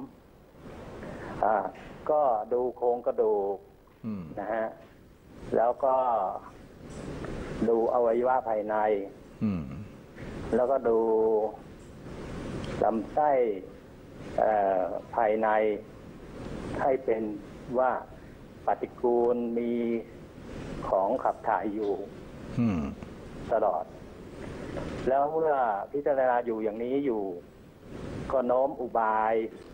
ก็ดูโครงกระดูกนะฮะแล้วก็ดูอวัยวะภายในแล้วก็ดูลำไส้ภายในให้เป็นว่าปฏิกูลมีของขับถ่ายอยู่ตลอดแล้วเมื่อพิจารณาอยู่อย่างนี้อยู่ก็โน้มอุบาย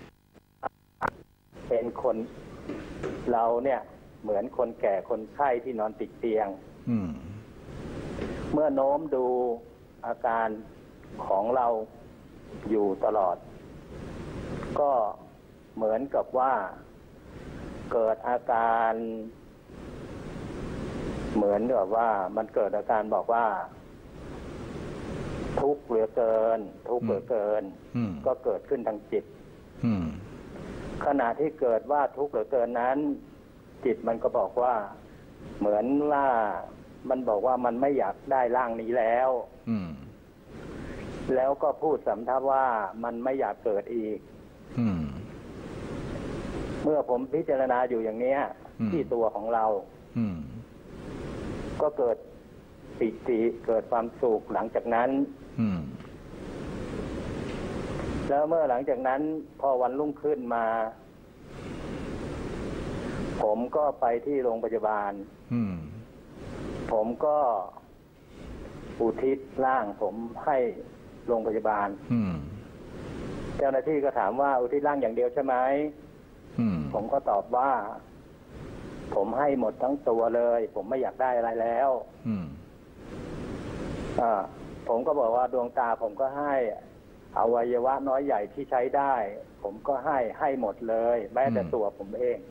เป็นคนเราเนี่ยเหมือนคนแก่คนไข้ที่นอนติดเตียงเมื่อโน้มดูอาการของเราอยู่ตลอดก็เหมือนกับว่าเกิดอาการเหมือนกับว่ามันเกิดอาการบอกว่าทุกข์เหลือเกินก็เกิดขึ้นทางจิตขณะที่เกิดว่าทุกข์เหลือเกินนั้นจิตมันก็บอกว่าเหมือนว่ามันบอกว่ามันไม่อยากได้ร่างนี้แล้วแล้วก็พูดสำทับว่ามันไม่อยากเกิดอีกเมื่อผมพิจารณาอยู่อย่างนี้ที่ตัวของเราก็เกิดปิติเกิดความสุขหลังจากนั้นแล้วเมื่อหลังจากนั้นพอวันรุ่งขึ้นมาผมก็ไปที่โรงพยาบาลผมก็อุทิศร่างผมให้โรงพยาบาลเจ้าหน้าที่ก็ถามว่าอุทิศร่างอย่างเดียวใช่ไหมผมก็ตอบว่าผมให้หมดทั้งตัวเลย ผมไม่อยากได้อะไรแล้วผมก็บอกว่าดวงตาผมก็ให้อวัยวะน้อยใหญ่ที่ใช้ได้ผมก็ให้หมดเลยแม้แต่ตัวผมเอง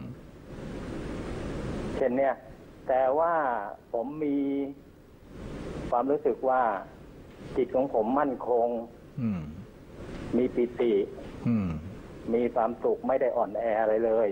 เช่นเนี้ยแต่ว่าผมมีความรู้สึกว่าจิตของผมมั่นคงมีปิติมีความสุขไม่ได้อ่อนแออะไรเลย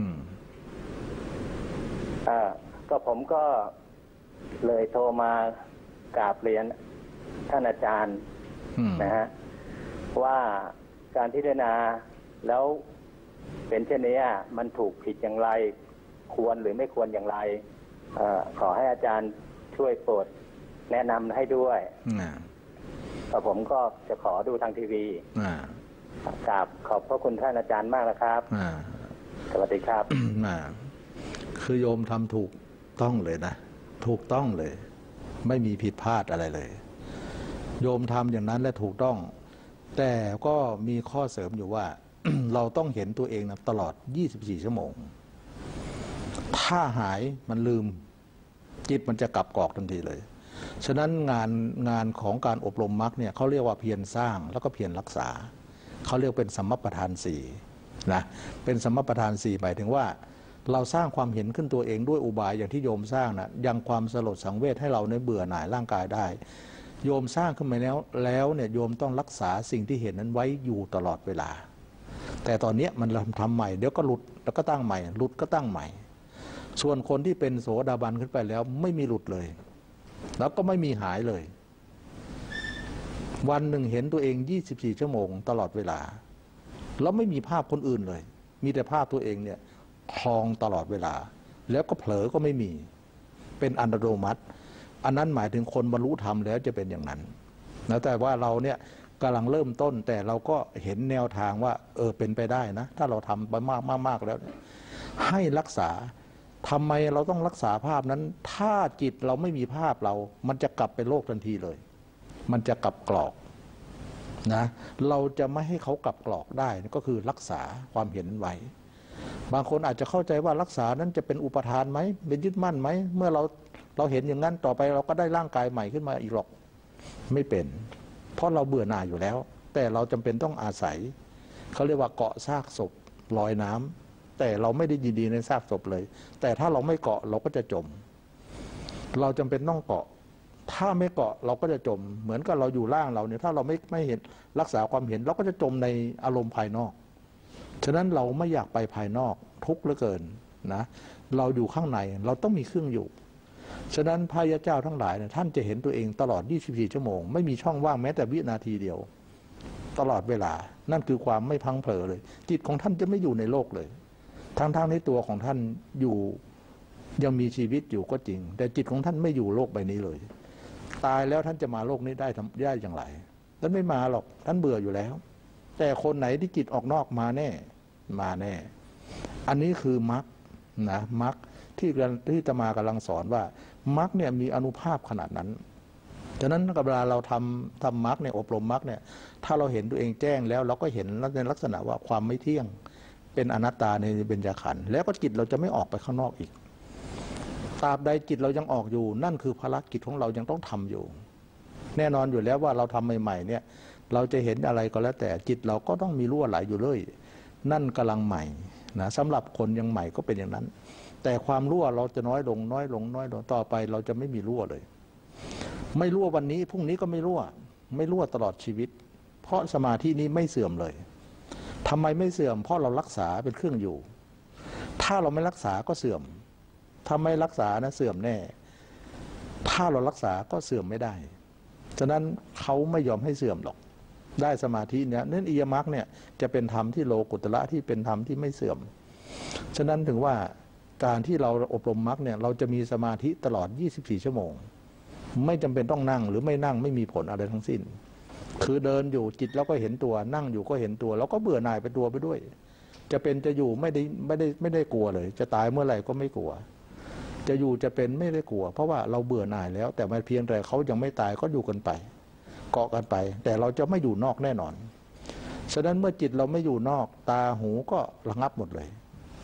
ก็ผมก็เลยโทรมากราบเรียนท่านอาจารย์นะฮะว่าการพิจารณาแล้วเป็นเช่นนี้มันถูกผิดอย่างไรควรหรือไม่ควรอย่างไรขอให้อาจารย์ช่วยโปรดแนะนำให้ด้วยผมก็จะขอดูทางทีวีกราบขอบพระคุณท่านอาจารย์มากนะครับสวัสดีครับคือโยมทำถูกต้องเลยนะถูกต้องเลยไม่มีผิดพลาดอะไรเลยโยมทำอย่างนั้นและถูกต้องแต่ก็มีข้อเสริมอยู่ว่า เราต้องเห็นตัวเองนะตลอด24ชั่วโมงถ้าหายมันลืมจิตมันจะกลับกรอกทันทีเลยฉะนั้นงานของการอบรมมรรคเนี่ยเขาเรียกว่าเพียรสร้างแล้วก็เพียรรักษาเขาเรียกเป็นสัมมัปปทาน4นะเป็นสัมมัปปทาน4หมายถึงว่าเราสร้างความเห็นขึ้นตัวเองด้วยอุบายอย่างที่โยมสร้างนะยังความสลดสังเวชให้เราในเบื่อหน่ายร่างกายได้โยมสร้างขึ้นมาแล้วเนี่ยโยมต้องรักษาสิ่งที่เห็นนั้นไว้อยู่ตลอดเวลาแต่ตอนนี้มันทำใหม่เดี๋ยวก็หลุดแล้วก็ตั้งใหม่หลุดก็ตั้งใหม่ส่วนคนที่เป็นโสดาบันขึ้นไปแล้วไม่มีหลุดเลยแล้วก็ไม่มีหายเลยวันหนึ่งเห็นตัวเอง24ชั่วโมงตลอดเวลาแล้วไม่มีภาพคนอื่นเลยมีแต่ภาพตัวเองเนี่ยคลองตลอดเวลาแล้วก็เผลอก็ไม่มีเป็นอัตโนมัติอันนั้นหมายถึงคนบรรลุธรรมแล้วจะเป็นอย่างนั้นนะแต่ว่าเราเนี่ยกำลังเริ่มต้นแต่เราก็เห็นแนวทางว่าเป็นไปได้นะถ้าเราทำไปมากแล้วให้รักษาทำไมเราต้องรักษาภาพนั้นถ้าจิตเราไม่มีภาพเรามันจะกลับไปโลกทันทีเลยมันจะกลับกรอกนะเราจะไม่ให้เขากลับกรอกได้ก็คือรักษาความเห็นไว้บางคนอาจจะเข้าใจว่ารักษานั้นจะเป็นอุปทานไหมเป็นยึดมั่นไหมเมื่อเราเห็นอย่างนั้นต่อไปเราก็ได้ร่างกายใหม่ขึ้นมาอีกหรอกไม่เป็นเพราะเราเบื่อหน่ายอยู่แล้วแต่เราจำเป็นต้องอาศัยเขาเรียกว่าเกาะซากศพลอยน้ำแต่เราไม่ได้ยินดีในซากศพเลยแต่ถ้าเราไม่เกาะเราก็จะจมเราจำเป็นต้องเกาะถ้าไม่เกาะเราก็จะจมเหมือนกับเราอยู่ล่างเราเนี่ยถ้าเราไม่เห็นรักษาความเห็นเราก็จะจมในอารมณ์ภายนอกฉะนั้นเราไม่อยากไปภายนอกทุกข์เหลือเกินนะเราอยู่ข้างในเราต้องมีเครื่องอยู่ฉะนั้นพระยาเจ้าทั้งหลายเนี่ยท่านจะเห็นตัวเองตลอด24ชั่วโมงไม่มีช่องว่างแม้แต่วินาทีเดียวตลอดเวลานั่นคือความไม่พังเผลอเลยจิตของท่านจะไม่อยู่ในโลกเลยทั้งในตัวของท่านอยู่ยังมีชีวิตอยู่ก็จริงแต่จิตของท่านไม่อยู่โลกใบนี้เลยตายแล้วท่านจะมาโลกนี้ได้อย่างไรท่านไม่มาหรอกท่านเบื่ออยู่แล้วแต่คนไหนที่จิตออกนอกมาแน่อันนี้คือมรรคนะมรรคที่อาตมากำลังสอนว่ามรรคเนี่ยมีอานุภาพขนาดนั้นฉะนั้นเวลาเราทำมรรคเนี่ยอบรมมรรคเนี่ยถ้าเราเห็นตัวเองแจ้งแล้วเราก็เห็นในลักษณะว่าความไม่เที่ยงเป็นอนัตตาในเบญจขันธ์แล้วก็จิตเราจะไม่ออกไปข้างนอกอีกตราบใดจิตเรายังออกอยู่นั่นคือภารกิจของเรายังต้องทำอยู่แน่นอนอยู่แล้วว่าเราทำใหม่ๆเนี่ยเราจะเห็นอะไรก็แล้วแต่จิตเราก็ต้องมีรั่วไหลอยู่เลยนั่นกำลังใหม่นะสำหรับคนยังใหม่ก็เป็นอย่างนั้นแต่ความรั่วเราจะน้อยลงต่อไปเราจะไม่มีรั่วเลยไม่รั่ววันนี้พรุ่งนี้ก็ไม่รั่วตลอดชีวิตเพราะสมาธินี้ไม่เสื่อมเลยทำไมไม่เสื่อมเพราะเรารักษาเป็นเครื่องอยู่ถ้าเราไม่รักษาก็เสื่อมถ้าไม่รักษานะเสื่อมแน่ถ้าเรารักษาก็เสื่อมไม่ได้ฉะนั้นเขาไม่ยอมให้เสื่อมหรอกได้สมาธิเนี่ยนั่นอิยมรรคเนี่ยจะเป็นธรรมที่โลกุตระที่เป็นธรรมที่ไม่เสื่อมฉะนั้นถึงว่าการที่เราอบรมมรรคเนี่ยเราจะมีสมาธิตลอด24ชั่วโมงไม่จำเป็นต้องนั่งหรือไม่นั่งไม่มีผลอะไรทั้งสิ้นคือเดินอยู่จิตเราก็เห็นตัวนั่งอยู่ก็เห็นตัวแล้วก็เบื่อหน่ายไปตัวไปด้วยจะเป็นจะอยู่ไม่ได้กลัวเลยจะตายเมื่อไหร่ก็ไม่กลัวจะอยู่จะเป็นไม่ได้กลัวเพราะว่าเราเบื่อหน่ายแล้วแต่มันเพียงแต่เขายังไม่ตายก็อยู่กันไปเกาะกันไปแต่เราจะไม่อยู่นอกแน่นอนฉะนั้นเมื่อจิตเราไม่อยู่นอกตาหูก็ระงับหมดเลย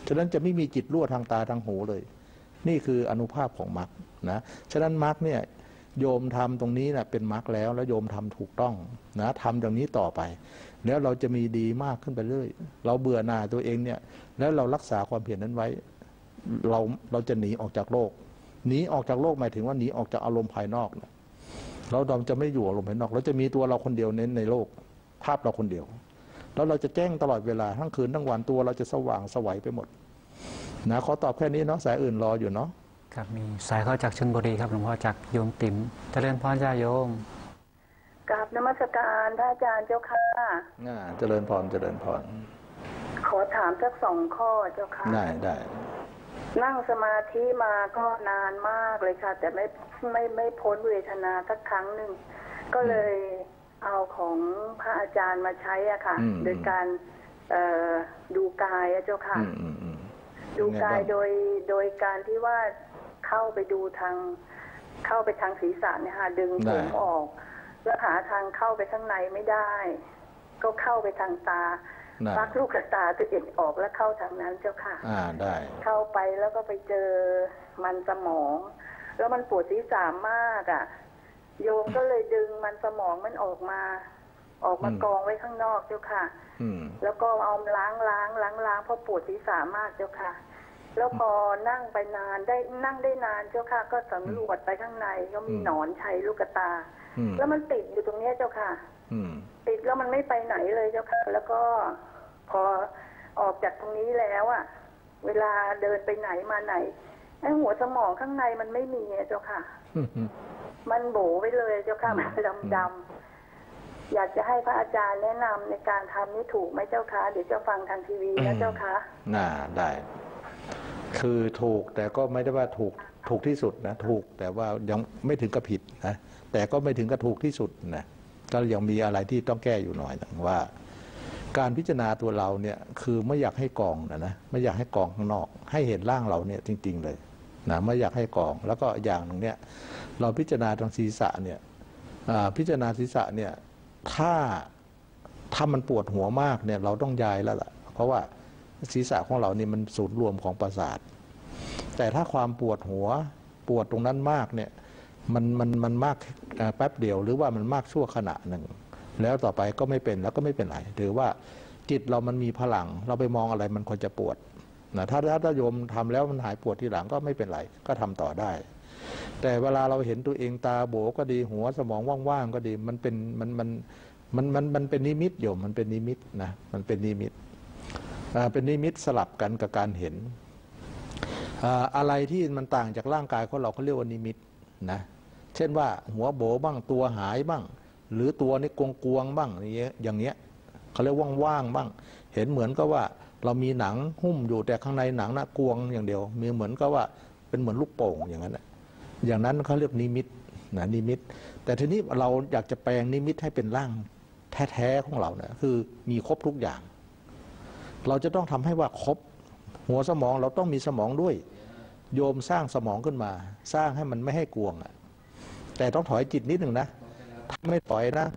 ฉะนั้นจะไม่มีจิตรั่วทางตาทางหูเลย นี่คืออานุภาพของมรรคนะฉะนั้นมรรคเนี่ยโยมทำตรงนี้นะเป็นมรรคแล้วโยมทำถูกต้องนะทำอย่างนี้ต่อไปแล้วเราจะมีดีมากขึ้นไปเรื่อยเราเบื่อหน่ายตัวเองเนี่ยแล้วเรารักษาความเพียรนั้นไว้เราจะหนีออกจากโลกหนีออกจากโลกหมายถึงว่าหนีออกจากอารมณ์ภายนอกนะเราจะไม่อยู่อารมณ์ภายนอกเราจะมีตัวเราคนเดียวเน้นในโลกภาพเราคนเดียวแล้วเราจะแจ้งตลอดเวลาทั้งคืนทั้งวันตัวเราจะสว่างสวัยไปหมดนะขอตอบแค่นี้เนาะสายอื่นรออยู่เนาะครับมีสายเข้าจากชลบุรีครับหลวงพ่อจากโยมติ๋มเจริญพรจ้าโยมกราบนมัสการพระอาจารย์เจ้าค่ะเจริญพรเจริญพรขอถามสัก2 ข้อเจ้าค่ะได้นั่งสมาธิมาก็นานมากเลยค่ะแต่ไม่พ้นเวทนาสักครั้งหนึ่งก็เลยเอาของพระอาจารย์มาใช้อ่ะค่ะโดยการดูกายเจ้าค่ะดูกายโดยการที่ว่าเข้าไปทางศีรษะเนี่ยค่ะดึงผมออกแล้วหาทางเข้าไปข้างในไม่ได้ก็เข้าไปทางตาปักลูกตาตัวเองออกแล้วเข้าทางนั้นเจ้าค่ะได้เข้าไปแล้วก็ไปเจอมันสมองแล้วมันปวดศีรษะมากอ่ะโยมก็เลยดึงมันสมองมันออกมากองไว้ข้างนอกเจ้าค่ะแล้วก็เอาล้างเพราะปวดศีรษะมากเจ้าค่ะแล้วพอนั่งไปนานนั่งได้นานเจ้าค่ะก็สำรวจไปข้างในก็มีหนอนชัยลูกตาแล้วมันติดอยู่ตรงนี้เจ้าค่ะติดแล้วมันไม่ไปไหนเลยเจ้าค่ะแล้วก็พอออกจากตรงนี้แล้วอ่ะเวลาเดินไปไหนมาไหนไอ้หัวสมองข้างในมันไม่มีเจ้าค่ะมันโบไปเลยเจ้าค่ะมันดำอยากจะให้พระอาจารย์แนะนำในการทำนี่ถูกไหมเจ้าค่ะเดี๋ยวจะฟังทางทีวีนะเจ้าค่ะได้คือถูกแต่ก็ไม่ได้ว่าถูกที่สุดนะถูกแต่ว่ายังไม่ถึงกับผิดนะแต่ก็ไม่ถึงกับถูกที่สุดนะก็ยังมีอะไรที่ต้องแก้อยู่หน่อยนะว่าการพิจารณาตัวเราเนี่ยคือไม่อยากให้กองนะไม่อยากให้กองข้างนอกให้เห็นร่างเราเนี่ยจริงๆเลยนะไม่อยากให้กองแล้วก็อย่างหนึ่งเนี่ยเราพิจารณาทางศีรษะเนี่ยพิจารณาศีรษะเนี่ยถ้ามันปวดหัวมากเนี่ยเราต้องย้ายแล้วล่ะเพราะว่าศีรษะของเรานี่มันศูนย์รวมของประสาทแต่ถ้าความปวดหัวปวดตรงนั้นมากเนี่ยมันมากแป๊บเดียวหรือว่ามันมากชั่วขณะหนึ่งแล้วต่อไปก็ไม่เป็นแล้วก็ไม่เป็นไรถือว่าจิตเรามันมีพลังเราไปมองอะไรมันควรจะปวดนะถ้าโยมทำแล้วมันหายปวดทีหลังก็ไม่เป็นไรก็ทำต่อได้แต่เวลาเราเห็นตัวเองตาโบก็ดีหัวสมองว่างๆก็ดีมันเป็นนิมิตโยมมันเป็นนิมิตนะมันเป็นนิมิตเป็นนิมิตสลับกันกับการเห็นอะไรที่มันต่างจากร่างกายของเราเขาเรียกว่านิมิตนะเช่นว่าหัวโบบ้างตัวหายบ้างหรือตัวนี่กวงบ้างอย่างเงี้ยเขาเรียกว่างๆบ้างเห็นเหมือนกับว่าเรามีหนังหุ้มอยู่แต่ข้างในหนังนะกวงอย่างเดียวมีเหมือนกับว่าเป็นเหมือนลูกโป่งอย่างนั้นอย่างนั้นเขาเรียกนิมิตนะนิมิตแต่ทีนี้เราอยากจะแปลงนิมิตให้เป็นร่างแท้ๆของเราเนี่ยคือมีครบทุกอย่างเราจะต้องทำให้ว่าครบหัวสมองเราต้องมีสมองด้วยโยมสร้างสมองขึ้นมาสร้างให้มันไม่ให้กวงแต่ต้องถอยจิตนิดหนึ่งนะถ้าไม่ถอยนะ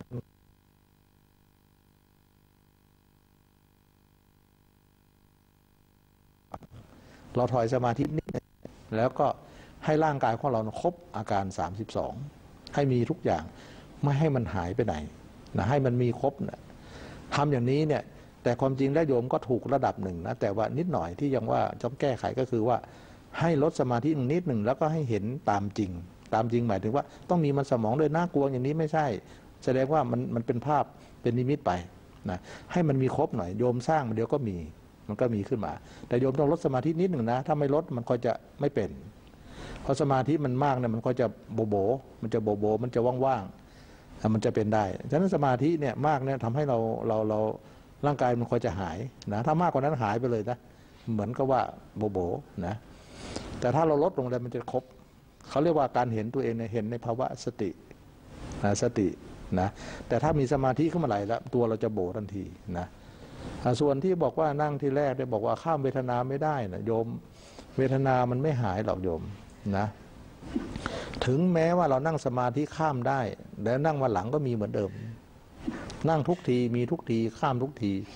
เราถอยสมาธินิดนึงแล้วก็ให้ร่างกายของเราครบอาการ32ให้มีทุกอย่างไม่ให้มันหายไปไหนนะให้มันมีครบนะทำอย่างนี้เนี่ยแต่ความจริงแล้วโยมก็ถูกระดับหนึ่งนะแต่ว่านิดหน่อยที่ยังว่าต้องแก้ไขก็คือว่าให้ลดสมาธินิดหนึ่งแล้วก็ให้เห็นตามจริงหมายถึงว่าต้องมีมันสมองด้วยน่ากลัวอย่างนี้ไม่ใช่แสดงว่ามันเป็นภาพเป็นนิมิตไปนะให้มันมีครบหน่อยโยมสร้างเดี๋ยวก็มันก็มีขึ้นมาแต่โยมต้องลดสมาธินิดหนึ่งนะถ้าไม่ลดมันก็จะไม่เป็นเพราะสมาธิมันมากเนี่ยมันก็จะโบมันจะโบมันจะว่างๆมันจะเป็นได้ฉะนั้นสมาธิเนี่ยมากเนี่ยทำให้เราร่างกายมันควรจะหายนะถ้ามากกว่านั้นหายไปเลยนะเหมือนกับว่าโบนะแต่ถ้าเราลดลงเลยมันจะครบเขาเรียกว่าการเห็นตัวเองเห็นในภาวะสตินะแต่ถ้ามีสมาธิขึ้นมาไหลแล้วตัวเราจะโบทันทีนะส่วนที่บอกว่านั่งที่แรกได้บอกว่าข้ามเวทนาไม่ได้นะโยมเวทนามันไม่หายหรอกโยมนะถึงแม้ว่าเรานั่งสมาธิข้ามได้แล้วนั่งวันหลังก็มีเหมือนเดิมนั่งทุกทีมีทุกทีข้ามทุกที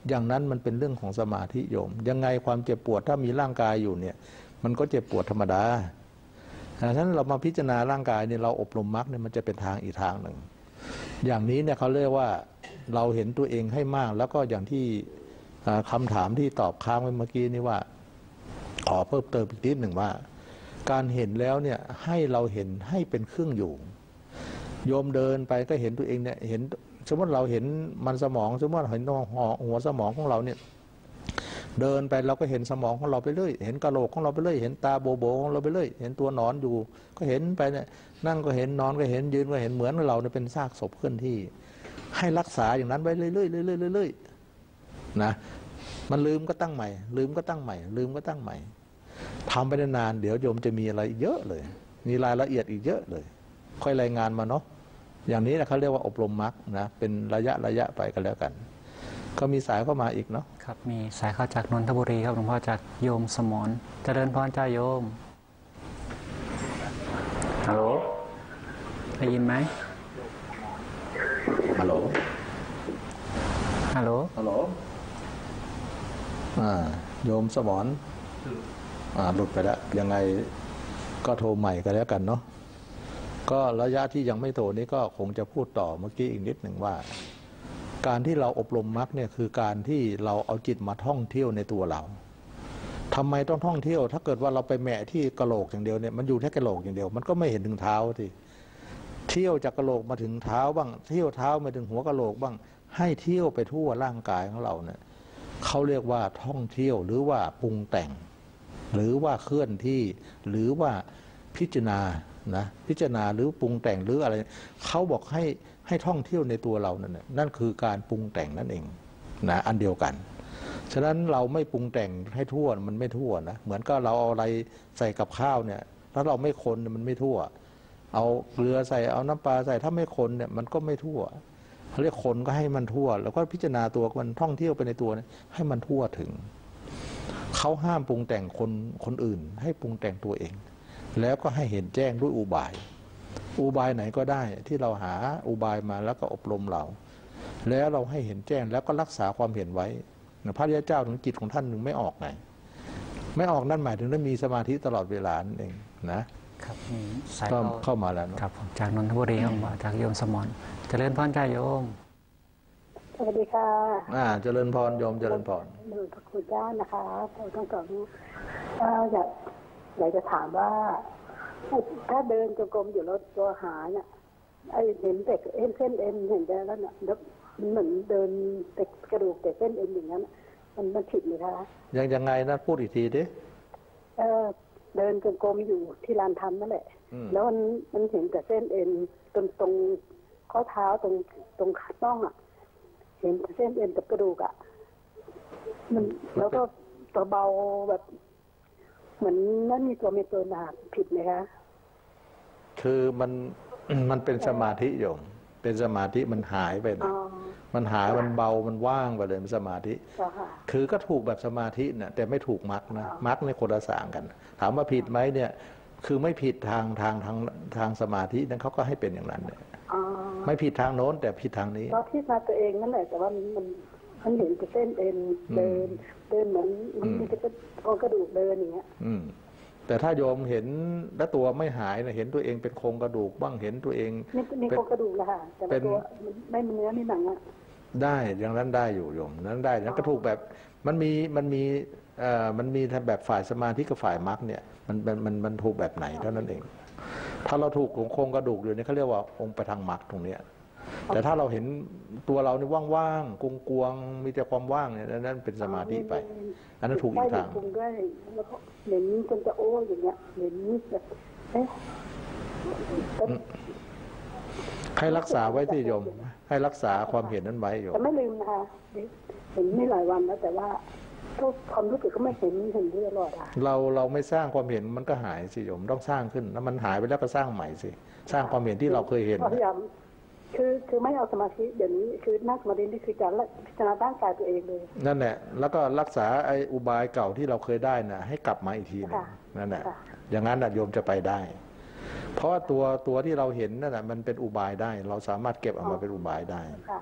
อย่างนั้นมันเป็นเรื่องของสมาธิโยมยังไงความเจ็บปวดถ้ามีร่างกายอยู่เนี่ยมันก็เจ็บปวดธรรมดาฉะนั้นเรามาพิจารณาร่างกายเนี่ยเราอบรมมรรคเนี่ยมันจะเป็นทางอีกทางหนึ่งอย่างนี้เนี่ยเขาเรียกว่าเราเห็นตัวเองให้มากแล้วก็อย่างที่คำถามที่ตอบค้างไว้เมื่อกี้นี่ว่าขอเพิ่มเติมอีกนิดหนึ่งว่าการเห็นแล้วเนี่ยให้เราเห็นให้เป็นเครื่องอยู่โยมเดินไปก็เห็นตัวเองเนี่ยเห็นสมมติเราเห็นมันสมองสมมติเห็นหัวสมองของเราเนี่ยเดินไปเราก็เห็นสมองของเราไปเรื่อยเห็นกะโหลกของเราไปเรื่อยเห็นตาโบโบของเราไปเรื่อยเห็นตัวหนอนอยู่ก็เห็นไปเนี่ยนั่งก็เห็นนอนก็เห็นยืนก็เห็นเหมือนเราเนี่ยเป็นซากศพเคลื่อนที่ให้รักษาอย่างนั้นไว้เรื่อยๆเรื่อยๆนะมันลืมก็ตั้งใหม่ลืมก็ตั้งใหม่ลืมก็ตั้งใหม่ทำไปนานๆเดี๋ยวโยมจะมีอะไรเยอะเลยมีรายละเอียดอีกเยอะเลยค่อยรายงานมาเนาะอย่างนี้นะเขาเรียกว่าอบรมมรรคนะเป็นระยะไปกันแล้วกันก็มีสายเข้ามาอีกเนาะครับมีสายเข้าจากนนทบุรีครับหลวงพ่อจากโยมสมรเจริญพรจ้าโยมฮัลโหลได้ยินไหมฮัลโหลฮัลโหลฮัลโหลโยมสมรหลุดไปแล้วยังไงก็โทรใหม่กันแล้วกันเนาะก็ระยะที่ยังไม่โตนี้ก็คงจะพูดต่อเมื่อกี้อีกนิดหนึ่งว่าการที่เราอบรมมรรคเนี่ยคือการที่เราเอาจิตมาท่องเที่ยวในตัวเราทำไมต้องท่องเที่ยวถ้าเกิดว่าเราไปแหมะที่กะโหลกอย่างเดียวเนี่ยมันอยู่แค่กะโหลกอย่างเดียวมันก็ไม่เห็นถึงเท้าทีเที่ยวจากกะโหลกมาถึงเท้าบ้างเที่ยวเท้ามาถึงหัวกะโหลกบ้างให้เที่ยวไปทั่วร่างกายของเราเนี่ยเขาเรียกว่าท่องเที่ยวหรือว่าปรุงแต่งหรือว่าเคลื่อนที่หรือว่าพิจารณานะพิจารณาหรือปรุงแต่งหรืออะไรเขาบอกให้ท่องเที่ยวในตัวเรานั่นคือการปรุงแต่งนั่นเองนะอันเดียวกันฉะนั้นเราไม่ปรุงแต่งให้ทั่วมันไม่ทั่วนะเหมือนก็เราเอาอะไรใส่กับข้าวเนี่ยถ้าเราไม่คนมันไม่ทั่วเอาเกลือใส่เอาน้ำปลาใส่ถ้าไม่คนเนี่ยมันก็ไม่ทั่วเขาเรียกคนก็ให้มันทั่วแล้วก็พิจารณาตัวมันท่องเที่ยวไปในตัวเนี่ยให้มันทั่วถึงเขาห้ามปรุงแต่งคนอื่นให้ปรุงแต่งตัวเองแล้วก็ให้เห็นแจ้งด้วยอุบายไหนก็ได้ที่เราหาอุบายมาแล้วก็อบรมเราแล้วเราให้เห็นแจ้งแล้วก็รักษาความเห็นไว้พระพุทธเจ้าถึงจิตของท่านหนึ่งไม่ออกไงไม่ออกนั่นหมายถึงได้มีสมาธิตลอดเวลานั่นเองนะครับก็เข้ามาแล้วครับจากนนทบุรีมาจากโยมสมรเจริญพรจ้าโยมสวัสดีค่ะเจริญพรโยมเจริญพรพระคุณเจ้านะคะเราต้องการอยากจะถามว่าถ้าเดินจงกรมอยู่แล้วตัวหาเนี่ยไอเห็นแต่เส้นเอ็นเห็นแต่แล้วเนี่ยมันเหมือนเดินแต่กระดูกแต่เส้นเอ็นอย่างนั้นมันผิดไหมคะยังไงนะพูดอีกทีดิเดินจงกรมอยู่ที่ลานธรรมนั่นแหละแล้วมันเห็นแต่เส้นเอ็นตรงข้อเท้าตรงขาน่องอ่ะเห็นแต่เส้นเอ็นกับกระดูกอ่ะมันแล้วก็ตัวเบาแบบเหมือนนั่นมีตัวหนักผิดไหมคะคือมันเป็นสมาธิโยมเป็นสมาธิมันหายไปนะมันหายมันเบามันว่างไปเลยเป็นสมาธิคือก็ถูกแบบสมาธิเนี่ยแต่ไม่ถูกมรรคนะมรรคในคนละสางกันถามว่าผิดไหมเนี่ยคือไม่ผิดทางสมาธินั้นเขาก็ให้เป็นอย่างนั้นเนี่ยไม่ผิดทางโน้นแต่ผิดทางนี้ก็ที่มาตัวเองนั่นแหละแต่ว่ามันเห็นแต่เส้นเอ็นเดินเหมือนมันมีแต่กระดูกเดินอย่างเงี้ยแต่ถ้าโยมเห็นแล้วตัวไม่หายนะเห็นตัวเองเป็นโครงกระดูกบ้างเห็นตัวเองมีโครงกระดูกแล้วค่ะแต่ตัวไม่มีเนื้อมีหนังอะได้อย่างนั้นได้อยู่โยมนั้นได้นั้นก็ถูกแบบมันมีแบบฝ่ายสมาธิกับฝ่ายมรรคเนี่ยมันถูกแบบไหนเท่านั้นเองถ้าเราถูกของโครงกระดูกอยู่เนี่ยเขาเรียกว่าองค์ไปทางมรรคตรงเนี้ยแต่ถ้าเราเห็นตัวเราเนี่ยว่างๆกวงๆมีแต่ความว่างเนี่ยนั่นเป็นสมาธิไปอันนั้นถูกอีกทางแล้วก็เห็นคนจะโอ้อย่างเงี้ยเห็นแบบให้รักษาไว้ที่โยมให้รักษาความเห็นนั้นไว้โยมแต่ไม่ลืมนะคะเห็นไม่หลายวันแล้วแต่ว่าทุกความรู้สึกก็ไม่เห็นตลอดอ่ะเราไม่สร้างความเห็นมันก็หายสิโยมต้องสร้างขึ้นแล้วมันหายไปแล้วก็สร้างใหม่สิสร้างความเห็นที่เราเคยเห็นพยายามคือไม่เอาสมาธิเดี๋ยวนี้คือนั่งสมาธินี่คือการพิจารณาร่างกายตัวเองเลยนั่นแหละแล้วก็รักษาไอ้อุบายเก่าที่เราเคยได้น่ะให้กลับมาอีกทีนึงนั่นแหละอย่างนั้นโยมจะไปได้เพราะว่าตัวที่เราเห็นนั่นแหละมันเป็นอุบายได้เราสามารถเก็บออกมาเป็นอุบายได้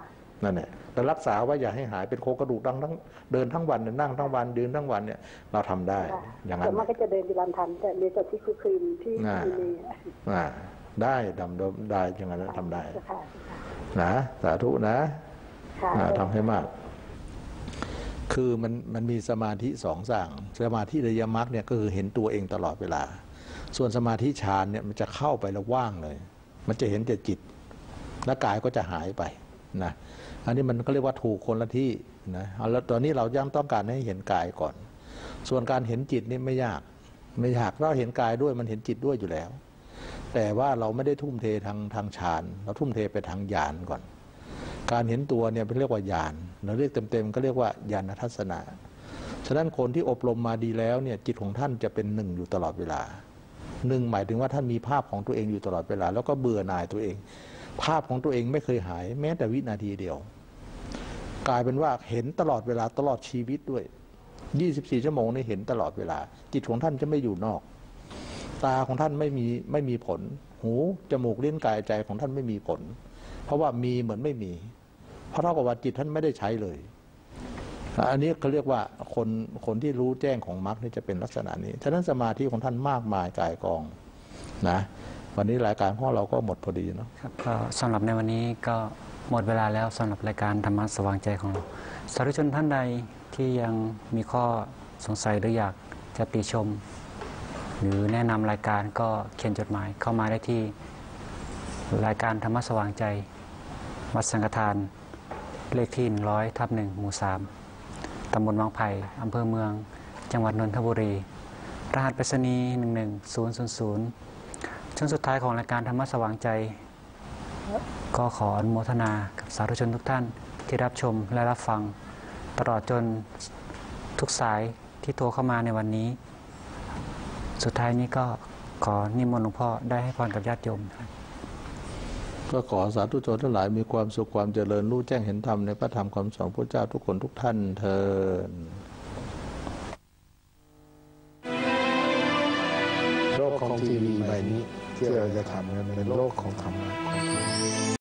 นั่นแหละแต่รักษาไว้อย่าให้หายเป็นโครงกระดูกดังทั้งเดินทั้งวันนั่งทั้งวันยืนทั้งวันเนี่ยเราทำได้อย่างนั้นมันก็จะเดินที่ร้านทำแต่มีแต่ที่คือครีมที่มีได้ได้อย่างนั้นทำได้นะสาธุนะทำให้มากคือมันมีสมาธิสองอย่างสมาธิอริยมรรคเนี่ยก็คือเห็นตัวเองตลอดเวลาส่วนสมาธิฌานเนี่ยมันจะเข้าไปแล้วว่างเลยมันจะเห็นแต่จิตและกายก็จะหายไปนะอันนี้มันก็เรียกว่าถูกคนละที่นะแล้วตอนนี้เรายังต้องการให้เห็นกายก่อนส่วนการเห็นจิตนี่ไม่ยากเราเห็นกายด้วยมันเห็นจิตด้วยอยู่แล้วแต่ว่าเราไม่ได้ทุ่มเททางฌานเราทุ่มเทไปทางญาณก่อนการเห็นตัวเนี่ยเป็นเรียกว่าญาณเราเรียกเต็มๆก็เรียกว่าญาณทัศนะฉะนั้นคนที่อบรมมาดีแล้วเนี่ยจิตของท่านจะเป็นหนึ่งอยู่ตลอดเวลาหนึ่งหมายถึงว่าท่านมีภาพของตัวเองอยู่ตลอดเวลาแล้วก็เบื่อหน่ายตัวเองภาพของตัวเองไม่เคยหายแม้แต่วินาทีเดียวกลายเป็นว่าเห็นตลอดเวลาตลอดชีวิตด้วย24 ชั่วโมงนี่เห็นตลอดเวลาจิตของท่านจะไม่อยู่นอกตาของท่านไม่มีผลหูจมูกลิ้นกายใจของท่านไม่มีผลเพราะว่ามีเหมือนไม่มีเพราะเท่ากับว่าจิตท่านไม่ได้ใช้เลยอันนี้เขาเรียกว่าคนที่รู้แจ้งของมรรคนี่จะเป็นลักษณะนี้ฉะนั้นสมาธิของท่านมากมายกายกองนะวันนี้รายการของเราก็หมดพอดีเนาะครับก็สำหรับในวันนี้ก็หมดเวลาแล้วสำหรับรายการธรรมะสว่างใจของเราสาธุชนท่านใดที่ยังมีข้อสงสัยหรืออยากจะติชมหรือแนะนำรายการก็เขียนจดหมายเข้ามาได้ที่รายการธรรมะสว่างใจวัดสังฆทานเลขที่100/1 หมู่ 3ตำบลวังไผ่อำเภอเมืองจังหวัดนนทบุรีรหัสไปรษณีย์11000ช่วงสุดท้ายของรายการธรรมะสว่างใจก็ขออนุโมทนากับสาธุชนทุกท่านที่รับชมและรับฟังตลอดจนทุกสายที่โทรเข้ามาในวันนี้สุดท้ายนี้ก็ขอนิมนต์หลวงพ่อได้ให้พรกับญาติโยมก็ขอสาธุชนทั้งหลายมีความสุขความเจริญรู้แจ้งเห็นธรรมในพระธรรมคำสอนพระเจ้าทุกคนทุกท่านเทอญโลกของทีวีใบนี้ที่เราจะทำเป็นโลกของธรรมะ